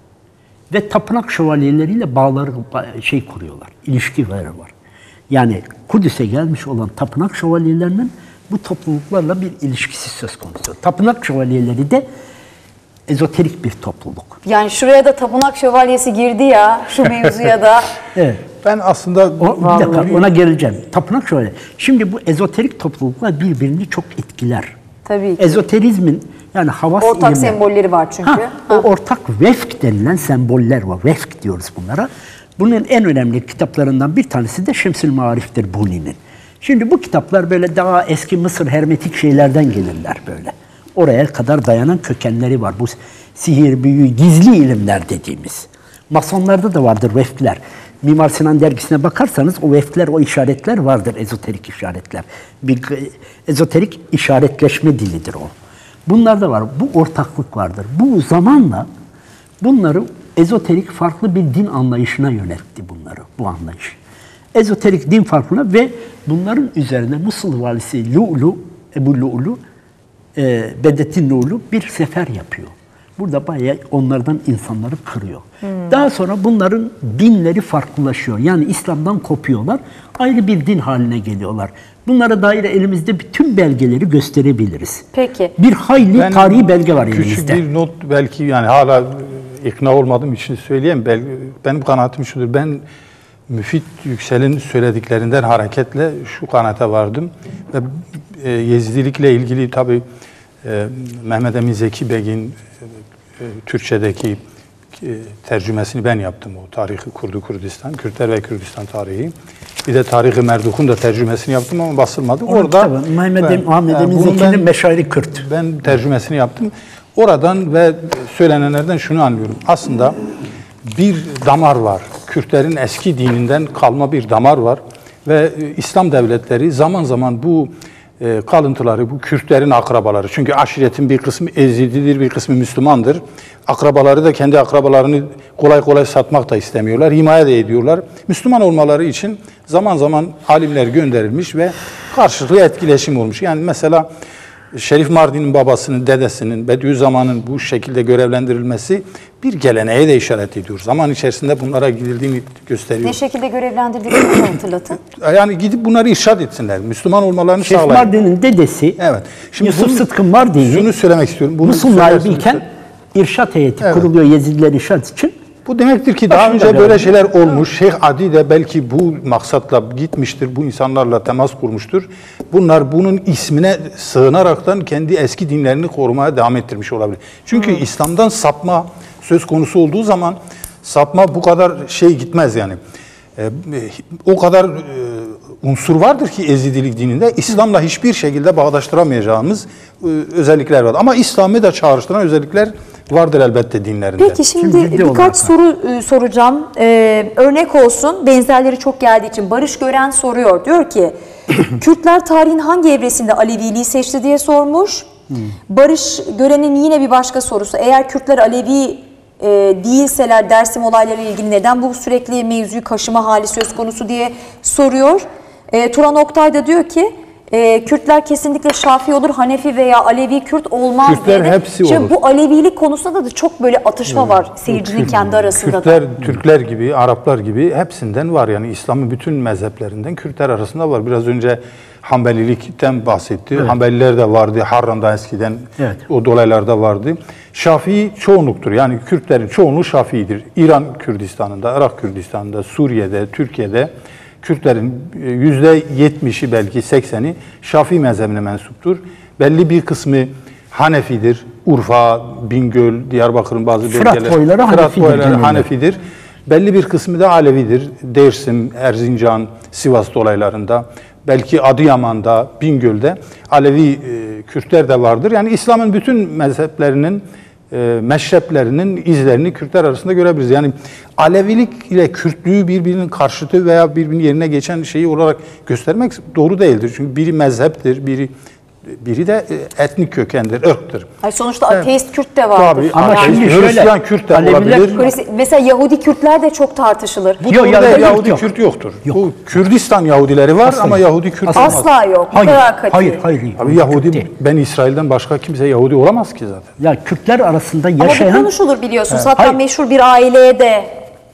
Ve tapınak şövalyeleriyle bağları şey kuruyorlar, ilişkileri var. Yani Kudüs'e gelmiş olan tapınak şövalyelerinin bu topluluklarla bir ilişkisi söz konusu. Tapınak şövalyeleri de ezoterik bir topluluk. Yani şuraya da tapınak şövalyesi girdi ya, şu mevzuya da. Evet. Ben aslında O, bir dakika, ona geleceğim. Tapınak şöyle. Şimdi bu ezoterik topluluklar birbirini çok etkiler. Tabii ki. Ezoterizmin yani havas Ortak ilimler- sembolleri var çünkü. Ha, o ortak vefk denilen semboller var. Vefk diyoruz bunlara. Bunun en önemli kitaplarından bir tanesi de Şemsül Maarif'tir Buni'nin. Şimdi bu kitaplar böyle daha eski Mısır hermetik şeylerden gelirler böyle. Oraya kadar dayanan kökenleri var. Bu sihir, büyü, gizli ilimler dediğimiz. Masonlarda da vardır vefkler. Mimar Sinan dergisine bakarsanız o vefkler, o işaretler vardır, ezoterik işaretler. Bir ezoterik işaretleşme dilidir o. Bunlar da var. Bu ortaklık vardır. Bu zamanla bunları ezoterik farklı bir din anlayışına yöneltti bunları, bu anlayış. Ezoterik din farkına ve bunların üzerine Musul valisi Lu'lu, Ebu Lu'lu, e, Bedrettin Lu'lu bir sefer yapıyor. Burada bayağı onlardan insanları kırıyor. Hmm. Daha sonra bunların dinleri farklılaşıyor. Yani İslam'dan kopuyorlar. Ayrı bir din haline geliyorlar. Bunlara dair elimizde bütün belgeleri gösterebiliriz. Peki. Bir hayli Ben tarihi belge var küçük elimizde. bir not, belki yani hala e, ikna olmadığım için söyleyeyim. Belki, benim kanaatim şudur. Ben Müfit Yüksel'in söylediklerinden hareketle şu kanaate vardım. Ve e, Yezidilikle ilgili tabii e, Mehmet Emin Zeki Beg'in e, Türkçedeki e, tercümesini ben yaptım. O tarihi kurdu Kürdistan, Kürtler ve Kürdistan tarihi. Bir de Tarih-i Merduk'un da tercümesini yaptım ama basılmadı. Onu Orada tabii, Mehmet ben- Emin- Ahmet yani Emin bunu Zeki'nin ben- Meşairi Kürt. Ben tercümesini yaptım. Oradan ve söylenenlerden şunu anlıyorum. Aslında bir damar var. Kürtlerin eski dininden kalma bir damar var. Ve İslam devletleri zaman zaman bu e, kalıntıları, bu Kürtlerin akrabaları. Çünkü aşiretin bir kısmı Ezididir, bir kısmı Müslümandır. Akrabaları da kendi akrabalarını kolay kolay satmak da istemiyorlar. Himaye de ediyorlar. Müslüman olmaları için zaman zaman alimler gönderilmiş ve karşılıklı etkileşim olmuş. Yani mesela Şerif Mardin'in babasının, dedesinin, Bediüzzaman'ın bu şekilde görevlendirilmesi bir geleneğe de işaret ediyor. Zaman içerisinde bunlara gidildiğini gösteriyor. Ne şekilde görevlendirdiklerini hatırlatın. Yani gidip bunları irşad etsinler. Müslüman olmalarını Şerif sağlayın. Mardin'in dedesi Evet. Şimdi Yusuf bunu- Sıtkı Mardin'i Şunu söylemek istiyorum. Bunu Musul söylersiniz. naibiyken irşat heyeti Evet. kuruluyor Yezidiler irşat için. Bu demektir ki daha Başında önce böyle gördüm. şeyler olmuş. Şeyh Adi de belki bu maksatla gitmiştir, bu insanlarla temas kurmuştur. Bunlar bunun ismine sığınaraktan kendi eski dinlerini korumaya devam ettirmiş olabilir. Çünkü İslam'dan sapma söz konusu olduğu zaman sapma bu kadar şey gitmez yani. Ee, o kadar e, unsur vardır ki Ezidilik dininde İslam'la hiçbir şekilde bağdaştıramayacağımız e, özellikler var. Ama İslam'ı da çağrıştıran özellikler vardır elbette dinlerinde. Peki şimdi, Şimdi ciddi birkaç olarak- soru e, soracağım. Ee, örnek olsun, benzerleri çok geldiği için Barış Gören soruyor. Diyor ki, Kürtler tarihin hangi evresinde Aleviliği seçti diye sormuş. Barış Gören'in yine bir başka sorusu. Eğer Kürtler Alevi e, değilseler Dersim olaylarıyla ilgili neden bu sürekli mevzuyu kaşıma hali söz konusu diye soruyor. E, Turan Oktay da diyor ki, e, Kürtler kesinlikle Şafii olur, Hanefi veya Alevi Kürt olmaz Kürtler diye de- hepsi Şimdi olur. bu Alevilik konusunda da çok böyle atışma var seyircinin kendi arasında da. Kürtler, Türkler gibi, Araplar gibi hepsinden var. Yani İslam'ın bütün mezheplerinden Kürtler arasında var. Biraz önce Hanbelilikten bahsetti. Evet. Hanbeliler de vardı. Harran'da eskiden Evet. o dolaylarda vardı. Şafii çoğunluktur. Yani Kürtlerin çoğunluğu Şafii'dir. İran Kürdistan'ında, Irak Kürdistan'da, Suriye'de, Türkiye'de Kürtlerin yüzde yetmişi belki sekseni Şafii mezhebine mensuptur. Belli bir kısmı Hanefidir. Urfa, Bingöl, Diyarbakır'ın bazı Fırat bölgeler. boyları Fırat Hanefidir boyları genelde. Hanefidir. Belli bir kısmı da Alevidir. Dersim, Erzincan, Sivas dolaylarında, belki Adıyaman'da, Bingöl'de Alevi e, Kürtler de vardır. Yani İslam'ın bütün mezheplerinin, e, meşreplerinin izlerini Kürtler arasında görebiliriz. Yani Alevilik ile Kürtlüğü birbirinin karşıtı veya birbirinin yerine geçen şeyi olarak göstermek doğru değildir. Çünkü biri mezheptir, biri biri de e, etnik kökendir, ırktır. Hayır, sonuçta ateist Kürt de vardır. Tabii. Ama ateist, şimdi şöyle, Hristiyan Kürt de Aleviler- olabilir. Hristi- Mesela Yahudi Kürtler de çok tartışılır. Bu Yok, durumda Yahudi Yahudi yok. Kürt yoktur. Yok. Bu Kürdistan Yahudileri var Asla ama yok. Yahudi Kürt Asla. olmaz. Asla yok. Bu Hayır, kadar katı. hayır, hayır. hayır. Abi Kürt Yahudi, değil. ben İsrail'den başka kimse Yahudi olamaz ki zaten. Ya Kürtler arasında Ama bu yaşayan... konuşulur biliyorsunuz. Evet. Hatta Hayır. meşhur bir aileye de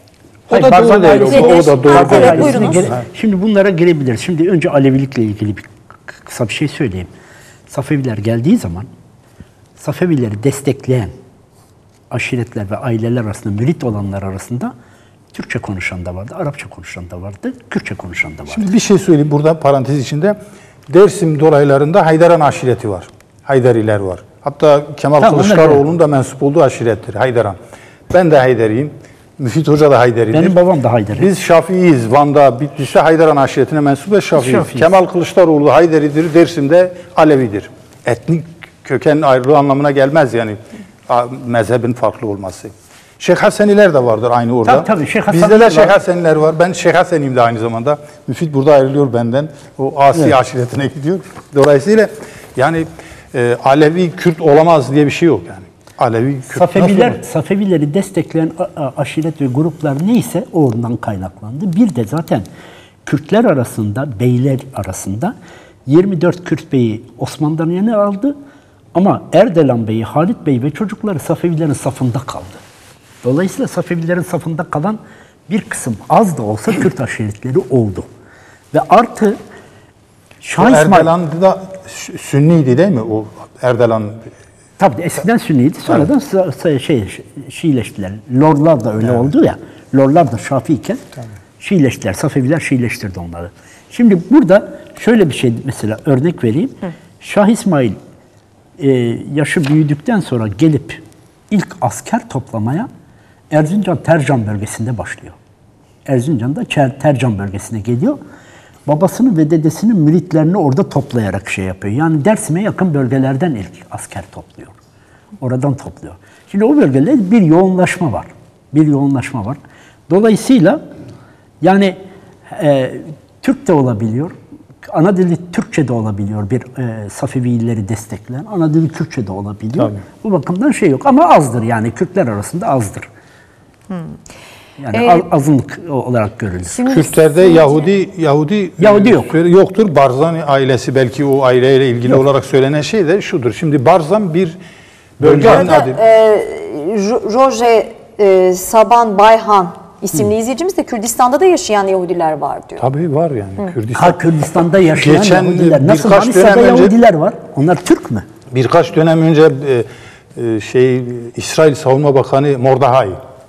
O da Barzani doğru değil. ailesi- O, o da doğru Evet, değil. evet, ailesine buyurunuz. gire- Şimdi bunlara girebiliriz. Şimdi önce Alevilikle ilgili bir kısa bir şey söyleyeyim. Safeviler geldiği zaman Safevileri destekleyen aşiretler ve aileler arasında, mürit olanlar arasında Türkçe konuşan da vardı, Arapça konuşan da vardı, Kürtçe konuşan da vardı. Şimdi bir şey söyleyeyim burada parantez içinde. Dersim dolaylarında Haydaran aşireti var. Haydariler var. Hatta Kemal Tamam, Kılıçdaroğlu'nun da mensup olduğu aşirettir Haydaran. Ben de Haydariyim. Müfit Hoca da Haydari'dir. Benim babam da Haydari. Biz Şafiiyiz. Van'da, Bitlis'te Haydaran aşiretine mensup ve Şafiiyiz. Şafiiyiz. Kemal Kılıçdaroğlu Haydari'dir. Dersim'de Alevidir. Etnik köken ayrılığı anlamına gelmez yani a- mezhebin farklı olması. Şeyh Haseniler de vardır aynı orada. Tabii, tabii, Şeyh Bizde Haseniler de Şeyh var. Haseniler var. Ben Şeyh Haseniyim de aynı zamanda. Müfit burada ayrılıyor benden. O Asi Evet. aşiretine gidiyor. Dolayısıyla yani e, Alevi Kürt olamaz diye bir şey yok yani. Alevi Kürt nasıl Safeviler, olur? Safevileri destekleyen a- a- aşiret ve gruplar neyse oradan kaynaklandı. Bir de zaten Kürtler arasında, beyler arasında yirmi dört Kürt beyi Osmanlı'dan yana aldı. Ama Erdelan Bey'i, Halit Bey ve çocukları Safevilerin safında kaldı. Dolayısıyla Safevilerin safında kalan bir kısım az da olsa Kürt aşiretleri oldu. Ve artı O Şah İsmail... Erdelan'da Sü- Sünniydi değil mi? O Erdelan Tabii eskiden Sünniydi, sonradan sa- sa- şey Şiileştiler. Lorlar da öyle oldu ya. Lorlar da Şafii'yken Şiileştiler, Safeviler Şiileştirdi onları. Şimdi burada şöyle bir şey mesela örnek vereyim. Şah İsmail e, yaşı büyüdükten sonra gelip ilk asker toplamaya Erzincan Tercan bölgesinde başlıyor. Erzincan'da Çer- Tercan bölgesine geliyor. Babasının ve dedesinin müritlerini orada toplayarak şey yapıyor. Yani Dersim'e yakın bölgelerden ilk asker topluyor. Oradan topluyor. Şimdi o bölgelerde bir yoğunlaşma var. Bir yoğunlaşma var. Dolayısıyla yani e, Türk de olabiliyor. Ana dili Türkçe de olabiliyor. Bir e, Safevileri destekleyen ana dili Kürtçe de olabiliyor. Tabii. Bu bakımdan şey yok ama azdır yani Kürtler arasında azdır. Yani Ee, azınlık olarak görülür. Şimdi Kürtlerde Yahudi Yahudi Yahudi yok. Yoktur. Barzani ailesi belki o aileyle ilgili yok. olarak söylenen şey de şudur. Şimdi Barzan bir bölgenin adı. E, Roje e, Saban Bayhan isimli izleyicimiz de Kürdistan'da da yaşayan Yahudiler var diyor. Tabii var yani. Kürdistan. Ha, Kürdistan'da yaşayan Geçen Yahudiler. Nasıl birkaç Manisa'da dönem önce- Yahudiler var? Onlar Türk mü? Birkaç dönem önce e, e, şey İsrail Savunma Bakanı Mordahai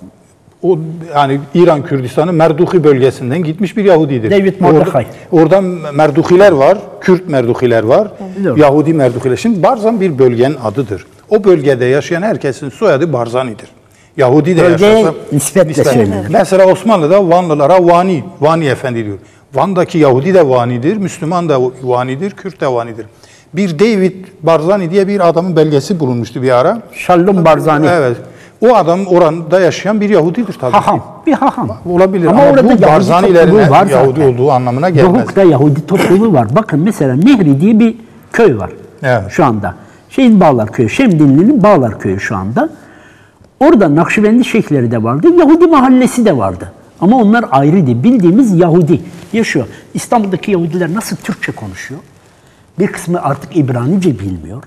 o yani İran Kürdistan'ın Merduhi bölgesinden gitmiş bir Yahudidir. David Mordechai. Orada, orada Merduhiler var, Kürt Merduhiler var, Biliyorum. Yahudi Merduhiler. Şimdi Barzan bir bölgenin adıdır. O bölgede yaşayan herkesin soyadı Barzani'dir. Yahudi de Bölgeye yaşarsa nispetle söylenir. Mesela Osmanlı'da Vanlılara Vani, Vani Efendi diyor. Van'daki Yahudi de Vani'dir, Müslüman da Vani'dir, Kürt de Vani'dir. Bir David Barzani diye bir adamın belgesi bulunmuştu bir ara. Şallum Barzani. Evet. O adam orada yaşayan bir Yahudidir tabii. Haham. Bir haham. Olabilir ama, ama orada bu Yahudi Barzanilerin topluluğu var Yahudi zaten. olduğu anlamına gelmez. Doğuk'ta Yahudi topluluğu var. Bakın mesela Nehri diye bir köy var Evet. şu anda. Şeyin Bağlar Köyü, Şemdinli'nin Bağlar Köyü şu anda. Orada Nakşibendi şeyhleri de vardı, Yahudi mahallesi de vardı. Ama onlar ayrıydı. Bildiğimiz Yahudi yaşıyor. İstanbul'daki Yahudiler nasıl Türkçe konuşuyor? Bir kısmı artık İbranice bilmiyor.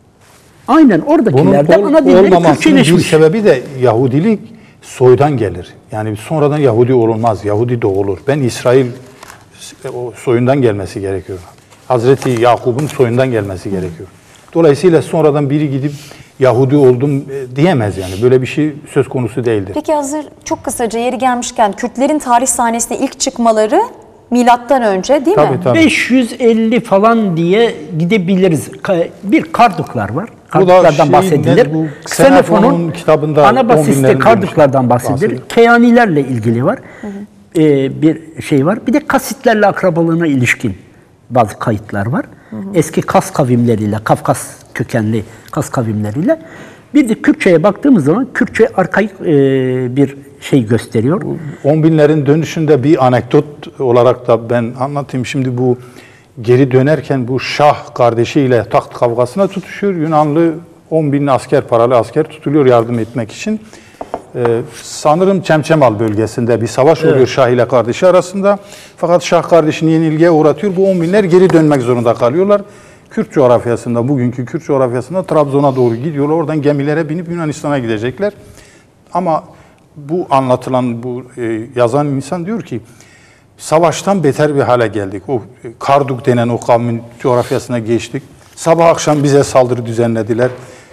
Aynen oradakiler de Bunun ana dilleri olmamasının bir Türkçeleşmiş. sebebi de Yahudilik soydan gelir. Yani sonradan Yahudi olunmaz, Yahudi doğulur. Ben İsrail o soyundan gelmesi gerekiyor. Hazreti Yakub'un soyundan gelmesi gerekiyor. Dolayısıyla sonradan biri gidip Yahudi oldum diyemez yani. Böyle bir şey söz konusu değildir. Peki hazır çok kısaca yeri gelmişken Kürtlerin tarih sahnesine ilk çıkmaları milattan önce değil Tabii, mi? tabii. beş yüz elli falan diye gidebiliriz. Ka- Bir Karduklar var. Bu da Karduklardan şeyin, bahsedilir. bu Xenofon'un Xenofon'un kitabında on Anabasiste binlerin Karduklardan bahsedilir. bahsedilir. Keyanilerle ilgili var. Ee, bir şey var. Bir de Kasitlerle akrabalığına ilişkin bazı kayıtlar var. Eski Kas kavimleriyle, Kafkas kökenli Kas kavimleriyle. Bir de Kürtçe'ye baktığımız zaman Kürtçe arkaik e, bir şey gösteriyor. On binlerin dönüşünde bir anekdot olarak da ben anlatayım. Şimdi bu geri dönerken bu Şah kardeşiyle taht kavgasına tutuşuyor. Yunanlı on bin asker, paralı asker tutuluyor yardım etmek için. Ee, sanırım Çemçemal bölgesinde bir savaş oluyor evet. Şah ile kardeşi arasında. Fakat Şah kardeşini yenilgiye uğratıyor. Bu on binler geri dönmek zorunda kalıyorlar. Kürt coğrafyasında, bugünkü Kürt coğrafyasında Trabzon'a doğru gidiyorlar. Oradan gemilere binip Yunanistan'a gidecekler. Ama bu anlatılan, bu e, yazan insan diyor ki savaştan beter bir hale geldik. O Karduk denen o kavmin coğrafyasına geçtik. Sabah akşam bize saldırı düzenlediler.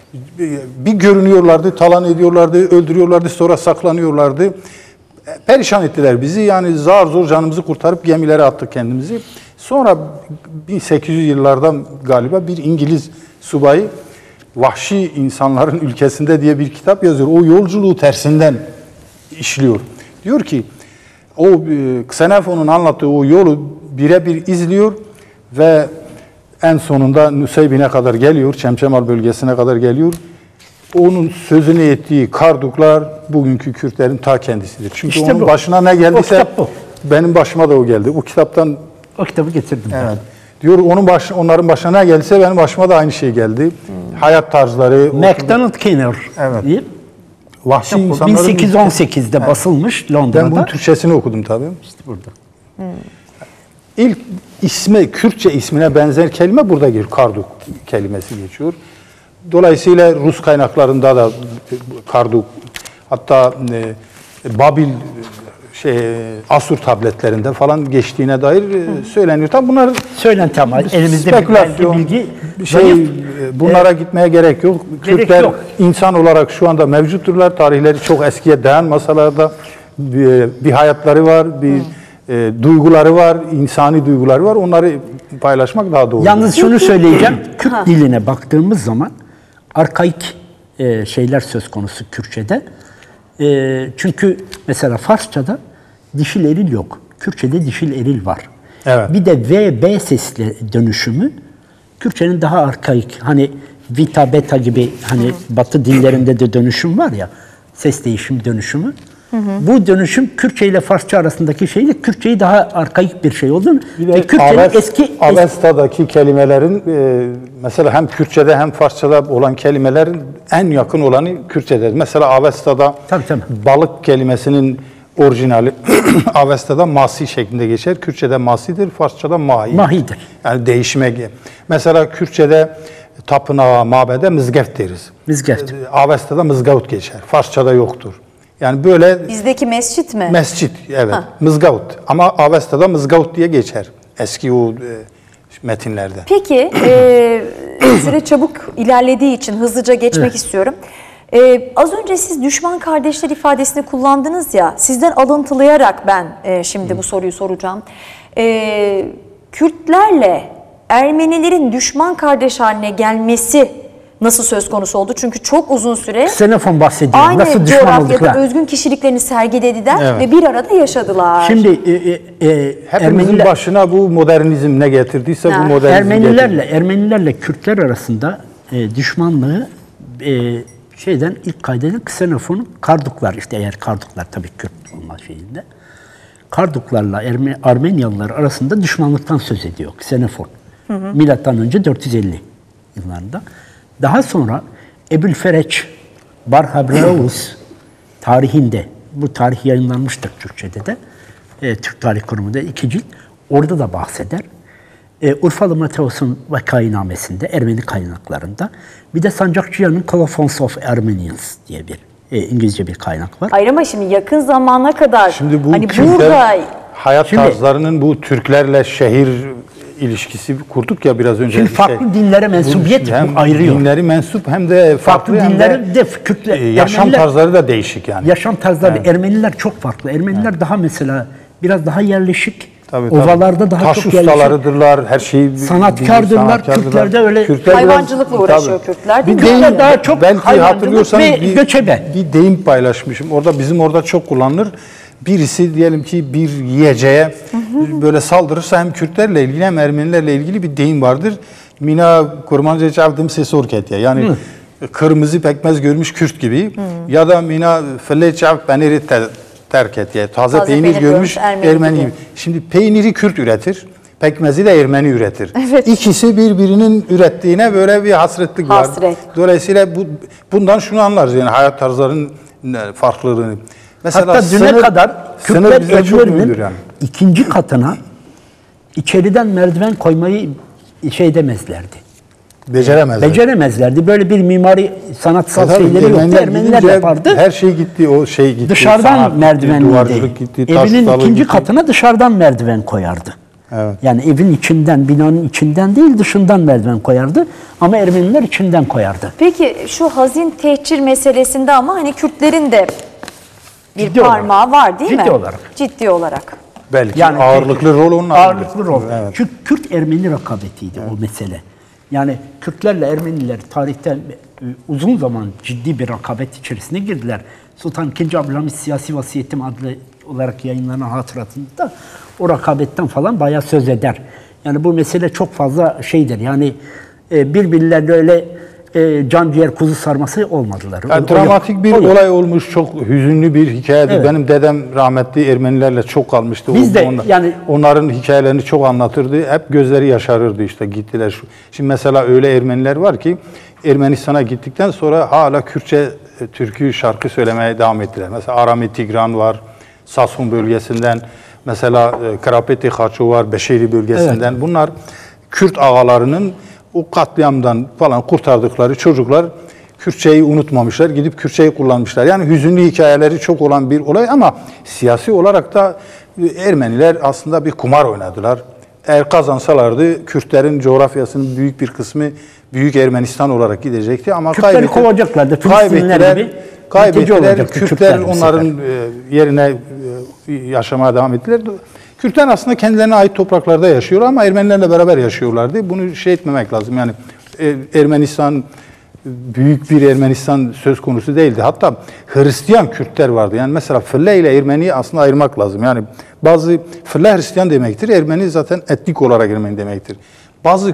Bir görünüyorlardı, talan ediyorlardı, öldürüyorlardı, sonra saklanıyorlardı. Perişan ettiler bizi. Yani zar zor canımızı kurtarıp gemilere attık kendimizi. Sonra bin sekiz yüz yıllardan galiba bir İngiliz subayı Vahşi İnsanların Ülkesinde diye bir kitap yazıyor. O yolculuğu tersinden işliyor. Diyor ki o Xenofon'un anlattığı o yolu birebir izliyor ve en sonunda Nusaybin'e kadar geliyor, Çemçemal bölgesine kadar geliyor. Onun sözünü ettiği Karduklar bugünkü Kürtlerin ta kendisidir. Çünkü İşte onun bu. başına ne geldiyse bu. benim başıma da o geldi. O kitaptan O kitabı getirdim. evet. Diyor onun baş, onların başına ne geldiyse benim başıma da aynı şey geldi. Hmm. Hayat tarzları. MacDonald Keener Evet. diye. Vahşi bin insanların sekiz yüz on sekizde Evet. basılmış Londra'da. Ben bunun Türkçesini okudum tabii. İşte burada. Hmm. İlk isme, Kürtçe ismine benzer kelime burada geliyor. Karduk kelimesi geçiyor. Dolayısıyla Rus kaynaklarında da Karduk, hatta e, Babil şey Asur tabletlerinde falan geçtiğine dair e, söyleniyor. Tabii bunlar Söylenti ama elimizde spekülasyon, bir bilgi şey, zayıf. bunlara ee, gitmeye gerek yok. Gerek Kürtler yok. insan olarak şu anda mevcutturlar. Tarihleri çok eskiye dayanmasalar da bir, bir hayatları var, bir e, duyguları var, insani duyguları var. Onları paylaşmak daha doğru. Yalnız şunu söyleyeceğim. Kürt diline baktığımız zaman arkaik e, şeyler söz konusu Kürtçe'de. E, çünkü mesela Farsça'da dişil eril yok. Kürtçe'de dişil eril var. Evet. Bir de V, B sesli dönüşümü Kürtçenin daha arkaik. Hani vita, beta gibi hani Batı dillerinde de dönüşüm var ya. Ses değişim dönüşümü. Hı hı. Bu dönüşüm Kürtçe ile Farsça arasındaki şeyle Kürtçeyi daha arkaik bir şey olduğunu ve Kürtçenin Aves, eski Avesta'daki kelimelerin e, mesela hem Kürtçe'de hem Farsça'da olan kelimelerin en yakın olanı Kürtçe'de. Mesela Avesta'da tabii, tabii. balık kelimesinin orijinali Avesta'da Masi şeklinde geçer. Kürtçe'de Masi'dir, Farsça'da Mahi. Mahidir. Yani değişime. Mesela Kürtçe'de tapınağa, mabede mızgeft deriz. Mizgeft. Avesta'da mızgavut geçer. Farsça'da yoktur. Yani böyle Bizdeki mescit mi? mescit, evet. Ha. Mızgavut. Ama Avesta'da mızgavut diye geçer. Eski o e, metinlerde. Peki, e, süre çabuk ilerlediği için hızlıca geçmek istiyorum. E, az önce siz düşman kardeşler ifadesini kullandınız ya, sizden alıntılayarak ben e, şimdi bu soruyu soracağım. E, Kürtlerle Ermenilerin düşman kardeş haline gelmesi nasıl söz konusu oldu? Çünkü çok uzun süre Ksenofon bahsediyor. aynı Nasıl düşman coğrafyada olduklar? özgün kişiliklerini sergilediler Evet. ve bir arada yaşadılar. Şimdi e, e, e, Hepimizin Ermeniler, başına bu modernizm ne getirdiyse Ha. bu modernizm Ermenilerle getirdi. Ermenilerle Kürtler arasında e, düşmanlığı e, şeyden ilk kaydeden Ksenofon Karduklar, işte eğer Karduklar tabii Kürt olma şeyinde. Karduklarla Erme, Armenyalılar arasında düşmanlıktan söz ediyor Ksenofon. Milattan önce dört yüz elli yıllarında. Daha sonra Ebülfereç Barhabraeus tarihinde, bu tarih yayınlanmıştır Türkçe'de de, e, Türk Tarih Kurumu'nda iki cilt, orada da bahseder. E, Urfalı Mateos'un vakainamesinde, Ermeni kaynaklarında, bir de Sancakçıyan'ın Colophons of Armenians diye bir e, İngilizce bir kaynak var. Hayır ama şimdi yakın zamana kadar Şimdi bu hani Kürtler burada hayat Şimdi- tarzlarının bu Türklerle şehir ilişkisi kurduk ya biraz önce. Şimdi farklı dinlere mensubiyet hem bu ayırıyor. dinleri mensup hem de farklı, Farklı hem dinlerin de Kürtler, e, yaşam Ermeniler- tarzları da değişik yani. Yaşam tarzları, Ermeniler çok farklı. Ermeniler daha mesela biraz daha yerleşik, Tabii, tabii. ovalarda daha Taş çok yerleşik. ustalarıdırlar, her şeyi Sanatkardırlar, sanatkardırlar. Kürtlerde öyle Kürtler biraz- hayvancılıkla uğraşıyor tabii. Kürtler. değil Bir mi? deyim, Kürtler daha çok belki hayvancılık hatırlıyorsan ve bir, göçebe. bir deyim paylaşmışım. Orada bizim orada çok kullanılır. Birisi diyelim ki bir yiyeceğe böyle saldırırsa hem Kürtlerle ilgili hem Ermenilerle ilgili bir deyim vardır. Mina kurmanca çavdım ses orketya. Yani kırmızı pekmez görmüş Kürt gibi. Ya da mina felle çav peniri terk et. Taze, Taze peynir, peynir görmüş görmüş Ermeni Ermeni gibi. gibi. Şimdi peyniri Kürt üretir. Pekmezi de Ermeni üretir. Evet. İkisi birbirinin ürettiğine böyle bir hasretlik var. Hasret. Dolayısıyla bu bundan şunu anlarız yani hayat tarzlarının ne, farklılığını. Mesela Hatta düne sınır- kadar sınır Kürtler bize çok evlerinin mühimdir yani. ikinci katına içeriden merdiven koymayı şey demezlerdi. Beceremezler. Beceremezlerdi. Böyle bir mimari sanatsal Tabii, şeyleri yoktu. Ermeniler Ermeniler gidince yapardı. Her şey gitti, o şey gitti. Dışarıdan sanat gitti, merdivenliydi. duvarcılık gitti, taş Evinin ustalığı ikinci gitti. katına dışarıdan merdiven koyardı. Evet. Yani evin içinden, binanın içinden değil dışından merdiven koyardı. Ama Ermeniler içinden koyardı. Peki şu hazin tehcir meselesinde ama hani Kürtlerin de bir Ciddi olarak. parmağı var değil mi? Ciddi olarak. Ciddi olarak. Belki Yani ağırlıklı rol onun Ağırlıklı rol. Evet. Çünkü Kürt-Ermeni rekabetiydi o mesele. Yani Kürtlerle Ermeniler tarihte e, uzun zaman ciddi bir rekabet içerisine girdiler. Sultan ikinci. Abdülhamit Siyasi Vasiyetim adlı olarak yayınlanan hatıratında o rekabetten falan bayağı söz eder. Yani bu mesele çok fazla şeydir. Yani e, birbirlerine öyle e, can ciğer kuzu sarması olmadılar. Yani O- o dramatik yok. bir O yok. olay olmuş, çok hüzünlü bir hikayedir. Evet. Benim dedem rahmetli Ermenilerle çok kalmıştı. Biz O- de onlar- yani- onların hikayelerini çok anlatırdı. Hep gözleri yaşarırdı işte gittiler. Şu- Şimdi mesela öyle Ermeniler var ki Ermenistan'a gittikten sonra hala Kürtçe e, türkü şarkı söylemeye devam ettiler. Mesela Arami Tigran var, Sasun bölgesinden. Mesela e, Karapeti Haço var, Beşeri bölgesinden. Bunlar Kürt ağalarının o katliamdan falan kurtardıkları çocuklar Kürtçeyi unutmamışlar, gidip Kürtçeyi kullanmışlar. Yani hüzünlü hikayeleri çok olan bir olay ama siyasi olarak da Ermeniler aslında bir kumar oynadılar. Eğer kazansalardı Kürtlerin coğrafyasının büyük bir kısmı Büyük Ermenistan olarak gidecekti ama Kürtleri kaybettiler. kovacaklardı. Filistinliler Kaybettiler. gibi mülteci Kaybettiler. olacaktı Kürtler Kürtler bu onların e, yerine e, yaşamaya devam ettiler. Kürtler aslında kendilerine ait topraklarda yaşıyorlar ama Ermenilerle beraber yaşıyorlardı. Bunu şey etmemek lazım. Yani e, Ermenistan büyük bir Ermenistan söz konusu değildi. Hatta Hristiyan Kürtler vardı. Yani mesela Fırle ile Ermeni'yi aslında ayırmak lazım. Yani bazı Fırle Hristiyan demektir. Ermeni zaten etnik olarak Ermeni demektir. Bazı e,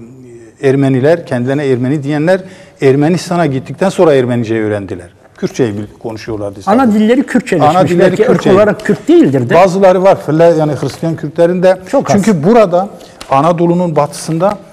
Ermeniler, kendilerine Ermeni diyenler Ermenistan'a gittikten sonra Ermenice'yi öğrendiler. Kürtçeyi konuşuyorlardı. Ana sadece. dilleri Kürtçeleşmiş. Ana dilleri Belki ırk Kürtçe. olarak Kürt değildir de. Bazıları var Fırle yani Hristiyan Kürtlerin de. Çok az. Çünkü burada Anadolu'nun batısında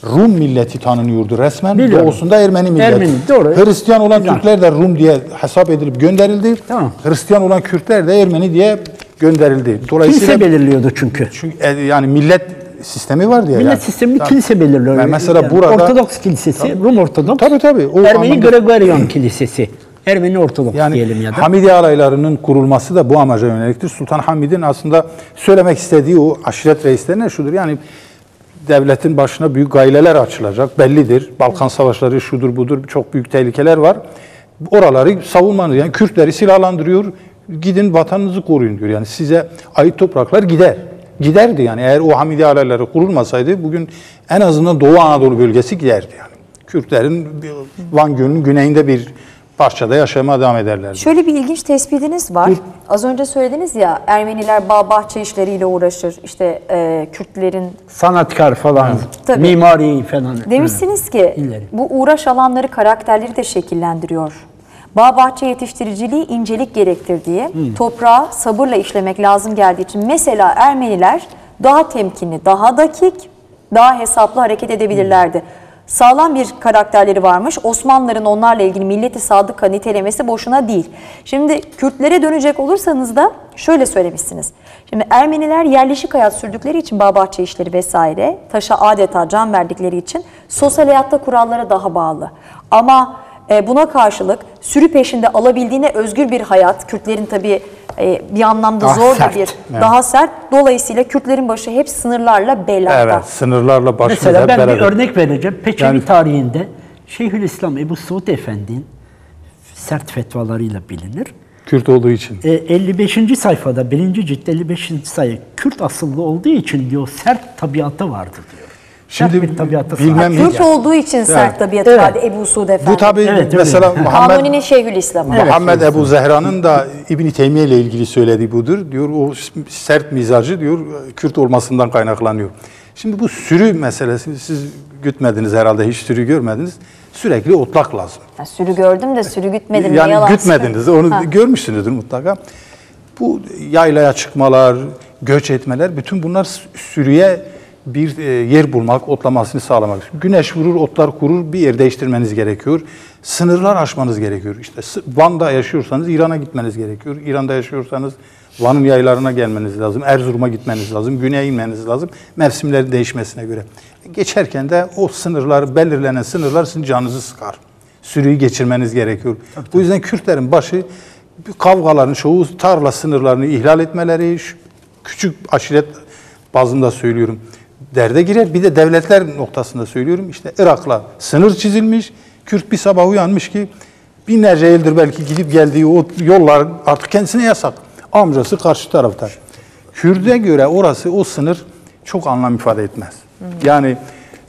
Rum milleti tanınıyordu resmen. Biliyorum. Doğusunda Ermeni milleti. Ermeni, doğru. Hristiyan olan Güzel. Türkler de Rum diye hesap edilip gönderildi. Tamam. Hristiyan olan Kürtler de Ermeni diye gönderildi. Kilise belirliyordu çünkü. çünkü e, yani millet sistemi var diye. Millet yani. sistemini Tabii. kilise belirliyor. Ben mesela burada- Ortodoks kilisesi, Rum Ortodoks. Tabii, tabii. O Ermeni anlamda- Gregorian kilisesi. Ermeni Ortodoks Yani diyelim ya da. Hamidi alaylarının kurulması da bu amaca yöneliktir. Sultan Hamid'in aslında söylemek istediği o aşiret reislerine şudur. Yani devletin başına büyük gaileler açılacak. Bellidir. Balkan savaşları şudur budur. Çok büyük tehlikeler var. Oraları savunmanız. Yani Kürtleri silahlandırıyor. Gidin vatanınızı koruyun diyor. Yani size ait topraklar gider. Giderdi yani. Eğer o Hamidi alayları kurulmasaydı bugün en azından Doğu Anadolu bölgesi giderdi yani. Kürtlerin Van Gölü'nün güneyinde bir parçada yaşamaya devam ederlerdi. Şöyle bir ilginç tespitiniz var. Az önce söylediniz ya, Ermeniler bağ bahçe işleriyle uğraşır. İşte e, Kürtlerin Sanatkar falan, Tabii. mimari falan. demişsiniz ki İleri. bu uğraş alanları karakterleri de şekillendiriyor. Bağ bahçe yetiştiriciliği incelik gerektirdiği, toprağı sabırla işlemek lazım geldiği için mesela Ermeniler daha temkinli, daha dakik, daha hesaplı hareket edebilirlerdi. Sağlam bir karakterleri varmış. Osmanlıların onlarla ilgili milleti sadıka nitelemesi boşuna değil. Şimdi Kürtlere dönecek olursanız da şöyle söylemişsiniz. Şimdi Ermeniler yerleşik hayat sürdükleri için bağ bahçe işleri vesaire, taşa adeta can verdikleri için sosyal hayatta kurallara daha bağlı. Ama e, buna karşılık sürü peşinde alabildiğine özgür bir hayat, Kürtlerin tabii e, bir anlamda Daha zor da sert. bir, Evet. daha sert. Dolayısıyla Kürtlerin başı hep sınırlarla belada. Evet, sınırlarla başımız Mesela hep ben beraber. bir örnek vereceğim. Peçevi Yani- tarihinde Şeyhülislam Ebu Suud Efendi'nin sert fetvalarıyla bilinir. Kürt olduğu için. E, elli beşinci sayfada, birinci cilt elli beşinci sayfa, Kürt asıllı olduğu için diyor sert tabiatı vardı diyor. Sert Şimdi bir tabiatı bilmem sahip. Kürt olduğu için sert tabiatı Evet. vardı Ebu Suud Efendi. Bu tabii Evet, öyle. mesela Muhammed, Kanuni'nin Şeyhülislam'ı. Muhammed Ebu Zehra'nın da İbn Teymiye ile ilgili söylediği budur. Diyor o sert mizacı diyor Kürt olmasından kaynaklanıyor. Şimdi bu sürü meselesi siz gütmediniz herhalde, hiç sürü görmediniz. Sürekli otlak lazım. Ya sürü gördüm de sürü gütmedim. Yani yalan gütmediniz, söyleyeyim. onu Ha. görmüşsünüzdür mutlaka. Bu yaylaya çıkmalar, göç etmeler, bütün bunlar sürüye bir e, yer bulmak, otlamasını sağlamak. Güneş vurur, otlar kurur, bir yer değiştirmeniz gerekiyor. Sınırlar aşmanız gerekiyor. İşte S- Van'da yaşıyorsanız İran'a gitmeniz gerekiyor. İran'da yaşıyorsanız Van'ın yaylarına gelmeniz lazım. Erzurum'a gitmeniz lazım. Güney'e inmeniz lazım. Mevsimlerin değişmesine göre. Geçerken de o sınırlar, belirlenen sınırlar sizin canınızı sıkar. Sürüyü geçirmeniz gerekiyor. Bu yüzden Kürtlerin başı kavgaların çoğu tarla sınırlarını ihlal etmeleri, şu küçük aşiret bazında söylüyorum, derde girer. Bir de devletler noktasında söylüyorum. İşte Irak'la sınır çizilmiş. Kürt bir sabah uyanmış ki binlerce yıldır belki gidip geldiği o yollar artık kendisine yasak. Amcası karşı tarafta. Kürt'e göre orası, o sınır çok anlam ifade etmez. Yani e,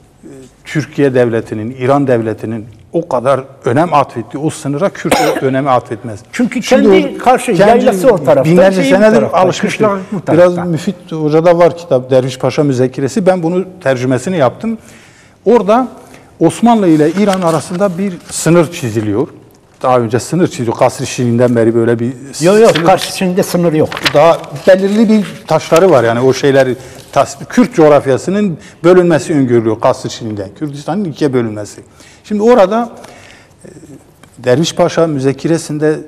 Türkiye devletinin, İran devletinin o kadar önem atfettiği o sınıra Kürt o önemi atfetmez. Çünkü Şimdi kendi o- karşı kendi yaylası o tarafta. Binlerce şeyi bu senedir tarafta, alışmıştır. kışlar bu tarafta. Biraz Müfit Hoca'da var kitap, Derviş Paşa Müzekiresi. Ben bunu tercümesini yaptım. Orada Osmanlı ile İran arasında bir sınır çiziliyor. Daha önce sınır çiziyor. Kasr-ı Şirin'den beri böyle bir Yok yok, sınır- karşısında sınır yok. daha belirli bir taşları var yani o şeyleri. Tas- Kürt coğrafyasının bölünmesi öngörülüyor Kasr-ı Şirin'den. Kürdistan'ın ikiye bölünmesi. Şimdi orada e, Derviş Paşa müzekiresinde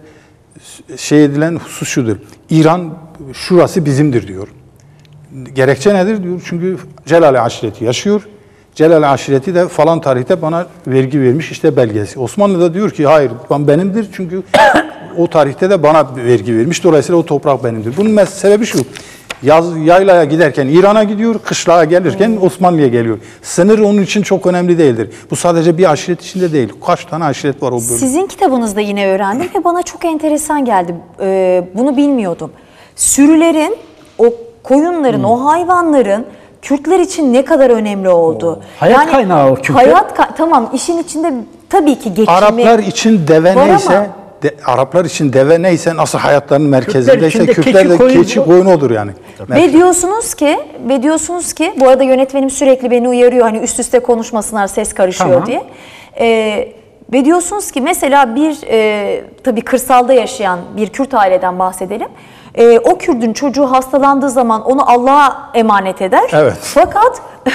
şey edilen husus şudur. İran şurası bizimdir diyor. Gerekçe nedir diyor. Çünkü Celal aşireti yaşıyor. Celal aşireti de falan tarihte bana vergi vermiş, işte belgesi. Osmanlı da diyor ki hayır benimdir çünkü o tarihte de bana vergi vermiş. Dolayısıyla o toprak benimdir. Bunun mes- sebebi şu. Yaz yaylaya giderken İran'a gidiyor, kışlığa gelirken Osmanlı'ya geliyor. Sınır onun için çok önemli değildir. Bu sadece bir aşiret içinde değil. Kaç tane aşiret var o bölümde? Sizin kitabınızda yine öğrendim ve bana çok enteresan geldi. Ee, bunu bilmiyordum. Sürülerin, o koyunların, o hayvanların Kürtler için ne kadar önemli oldu. Hayat kaynağı o çünkü. Hayat ka- tamam, işin içinde tabii ki geçimi. Araplar için deve var neyse, ama- de, Araplar için deve neyse, nasıl hayatlarının merkezindeyse için de Kürtler keçi, de koyun keçi bu. koyun odur yani. Ve diyorsunuz ki, ve diyorsunuz ki, bu arada yönetmenim sürekli beni uyarıyor hani üst üste konuşmasınlar, ses karışıyor Tamam. diye. Ee, ve diyorsunuz ki mesela bir e, tabii kırsalda yaşayan bir Kürt aileden bahsedelim. Ee, o Kürt'ün çocuğu hastalandığı zaman onu Allah'a emanet eder. Evet. Fakat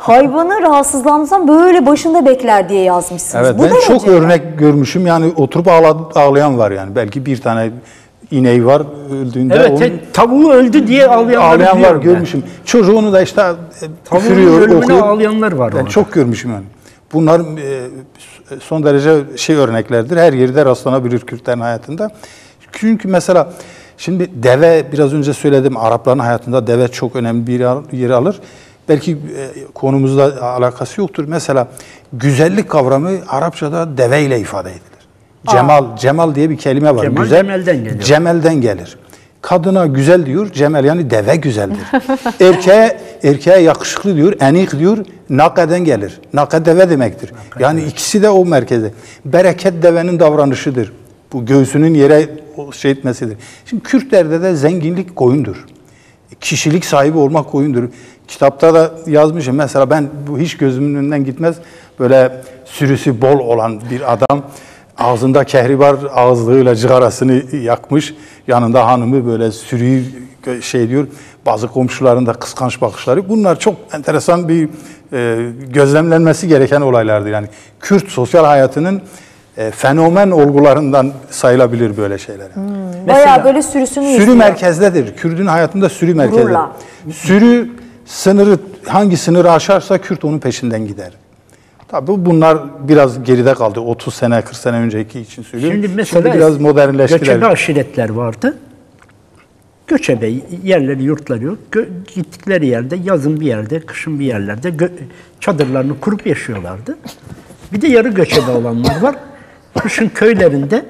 Hayvanı rahatsızlandırsam böyle başında bekler diye yazmışsınız. Evet, Bu ben derece çok mi? örnek görmüşüm. Yani oturup ağla- ağlayan var yani. Belki bir tane ineği var öldüğünde Evet, onun te- tavuğu öldü diye ağlayanlar ağlayan var biliyorum ben. görmüşüm. Çocuğunu da işte Tavuğun üfürüyor, ölümüne okuyor. ağlayanlar var Ben orada. çok görmüşüm yani. Bunlar e, son derece şey örneklerdir. Her yerde rastlanabilir Kürtlerin hayatında. Çünkü mesela şimdi deve, biraz önce söyledim, Arapların hayatında deve çok önemli bir yer alır. Belki e, konumuzla alakası yoktur. Mesela güzellik kavramı Arapçada deve ile ifade edilir. Cemal, cemal diye bir kelime var. Cemal, Güzel, cemelden geliyor. Cemelden gelir. Kadına güzel diyor, cemel yani deve güzeldir. erkeğe erkeğe yakışıklı diyor, enik diyor, nakeden gelir. Naked deve demektir. Yani ikisi de o merkezde. Bereket devenin davranışıdır. Bu göğsünün yere şey etmesidir. Şimdi Kürtlerde de zenginlik koyundur. Kişilik sahibi olmak koyundur. Kitapta da yazmışım. Mesela ben bu hiç gözümün önünden gitmez. Böyle sürüsü bol olan bir adam ağzında kehribar ağızlığıyla cigarasını yakmış. Yanında hanımı böyle sürüyü şey diyor. Bazı komşuların da kıskanç bakışları. Bunlar çok enteresan bir e, gözlemlenmesi gereken olaylardır. Yani Kürt sosyal hayatının e, fenomen olgularından sayılabilir böyle şeyler. Yani. Hmm. Bayağı böyle sürüsünü Sürü izliyor. merkezdedir. Kürt'ün hayatında sürü merkezdedir. Gururla. Sürü sınırı, hangi sınırı aşarsa Kürt onun peşinden gider. Tabii bunlar biraz geride kaldı. otuz sene, kırk sene önceki için söylüyorum. Şimdi mesela Şimdi biraz modernleştiler. göçebe aşiretler vardı. Göçebe yerleri, yurtları yok. Gö- gittikleri yerde, yazın bir yerde, kışın bir yerlerde gö- çadırlarını kurup yaşıyorlardı. Bir de yarı göçebe olanlar var. Kışın köylerinde,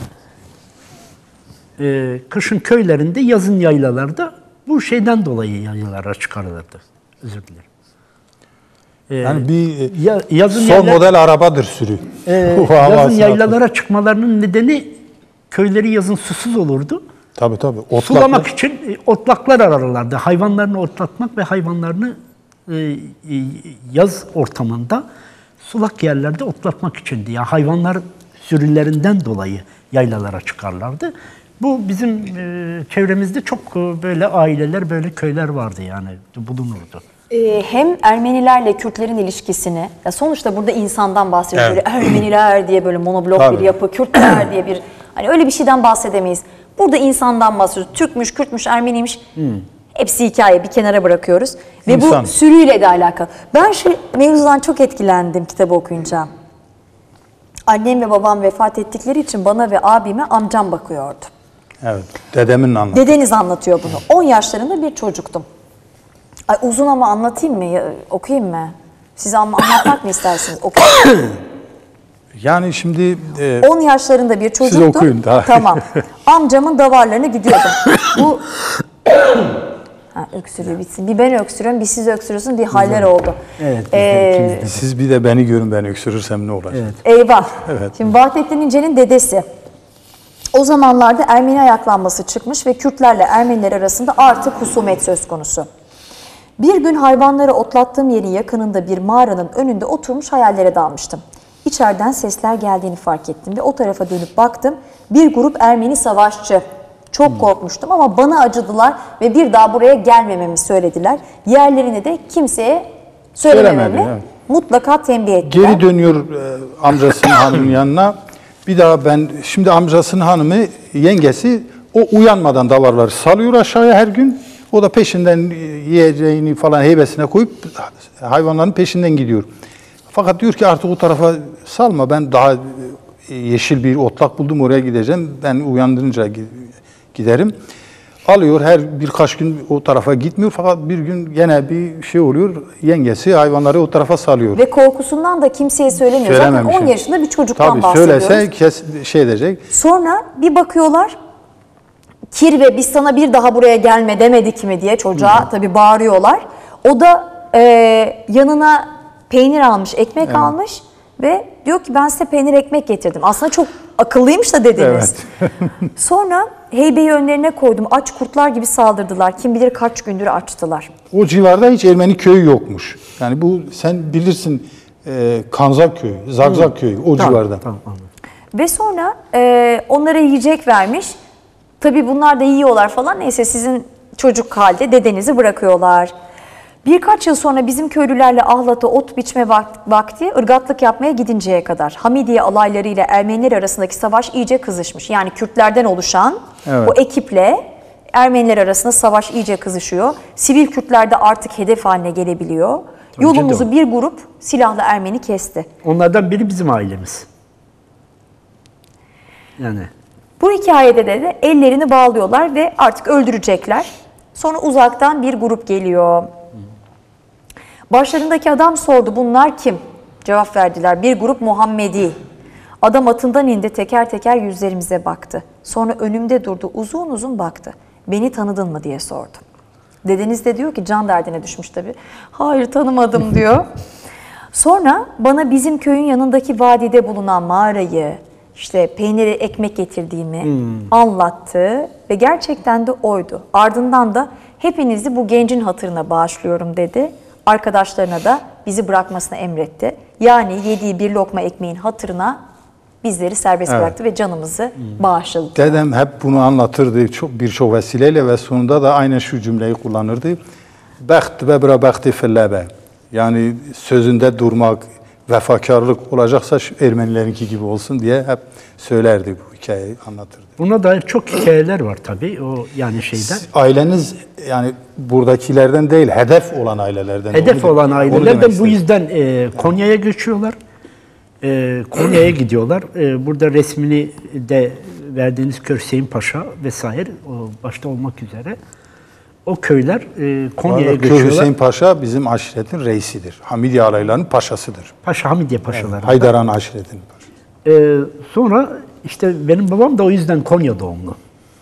e, kışın köylerinde, yazın yaylalarda bu şeyden dolayı yaylalara çıkarılırdı. Özür dilerim. E, Yani bir ya- yazın son yayla- model arabadır sürü. Ee, O yazın havasını yaylalara çıkmalarının nedeni köyleri yazın susuz olurdu. Tabii tabii. Otlaklar. Sulamak için e, otlaklar ararlardı. Hayvanlarını otlatmak ve hayvanlarını e, e, yaz ortamında sulak yerlerde otlatmak içindi. Yani hayvanlar sürülerinden dolayı yaylalara çıkarlardı. Bu bizim e, çevremizde çok e, böyle aileler, böyle köyler vardı yani bulunurdu. Ee, hem Ermenilerle Kürtlerin ilişkisini, ya sonuçta burada insandan bahsediyoruz. Evet. Böyle Ermeniler diye böyle monoblok Tabii. bir yapı, Kürtler diye bir, hani öyle bir şeyden bahsedemeyiz. Burada insandan bahsediyoruz. Türkmüş, Kürtmüş, Ermeniymiş. Hepsi hikaye, bir kenara bırakıyoruz. Ve İnsan. bu sürüyle de alakalı. Ben şu mevzudan çok etkilendim kitabı okuyunca. Annem ve babam vefat ettikleri için bana ve abime amcam bakıyordu. Evet. Dedemin anlamı. Dedeniz anlatıyor bunu. on yaşlarında bir çocuktum. Ay uzun ama anlatayım mı? Ya, okuyayım mı? Size ama anlatmak mı istersiniz? Okuyayım. Yani şimdi e, on yaşlarında bir çocuktum. okuyun daha. Tamam. Amcamın davarlarına gidiyordum. Bu ha, öksürüyor bitsin. Bir ben öksürüyorum, bir siz öksürüyorsun diye haller oldu. Evet, biz de Ee, ikimiz de. siz bir de beni görün, ben öksürürsem ne olacak? Evet. Eyvah. Evet. Şimdi Vahdettin İnce'nin dedesi. O zamanlarda Ermeni ayaklanması çıkmış ve Kürtlerle Ermeniler arasında artık husumet söz konusu. Bir gün hayvanları otlattığım yerin yakınında bir mağaranın önünde oturmuş hayallere dalmıştım. İçeriden sesler geldiğini fark ettim ve o tarafa dönüp baktım. Bir grup Ermeni savaşçı. Çok korkmuştum ama bana acıdılar ve bir daha buraya gelmememi söylediler. Yerlerini de kimseye söylemememi Söylemedi, evet. mutlaka tembih ettiler. Geri dönüyor e, amcasının hanımın yanına. Bir daha ben, şimdi amcasının hanımı, yengesi, o uyanmadan davarları salıyor aşağıya her gün. O da peşinden yiyeceğini falan heybesine koyup hayvanların peşinden gidiyor. Fakat diyor ki artık o tarafa salma, ben daha yeşil bir otlak buldum, oraya gideceğim. Ben uyandırınca giderim. Alıyor, her birkaç gün o tarafa gitmiyor, fakat bir gün gene bir şey oluyor, yengesi hayvanları o tarafa salıyor. Ve korkusundan da kimseye söylemiyor. Zaten Söylememiş. on yaşında bir çocuktan Tabii bahsediyoruz. söylese kes, şey edecek. Sonra bir bakıyorlar, Kirve biz sana bir daha buraya gelme demedik mi diye çocuğa tabii bağırıyorlar. O da e, yanına peynir almış, ekmek Evet. almış ve diyor ki ben size peynir ekmek getirdim. Aslında çok akıllıymış da dediniz. Sonra heybeyi önlerine koydum. Aç kurtlar gibi saldırdılar. Kim bilir kaç gündür açtılar. O civarda hiç Ermeni köyü yokmuş. Yani bu sen bilirsin e, Kanzak köyü, Zagzak köyü o civarda. Tamam, anladım. Ve sonra e, onlara yiyecek vermiş. Tabii bunlar da yiyorlar falan. Neyse sizin çocuk halde dedenizi bırakıyorlar. Birkaç yıl sonra bizim köylülerle Ahlat'a ot biçme vakti ırgatlık yapmaya gidinceye kadar Hamidiye alaylarıyla Ermeniler arasındaki savaş iyice kızışmış. Yani Kürtlerden oluşan Evet. bu ekiple Ermeniler arasında savaş iyice kızışıyor. Sivil Kürtler de artık hedef haline gelebiliyor. Tabii Yolumuzu de bir grup silahlı Ermeni kesti. Onlardan biri bizim ailemiz. Yani Bu hikayede de, de ellerini bağlıyorlar ve artık öldürecekler. Sonra uzaktan bir grup geliyor. Başlarındaki adam sordu, bunlar kim? Cevap verdiler, bir grup Muhammedi. Adam atından indi, teker teker yüzlerimize baktı. Sonra önümde durdu, uzun uzun baktı. Beni tanıdın mı diye sordu. Dedeniz de diyor ki can derdine düşmüş tabii. Hayır tanımadım diyor. Sonra bana bizim köyün yanındaki vadide bulunan mağarayı, işte peyniri ekmek getirdiğimi anlattı ve gerçekten de oydu. Ardından da hepinizi bu gencin hatırına bağışlıyorum dedi. Arkadaşlarına da bizi bırakmasını emretti. Yani yediği bir lokma ekmeğin hatırına bizleri serbest Evet. bıraktı ve canımızı bağışladı. Dedem hep bunu anlatırdı çok birçok vesileyle ve sonunda da aynen şu cümleyi kullanırdı. Bəxt ve bira bəxti fillebe. Yani sözünde durmak, vefakarlık olacaksa şu Ermenilerinki gibi olsun diye hep söylerdi, bu hikayeyi anlatırdı. buna dair çok hikayeler var tabii o yani şeyden. Aileniz yani buradakilerden değil, hedef olan ailelerden. Hedef Onu- olan onu aileler demek de bu istedim. yüzden e, Konya'ya göçüyorlar. E, Konya'ya gidiyorlar. E, burada resmini de verdiğiniz köy Hüseyin Paşa vesaire o başta olmak üzere o köyler e, Konya'ya Köy göçüyorlar. Hüseyin Paşa bizim aşiretin reisidir. Hamidiye alaylarının paşasıdır. Paşa Hamidiye paşaları. Haydaran aşiretinin paşası. Ee, sonra işte benim babam da o yüzden Konya doğumlu.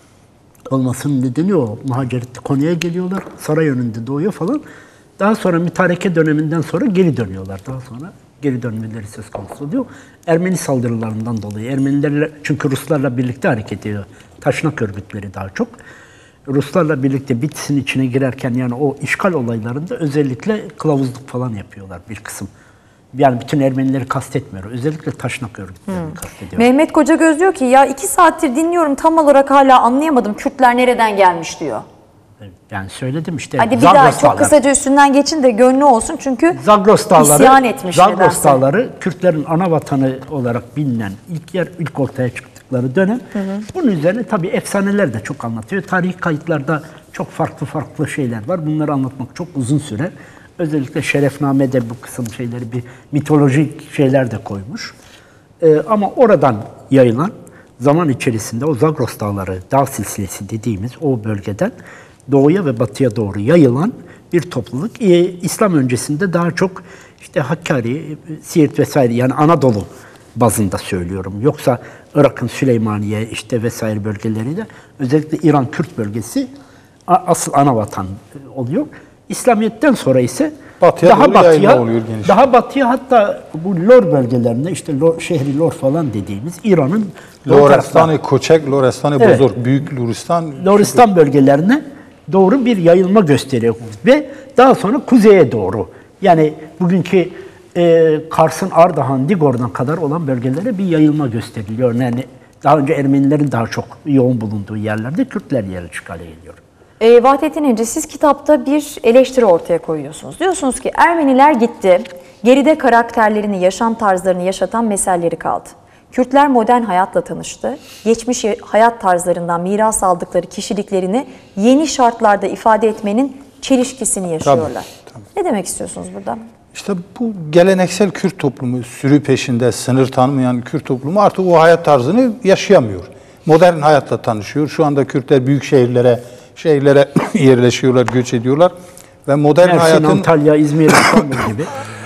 Olmasının nedeni o. Muhaciret Konya'ya geliyorlar. Saray önünde doğuyor falan. Daha sonra mütareke döneminden sonra geri dönüyorlar. Daha sonra geri dönmeleri söz konusu oluyor. Ermeni saldırılarından dolayı. Ermenilerle çünkü Ruslarla birlikte hareket ediyor. Taşnak örgütleri daha çok. Ruslarla birlikte Bitlis'in içine girerken yani o işgal olaylarında özellikle kılavuzluk falan yapıyorlar bir kısım. Yani bütün Ermenileri kastetmiyor. Özellikle taşnak örgütlerini kastediyor. Mehmet Kocagöz diyor ki ya iki saattir dinliyorum tam olarak hala anlayamadım Kürtler nereden gelmiş diyor. Yani söyledim işte. Hadi bir Zagros daha çok dağları. kısaca üstünden geçin de gönlü olsun çünkü Zagros dağları, isyan etmiş Zagros nedense. dağları Kürtlerin ana vatanı olarak bilinen ilk yer, ilk ortaya çıktıkları dönem. Bunun üzerine tabii efsaneler de çok anlatıyor. Tarihi kayıtlarda çok farklı farklı şeyler var. Bunları anlatmak çok uzun sürer. Özellikle Şerefname'de bu kısım şeyleri bir mitolojik şeyler de koymuş. Ee, ama oradan yayılan zaman içerisinde o Zagros dağları, dağ silsilesi dediğimiz o bölgeden doğuya ve batıya doğru yayılan bir topluluk. Ee, İslam öncesinde daha çok işte Hakkari, Siirt vesaire yani Anadolu bazında söylüyorum. Yoksa Irak'ın Süleymaniye işte vesaire bölgeleri de özellikle İran Kürt bölgesi asıl ana vatan oluyor. İslamiyet'ten sonra ise Batıya daha doğru batıya, yayılma oluyor geniş. daha batıya hatta bu Lor bölgelerinde işte Lor, şehri Lor falan dediğimiz İran'ın doğu taraflarında- Lorestani, Koçek, Lorestani, Evet. Bozor, Büyük Luristan. Loristan bölgelerine doğru bir yayılma gösteriyor. Ve daha sonra kuzeye doğru. Yani bugünkü e, Kars'ın Ardahan, Digor'dan kadar olan bölgelere bir yayılma gösteriliyor. Yani daha önce Ermenilerin daha çok yoğun bulunduğu yerlerde Kürtler yer işgale ediyor. E, Vahdettin İnce siz kitapta bir eleştiri ortaya koyuyorsunuz. Diyorsunuz ki Ermeniler gitti, geride karakterlerini, yaşam tarzlarını yaşatan meselleri kaldı. Kürtler modern hayatla tanıştı, geçmiş hayat tarzlarından miras aldıkları kişiliklerini yeni şartlarda ifade etmenin çelişkisini yaşıyorlar. Tabii, tabii. Ne demek istiyorsunuz burada? İşte bu geleneksel Kürt toplumu, sürü peşinde, sınır tanımayan Kürt toplumu artık o hayat tarzını yaşayamıyor. Modern hayatla tanışıyor. Şu anda Kürtler büyük şehirlere, şehirlere yerleşiyorlar, göç ediyorlar. Ve modern Mersin, hayatın Antalya, İzmir, İstanbul gibi.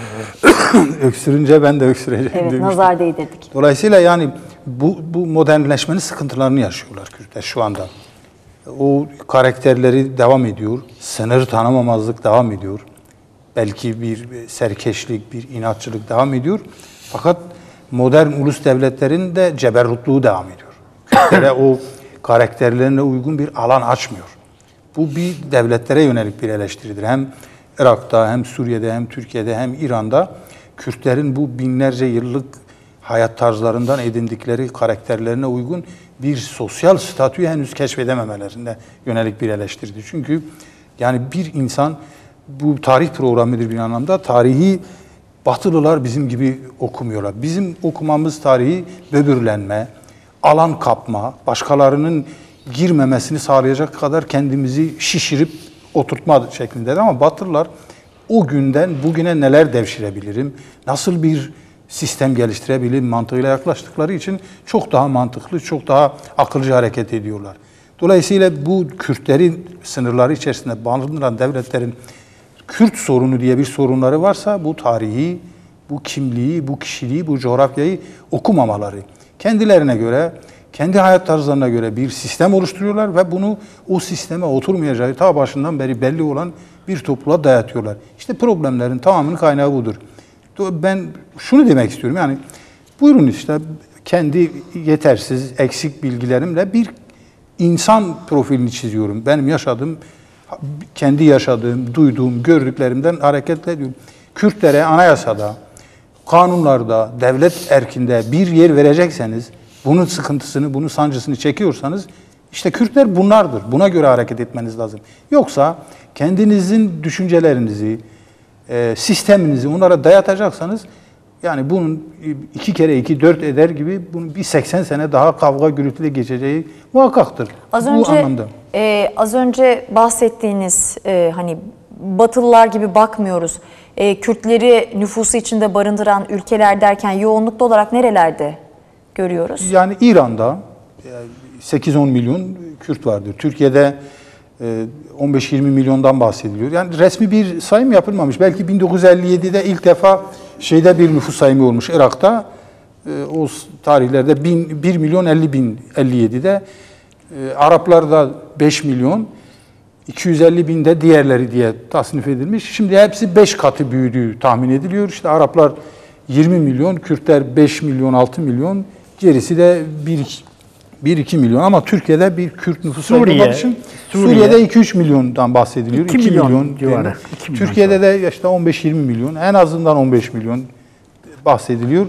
öksürünce ben de öksüreceğim Evet, demiştim. nazar değdirdik. Dolayısıyla yani bu, bu modernleşmenin sıkıntılarını yaşıyorlar Kürtler şu anda. O karakterleri devam ediyor. Sınır tanımamazlık devam ediyor. Belki bir serkeşlik, bir inatçılık devam ediyor. Fakat modern ulus devletlerin de ceberrutluğu devam ediyor. Kürtlere o karakterlerine uygun bir alan açmıyor. Bu bir devletlere yönelik bir eleştiridir. Hem Irak'ta, hem Suriye'de, hem Türkiye'de, hem İran'da Kürtlerin bu binlerce yıllık hayat tarzlarından edindikleri karakterlerine uygun bir sosyal statüyü henüz keşfedememelerine yönelik bir eleştiridir. Çünkü yani bir insan bu tarih programıdır bir anlamda. Tarihi Batılılar bizim gibi okumuyorlar. Bizim okumamız tarihi böbürlenme, alan kapma, başkalarının girmemesini sağlayacak kadar kendimizi şişirip oturtma şeklindedir. Ama Batılılar o günden bugüne neler devşirebilirim, nasıl bir sistem geliştirebilirim mantığıyla yaklaştıkları için çok daha mantıklı, çok daha akılcı hareket ediyorlar. Dolayısıyla bu Kürtlerin sınırları içerisinde barındıran devletlerin Kürt sorunu diye bir sorunları varsa bu tarihi, bu kimliği, bu kişiliği, bu coğrafyayı okumamaları. Kendilerine göre, kendi hayat tarzlarına göre bir sistem oluşturuyorlar ve bunu o sisteme oturmayacağı ta başından beri belli olan bir topluluğa dayatıyorlar. İşte problemlerin tamamının kaynağı budur. Ben şunu demek istiyorum, yani buyurun işte kendi yetersiz, eksik bilgilerimle bir insan profilini çiziyorum. Benim yaşadığım, kendi yaşadığım, duyduğum, gördüklerimden hareketle ediyorum. Kürtlere anayasada, kanunlarda, devlet erkinde bir yer verecekseniz, bunun sıkıntısını, bunun sancısını çekiyorsanız, işte Kürtler bunlardır. Buna göre hareket etmeniz lazım. Yoksa kendinizin düşüncelerinizi, sisteminizi onlara dayatacaksanız, yani bunun iki kere iki dört eder gibi bunun bir seksen sene daha kavga gürültüyle geçeceği muhakkaktır. Az bu önce anlamda. E, az önce bahsettiğiniz e, hani Batılılar gibi bakmıyoruz. E, Kürtleri nüfusu içinde barındıran ülkeler derken yoğunluklu olarak nerelerde görüyoruz? Yani İran'da sekiz on milyon Kürt vardır. Türkiye'de on beş yirmi milyondan bahsediliyor. Yani resmi bir sayım yapılmamış. Belki bin dokuz yüz elli yedi'de ilk defa şeyde bir nüfus sayımı olmuş Irak'ta. O tarihlerde bir milyon elli bin elli yedi'de. Araplarda beş milyon, iki yüz elli binde diğerleri diye tasnif edilmiş. Şimdi hepsi beş katı büyüdüğü tahmin ediliyor. İşte Araplar yirmi milyon, Kürtler beş milyon, altı milyon, gerisi de bir iki milyon. Ama Türkiye'de bir Kürt nüfusu olmadığı için Suriye, Suriye'de iki üç milyondan bahsediliyor. iki milyon, milyon civarı. Türkiye'de de işte on beş yirmi milyon, en azından on beş milyon bahsediliyor.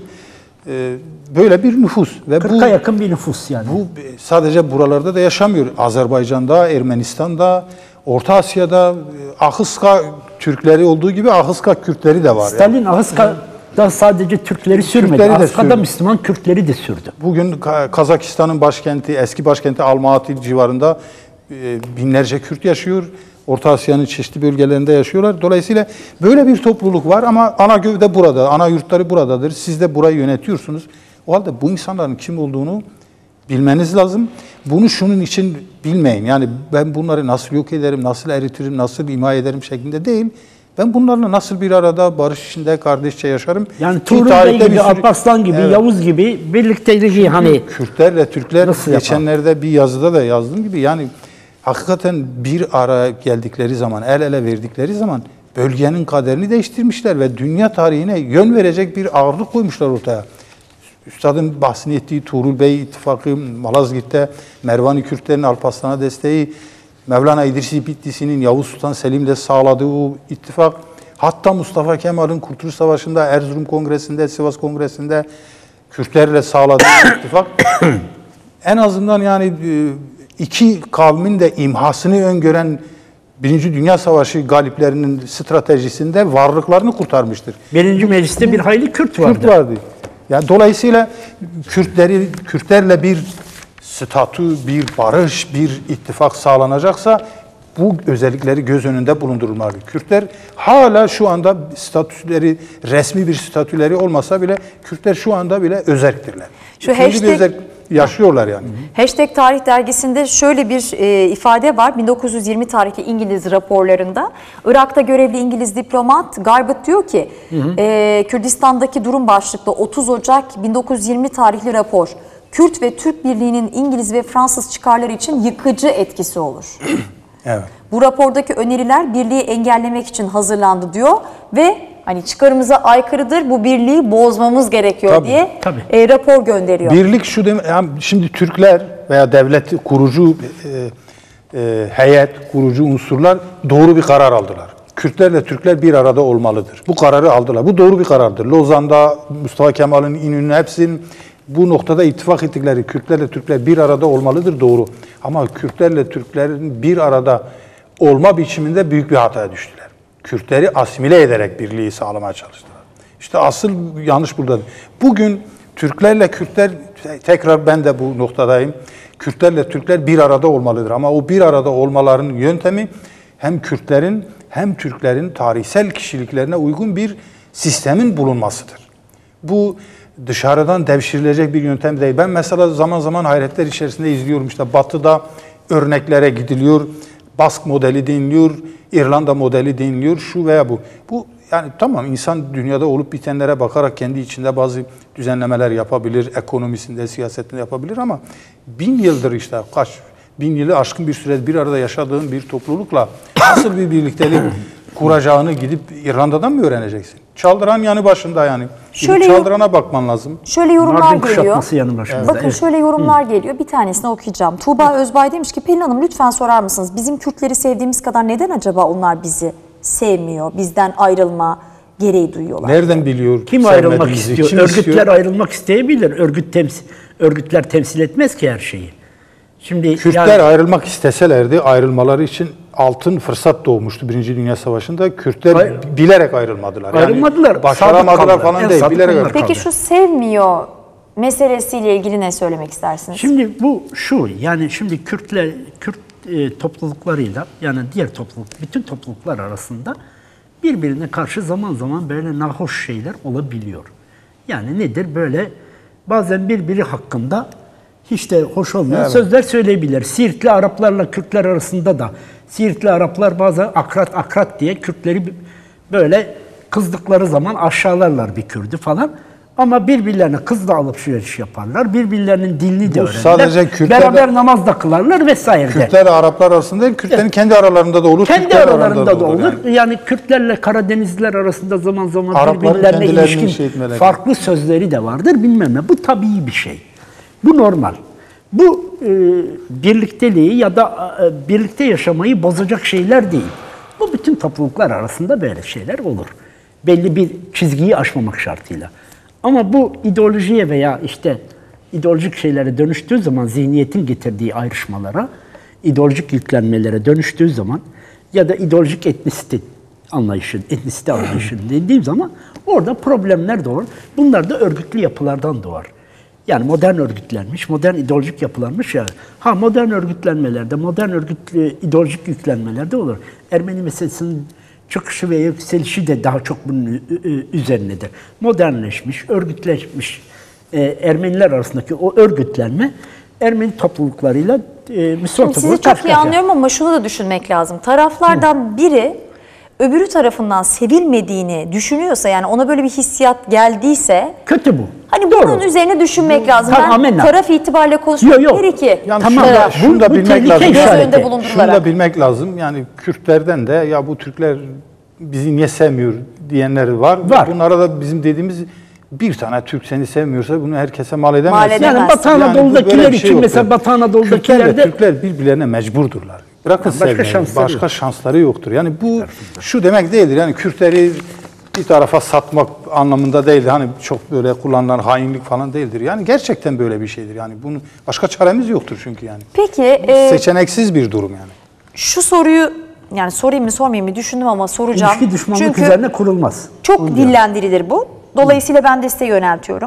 Böyle bir nüfus ve kırka yakın bir nüfus yani. Bu sadece buralarda da yaşamıyor. Azerbaycan'da, Ermenistan'da, Orta Asya'da Ahıska Türkleri olduğu gibi Ahıska Kürtleri de var. Stalin yani. Ahıska'da sadece Türkleri sürmedi. Türkleri Ahıska'da Müslüman Kürtleri de sürdü. Bugün Kazakistan'ın başkenti, eski başkenti Almaty civarında binlerce Kürt yaşıyor. Orta Asya'nın çeşitli bölgelerinde yaşıyorlar. Dolayısıyla böyle bir topluluk var ama ana gövde burada, ana yurtları buradadır. Siz de burayı yönetiyorsunuz. O halde bu insanların kim olduğunu bilmeniz lazım. Bunu şunun için bilmeyin. Yani ben bunları nasıl yok ederim, nasıl eritirim, nasıl imha ederim şeklinde değil. Ben bunlarla nasıl bir arada barış içinde kardeşçe yaşarım. Yani Tuğrul Bey gibi, Alparslan gibi, evet, Yavuz gibi birlikteliği hani... Kürtlerle Türkler geçenlerde bir yazıda da yazdığım gibi yani hakikaten bir araya geldikleri zaman, el ele verdikleri zaman bölgenin kaderini değiştirmişler ve dünya tarihine yön verecek bir ağırlık koymuşlar ortaya. Üstadın bahsini ettiği Tuğrul Bey ittifakı, Malazgirt'te Mervani Kürtlerin Alparslan'a desteği, Mevlana İdrisi Bitlisi'nin Yavuz Sultan Selim'le sağladığı o ittifak, hatta Mustafa Kemal'in Kurtuluş Savaşı'nda, Erzurum Kongresi'nde, Sivas Kongresi'nde Kürtlerle sağladığı ittifak, en azından yani iki kavmin de imhasını öngören Birinci Dünya Savaşı galiplerinin stratejisinde varlıklarını kurtarmıştır. Birinci Meclis'te bir hayli Kürt vardı. Kürt vardı. Yani dolayısıyla Kürtleri, Kürtlerle bir statü, bir barış, bir ittifak sağlanacaksa bu özellikleri göz önünde bulundurulmalı. Kürtler hala şu anda statüleri, resmi bir statüleri olmasa bile Kürtler şu anda bile özerktirler. Şu İkinci hashtag, bir özerk yaşıyorlar yani. Hashtag Tarih Dergisi'nde şöyle bir e, ifade var. bin dokuz yüz yirmi tarihli İngiliz raporlarında Irak'ta görevli İngiliz diplomat Garbutt diyor ki hı hı. E, Kürdistan'daki durum başlıklı otuz Ocak bin dokuz yüz yirmi tarihli rapor Kürt ve Türk Birliği'nin İngiliz ve Fransız çıkarları için yıkıcı etkisi olur. Evet. Bu rapordaki öneriler birliği engellemek için hazırlandı diyor ve hani çıkarımıza aykırıdır, bu birliği bozmamız gerekiyor tabii, diye tabii. E, rapor gönderiyor. Birlik şu demek, yani şimdi Türkler veya devlet kurucu e, e, heyet, kurucu unsurlar doğru bir karar aldılar. Kürtlerle Türkler bir arada olmalıdır. Bu kararı aldılar. Bu doğru bir karardır. Lozan'da Mustafa Kemal'in, İnönü'nün hepsinin bu noktada ittifak ettikleri Kürtlerle Türkler bir arada olmalıdır, doğru. Ama Kürtlerle Türklerin bir arada olma biçiminde büyük bir hataya düştüler. Kürtleri asimile ederek birliği sağlamaya çalıştılar. İşte asıl yanlış burada. Bugün Türklerle Kürtler, tekrar ben de bu noktadayım. Kürtlerle Türkler bir arada olmalıdır ama o bir arada olmalarının yöntemi hem Kürtlerin hem Türklerin tarihsel kişiliklerine uygun bir sistemin bulunmasıdır. Bu dışarıdan devşirilecek bir yöntem değil. Ben mesela zaman zaman hayretler içerisinde izliyorum. İşte Batı'da örneklere gidiliyor, Bask modeli deniliyor, İrlanda modeli deniliyor, şu veya bu. Bu yani tamam, insan dünyada olup bitenlere bakarak kendi içinde bazı düzenlemeler yapabilir, ekonomisinde, siyasetinde yapabilir ama bin yıldır işte kaç, bin yılı aşkın bir süre bir arada yaşadığın bir toplulukla nasıl bir birliktelik kuracağını gidip İrlanda'dan mı öğreneceksin? Çaldıran yanı başında yani. Şöyle Çaldırana bakman lazım. Şöyle yorumlar Mardin geliyor. kuşatması yanı başımızda. Bakın Evet. şöyle yorumlar geliyor. Bir tanesini okuyacağım. Tuğba Özbay demiş ki Pelin Hanım lütfen sorar mısınız? Bizim Kürtleri sevdiğimiz kadar neden acaba onlar bizi sevmiyor? Bizden ayrılma gereği duyuyorlar. Nereden biliyor? Kim ayrılmak sevmediğimizi? istiyor? Kim Örgütler istiyor? ayrılmak isteyebilir. Örgüt temsil, örgütler temsil etmez ki her şeyi. Şimdi Kürtler yani, ayrılmak isteselerdi ayrılmaları için altın fırsat doğmuştu Birinci Dünya Savaşı'nda. Kürtler Ay- bilerek ayrılmadılar. Ayrılmadılar, Yani başaramadılar sadık falan kaldılar. En değil. sadık Bilerek onlar. ayrıldılar. Peki şu sevmiyor meselesiyle ilgili ne söylemek istersiniz? Şimdi bu şu, yani şimdi Kürtler, Kürt e, topluluklarıyla yani diğer topluluk, bütün topluluklar arasında birbirine karşı zaman zaman böyle nahoş şeyler olabiliyor. Yani nedir? Böyle bazen birbiri hakkında hiç de hoş olmayan Evet. sözler söyleyebilir. Siirtli Araplarla Kürtler arasında da Siirtli Araplar bazen akrat akrat diye Kürtleri böyle kızdıkları zaman aşağılarlar bir Kürdü falan. Ama birbirlerine kızla alışveriş yaparlar. Birbirlerinin dilini de Bu öğrenirler. sadece Kürtlerle- Beraber namaz da kılarlar vesaire. Kürtler Araplar arasında değil, Kürtlerin Evet. kendi aralarında da olur. Kendi Türkler aralarında da olur. yani. Yani. Kürtlerle Karadenizliler arasında zaman zaman Arapların birbirlerine kendilerini ilişkin şey etmeleri. farklı sözleri de vardır bilmem ne. Bu tabii bir şey. Bu normal. Bu e, birlikteliği ya da e, birlikte yaşamayı bozacak şeyler değil. Bu bütün topluluklar arasında böyle şeyler olur. Belli bir çizgiyi aşmamak şartıyla. Ama bu ideolojiye veya işte ideolojik şeylere dönüştüğü zaman zihniyetin getirdiği ayrışmalara, ideolojik yüklenmelere dönüştüğü zaman ya da ideolojik etnisite anlayışı, etnisite anlayışı dediğim zaman orada problemler doğar. Bunlar da örgütlü yapılardan doğar. Yani modern örgütlenmiş, modern ideolojik yapılanmış ya. Ha modern örgütlenmelerde, modern örgütlü ideolojik yüklenmelerde olur. Ermeni meselesinin çıkışı ve yükselişi de daha çok bunun üzerinedir. Modernleşmiş, örgütleşmiş e, Ermeniler arasındaki o örgütlenme Ermeni topluluklarıyla e, Müslüman Sizi toplulukları çok karşı iyi karşıya. anlıyorum ama şunu da düşünmek lazım. Taraflardan biri öbürü tarafından sevilmediğini düşünüyorsa, yani ona böyle bir hissiyat geldiyse, Kötü bu. hani Doğru. bunun üzerine düşünmek lazım. Tamam, Ben amenna. taraf itibariyle konuşmak Yok, yok. değil ki. Yani Tamam, şunu da, taraf. şunu da Bu- bu bilmek tehlike lazım. göz işareti. önünde Şunu bulundurularak. da bilmek lazım. Yani Kürtlerden de ya bu Türkler bizi niye sevmiyor diyenler var. Var. Bunlara da bizim dediğimiz bir tane Türk seni sevmiyorsa bunu herkese mal edemezsin. Mal edemezsin. Yani Batı Yani bu Anadolu'dakiler böyle bir için şey yoktur. mesela Batı Kürtlerle Anadolu'dakilerde Türkler birbirlerine mecburdurlar. Bırakın Başka sevmeyi, şansları başka yok. şansları yoktur. Yani bu şu demek değildir. Yani Kürtleri bir tarafa satmak anlamında değildir. Hani çok böyle kullanılan hainlik falan değildir. Yani gerçekten böyle bir şeydir. Yani bunu başka çaremiz yoktur çünkü yani. Peki e, Seçeneksiz bir durum yani. şu soruyu, yani sorayım mı sormayayım mı düşündüm ama soracağım. ilişki düşmanlık Çünkü üzerine kurulmaz. çok Onu diyorum. dillendirilir bu. Dolayısıyla ben de size yöneltiyorum.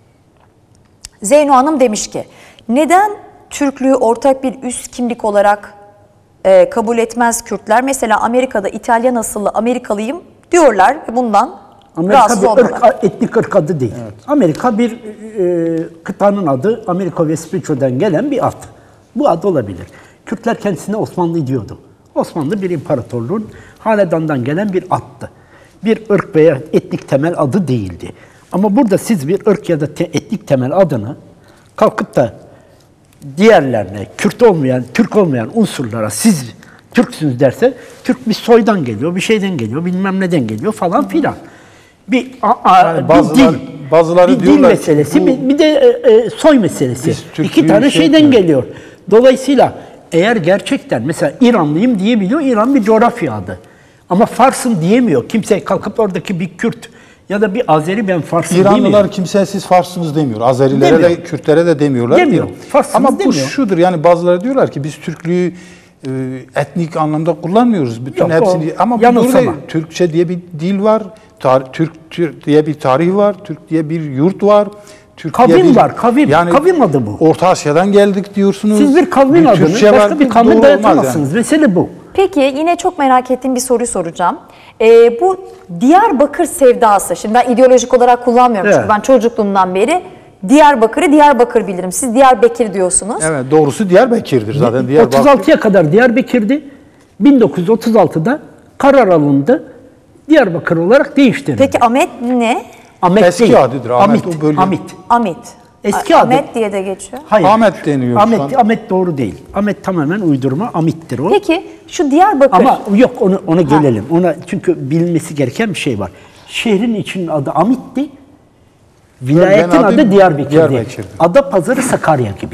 Zeyno Hanım demiş ki, neden Türklüğü ortak bir üst kimlik olarak e, kabul etmez Kürtler? Mesela Amerika'da İtalyan asıllı Amerikalıyım diyorlar ve bundan Amerika rahatsız bir olmuyorlar. ırk, etnik ırk adı değil. Amerika bir e, kıtanın adı, Amerika Vespucci'den gelen bir ad. Bu ad olabilir. Kürtler kendisine Osmanlı diyordu. Osmanlı bir imparatorluğun hanedandan gelen bir addı. Bir ırk veya etnik temel adı değildi. Ama burada siz bir ırk ya da te, etnik temel adını kalkıp da diğerlerine, Kürt olmayan, Türk olmayan unsurlara siz Türksünüz derse, Türk bir soydan geliyor, bir şeyden geliyor, bilmem neden geliyor falan filan. Bir, a, a, Yani bir bazıları- dil, bazıları bir dil diyorlar ki meselesi, bu- bir, bir de e, e, soy meselesi. Biz Türklüğü İki tane şey şeyden etmiyoruz. geliyor. Dolayısıyla eğer gerçekten mesela İranlıyım diyebiliyor, İran bir coğrafya adı. Ama Fars'ım diyemiyor. Kimse kalkıp oradaki bir Kürt ya da bir Azeri ben Fars'ım diyemiyor. İranlılar kimseye siz Fars'sınız demiyor. Azerilere Demiyor. de Kürtlere de demiyorlar. Demiyor. diyor. Fars'sınız Ama bu demiyor. şudur, yani bazıları diyorlar ki biz Türklüğü etnik anlamda kullanmıyoruz. Bütün Yok, hepsini o ama yanılsama. burada Türkçe diye bir dil var. Tar Türk, Türk diye bir tarih var. Türk diye bir yurt var. Türk Kavim diye bir, var, kavim. Kavim adı bu. Orta Asya'dan geldik diyorsunuz. Siz bir kavmin bir adını Türkçe başka var, bir kavme doğru dayatamazsınız. yani. Mesele bu. Peki yine çok merak ettiğim bir soruyu soracağım. Ee, bu Diyarbakır sevdası, şimdi ben ideolojik olarak kullanmıyorum çünkü Evet. ben çocukluğumdan beri Diyarbakır'ı Diyarbakır bilirim. Siz Diyarbakır diyorsunuz. Evet, doğrusu Diyarbakır'dır zaten. Diyarbakır. otuz altıya kadar Diyarbakır'dı. bin dokuz yüz otuz altıda karar alındı. Diyarbakır olarak değiştirildi. Peki Ahmet ne? Ahmet Eski değil. adıdır, Ahmet Ahmet. o bölge. Ahmet. Amit. Eski A- adı. Ahmet diye de geçiyor. Hayır. Ahmet deniyor Ahmet, şu an. Ahmet doğru değil. Ahmet tamamen uydurma. Amit'tir o. Peki şu Diyarbakır. Ama yok onu ona gelelim. Ona çünkü bilinmesi gereken bir şey var. Şehrin içinin adı Amit'ti. Vilayetin Bölgenin adı adı Diyarbakır'dı. Diyarbakır'dı. Adapazarı Sakarya gibi.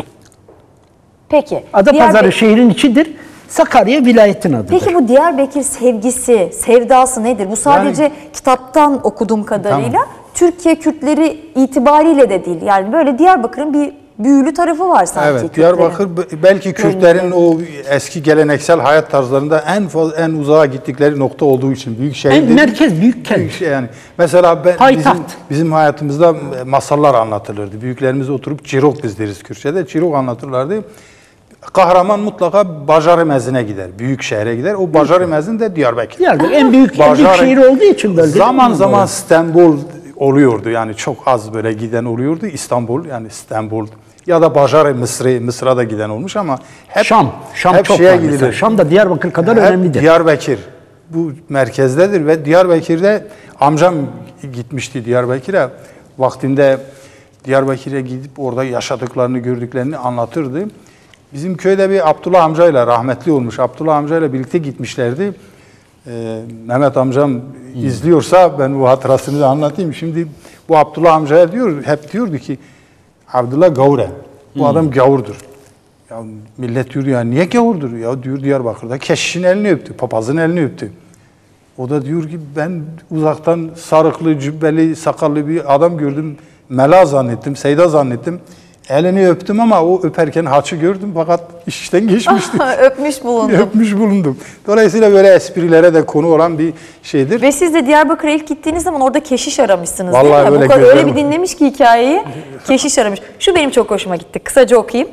Peki. Adapazarı Diyarbak- şehrin içidir. Sakarya vilayetin adıdır. Peki bu Diyarbakır sevgisi, sevdası nedir? Bu sadece Yani- kitaptan okuduğum kadarıyla Tamam. Türkiye Kürtleri itibariyle de değil. Yani böyle Diyarbakır'ın bir büyülü tarafı var sanki Evet, Kürtlerin. Diyarbakır be- belki Kürtlerin o eski geleneksel hayat tarzlarında en fazla en uzağa gittikleri nokta olduğu için büyük şehir En değil. merkez, büyük kent. Büyük şey yani. Mesela ben, bizim, Payitaht. bizim hayatımızda masallar anlatılırdı. Büyüklerimiz oturup çirok biz deriz Kürtçe'de. Çirok anlatırlardı. Kahraman mutlaka Bajarı-Mezin'e gider. Büyük şehre gider. O Bajarı-Mezin de Diyarbakır. Diyarbakır en büyük, en büyük Bajarı- şehir olduğu için bölge. Zaman zaman İstanbul oluyordu. Yani çok az böyle giden oluyordu. İstanbul yani İstanbul ya da Bajarı Mısır'a Mısır'a da giden olmuş ama hep Şam. Şam hep çok şeye var mesela. gidilir. Şam da Diyarbakır kadar Hep önemlidir. Diyarbakır bu merkezdedir ve Diyarbakır'da amcam gitmişti Diyarbakır'a. Vaktinde Diyarbakır'a gidip orada yaşadıklarını, gördüklerini anlatırdı. Bizim köyde bir Abdullah amcayla rahmetli olmuş. Abdullah amcayla birlikte gitmişlerdi. Ee, Mehmet amcam izliyorsa ben bu hatırasını da anlatayım. Şimdi bu Abdullah amcaya diyor, hep diyordu ki Abdullah gavure. Bu adam gavurdur. Ya millet diyor ya niye gavurdur? Ya diyor Diyarbakır'da keşişin elini öptü, papazın elini öptü. O da diyor ki ben uzaktan sarıklı, cübbeli, sakallı bir adam gördüm. Mela zannettim, Seyda zannettim. Elini öptüm ama o öperken haçı gördüm fakat işten geçmişti. Öpmüş bulundum. Öpmüş bulundum. Dolayısıyla böyle esprilere de konu olan bir şeydir. Ve siz de Diyarbakır'a ilk gittiğiniz zaman orada keşiş aramışsınız Vallahi değil mi? öyle Bu kadar öyle gözlerim- bir dinlemiş ki hikayeyi. Keşiş aramış. Şu benim çok hoşuma gitti. Kısaca okuyayım.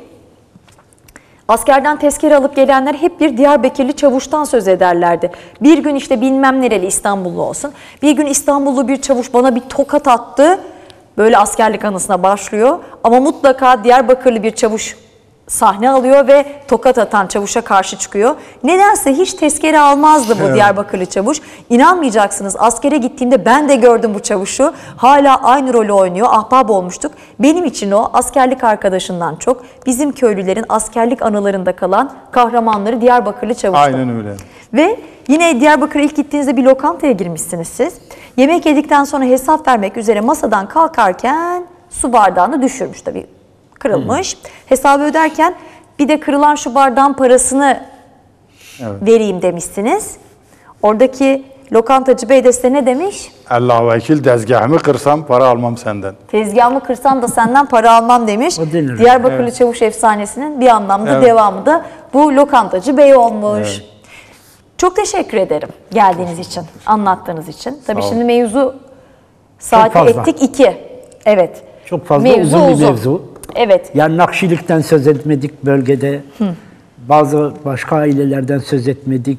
Askerden tezkere alıp gelenler hep bir Diyarbakırlı çavuştan söz ederlerdi. Bir gün işte bilmem nereli İstanbullu olsun. Bir gün İstanbullu bir çavuş bana bir tokat attı. Böyle askerlik anısına başlıyor. Ama mutlaka Diyarbakırlı bir çavuş sahne alıyor ve tokat atan çavuşa karşı çıkıyor. Nedense hiç tezkere almazdı bu Diyarbakırlı çavuş. İnanmayacaksınız, askere gittiğimde ben de gördüm bu çavuşu. Hala aynı rolü oynuyor, ahbap olmuştuk. Benim için o askerlik arkadaşından çok bizim köylülerin askerlik anılarında kalan kahramanları Diyarbakırlı çavuştu. Aynen öyle. Ve yine Diyarbakır'a ilk gittiğinizde bir lokantaya girmişsiniz siz. Yemek yedikten sonra hesap vermek üzere masadan kalkarken su bardağını düşürmüş tabii. Kırılmış. Hmm. Hesabı öderken bir de kırılan şu bardağın parasını evet. vereyim demişsiniz. Oradaki lokantacı bey de size ne demiş? Allah vekil tezgahımı kırsam para almam senden. Tezgahımı kırsam da senden para almam demiş. Diyarbakırlı evet. çavuş efsanesinin bir anlamda evet. devamı da bu lokantacı bey olmuş. Evet. Çok teşekkür ederim geldiğiniz için, anlattığınız için. Tabii şimdi mevzu saati ettik iki. Evet. Çok fazla mevzu uzun bir uzun. mevzu. Evet. Yani Nakşilik'ten söz etmedik bölgede. Hı. Bazı başka ailelerden söz etmedik.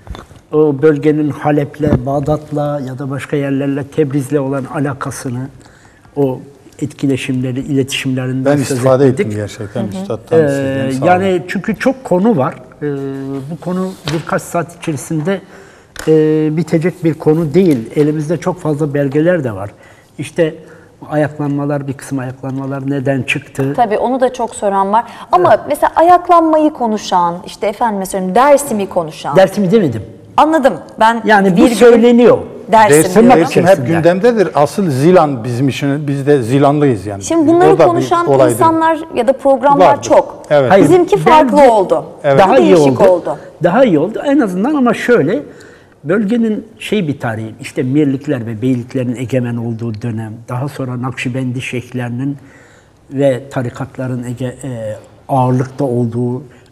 O bölgenin Halep'le, Bağdat'la ya da başka yerlerle, Tebriz'le olan alakasını, o etkileşimleri, iletişimlerinden ben söz istifade etmedik. ettim gerçekten üstadtan. Ee, yani çünkü çok konu var. Ee, bu konu birkaç saat içerisinde e, bitecek bir konu değil. Elimizde çok fazla belgeler de var. İşte ayaklanmalar, bir kısım ayaklanmalar neden çıktı? Tabii onu da çok soran var. Ama evet. mesela ayaklanmayı konuşan, işte efendim mesela Dersim'i konuşan. Dersim'i demedim. Anladım. Ben yani bu söyleniyor. Dersim, Dersim, Dersim hep gündemdedir. Asıl Zilan bizim için, biz de Zilanlıyız yani. Şimdi bunları Orada konuşan insanlar ya da programlar Vardır. çok. Evet. Hayır, bizimki farklı bence, oldu. Evet. Daha iyi oldu. oldu. Daha iyi oldu en azından ama şöyle, bölgenin şey bir tarihi, işte mirlikler ve beyliklerin egemen olduğu dönem, daha sonra Nakşibendi şeyhlerinin ve tarikatların ege, e, ağırlıkta olduğu,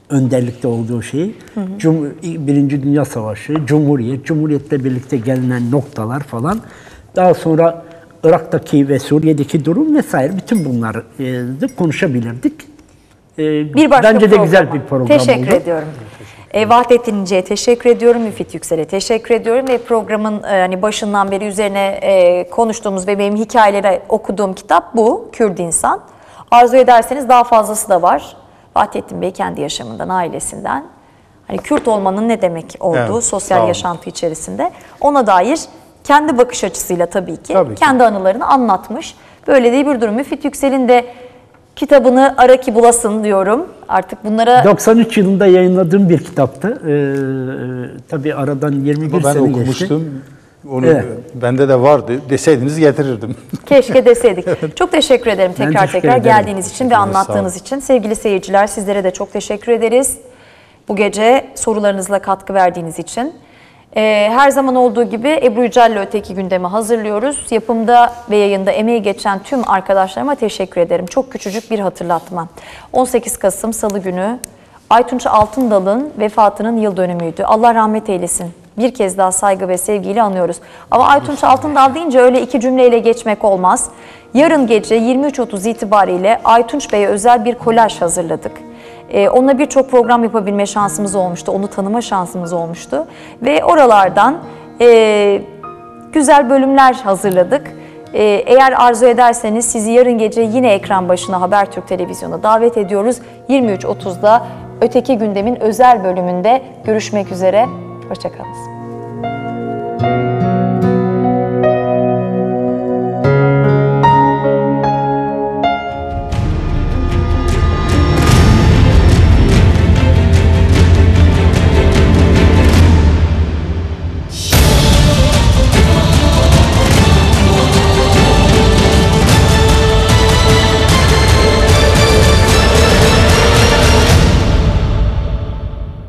önderlikte olduğu şeyi. Cum- Birinci Dünya Savaşı, Cumhuriyet, Cumhuriyet'le birlikte gelinen noktalar falan. Daha sonra Irak'taki ve Suriye'deki durum vesaire, bütün bunları e, de konuşabilirdik. E, Bir başka Bence de güzel programa. bir program Teşekkür oldu. ediyorum. E, Vahdettin İnce'ye teşekkür ediyorum. Müfit Yüksel'e teşekkür ediyorum ve programın e, hani başından beri üzerine e, konuştuğumuz ve benim hikayeleri okuduğum kitap bu. Kürt İnsan. Arzu ederseniz daha fazlası da var. Vahdettin Bey kendi yaşamından, ailesinden, hani Kürt olmanın ne demek olduğu Evet, sağ sosyal olun. yaşantı içerisinde ona dair kendi bakış açısıyla tabii ki, Tabii ki. kendi anılarını anlatmış. Böyle de bir durum. Müfit Yüksel'in de kitabını ara ki bulasın diyorum. Artık bunlara doksan üç yılında yayınladığım bir kitaptı. Ee, tabii aradan yirmi bir Ama ben sene geçti. okumuştum. Onu Evet. bende de vardı. Deseydiniz getirirdim. keşke deseydik. Çok teşekkür ederim tekrar teşekkür tekrar ederim. geldiğiniz için ve Teşekkür ederim, anlattığınız sağ olun. için. Sevgili seyirciler, sizlere de çok teşekkür ederiz. Bu gece sorularınızla katkı verdiğiniz için. Ee, her zaman olduğu gibi Ebru Yücel'le öteki gündemi hazırlıyoruz. Yapımda ve yayında emeği geçen tüm arkadaşlarıma teşekkür ederim. Çok küçücük bir hatırlatma. on sekiz Kasım Salı günü Aytunç Altındal'ın vefatının yıl dönümüydü. Allah rahmet eylesin. Bir kez daha saygı ve sevgiyle anıyoruz. Ama Aytunç Altındal deyince öyle iki cümleyle geçmek olmaz. Yarın gece yirmi üç otuz itibariyle Aytunç Bey'e özel bir kolaj hazırladık. Ee, onunla birçok program yapabilme şansımız olmuştu. Onu tanıma şansımız olmuştu. Ve oralardan e, güzel bölümler hazırladık. Ee, eğer arzu ederseniz sizi yarın gece yine ekran başına Habertürk Televizyonu'na davet ediyoruz. yirmi üç otuzda Öteki Gündem'in özel bölümünde görüşmek üzere. Hoşça kalın.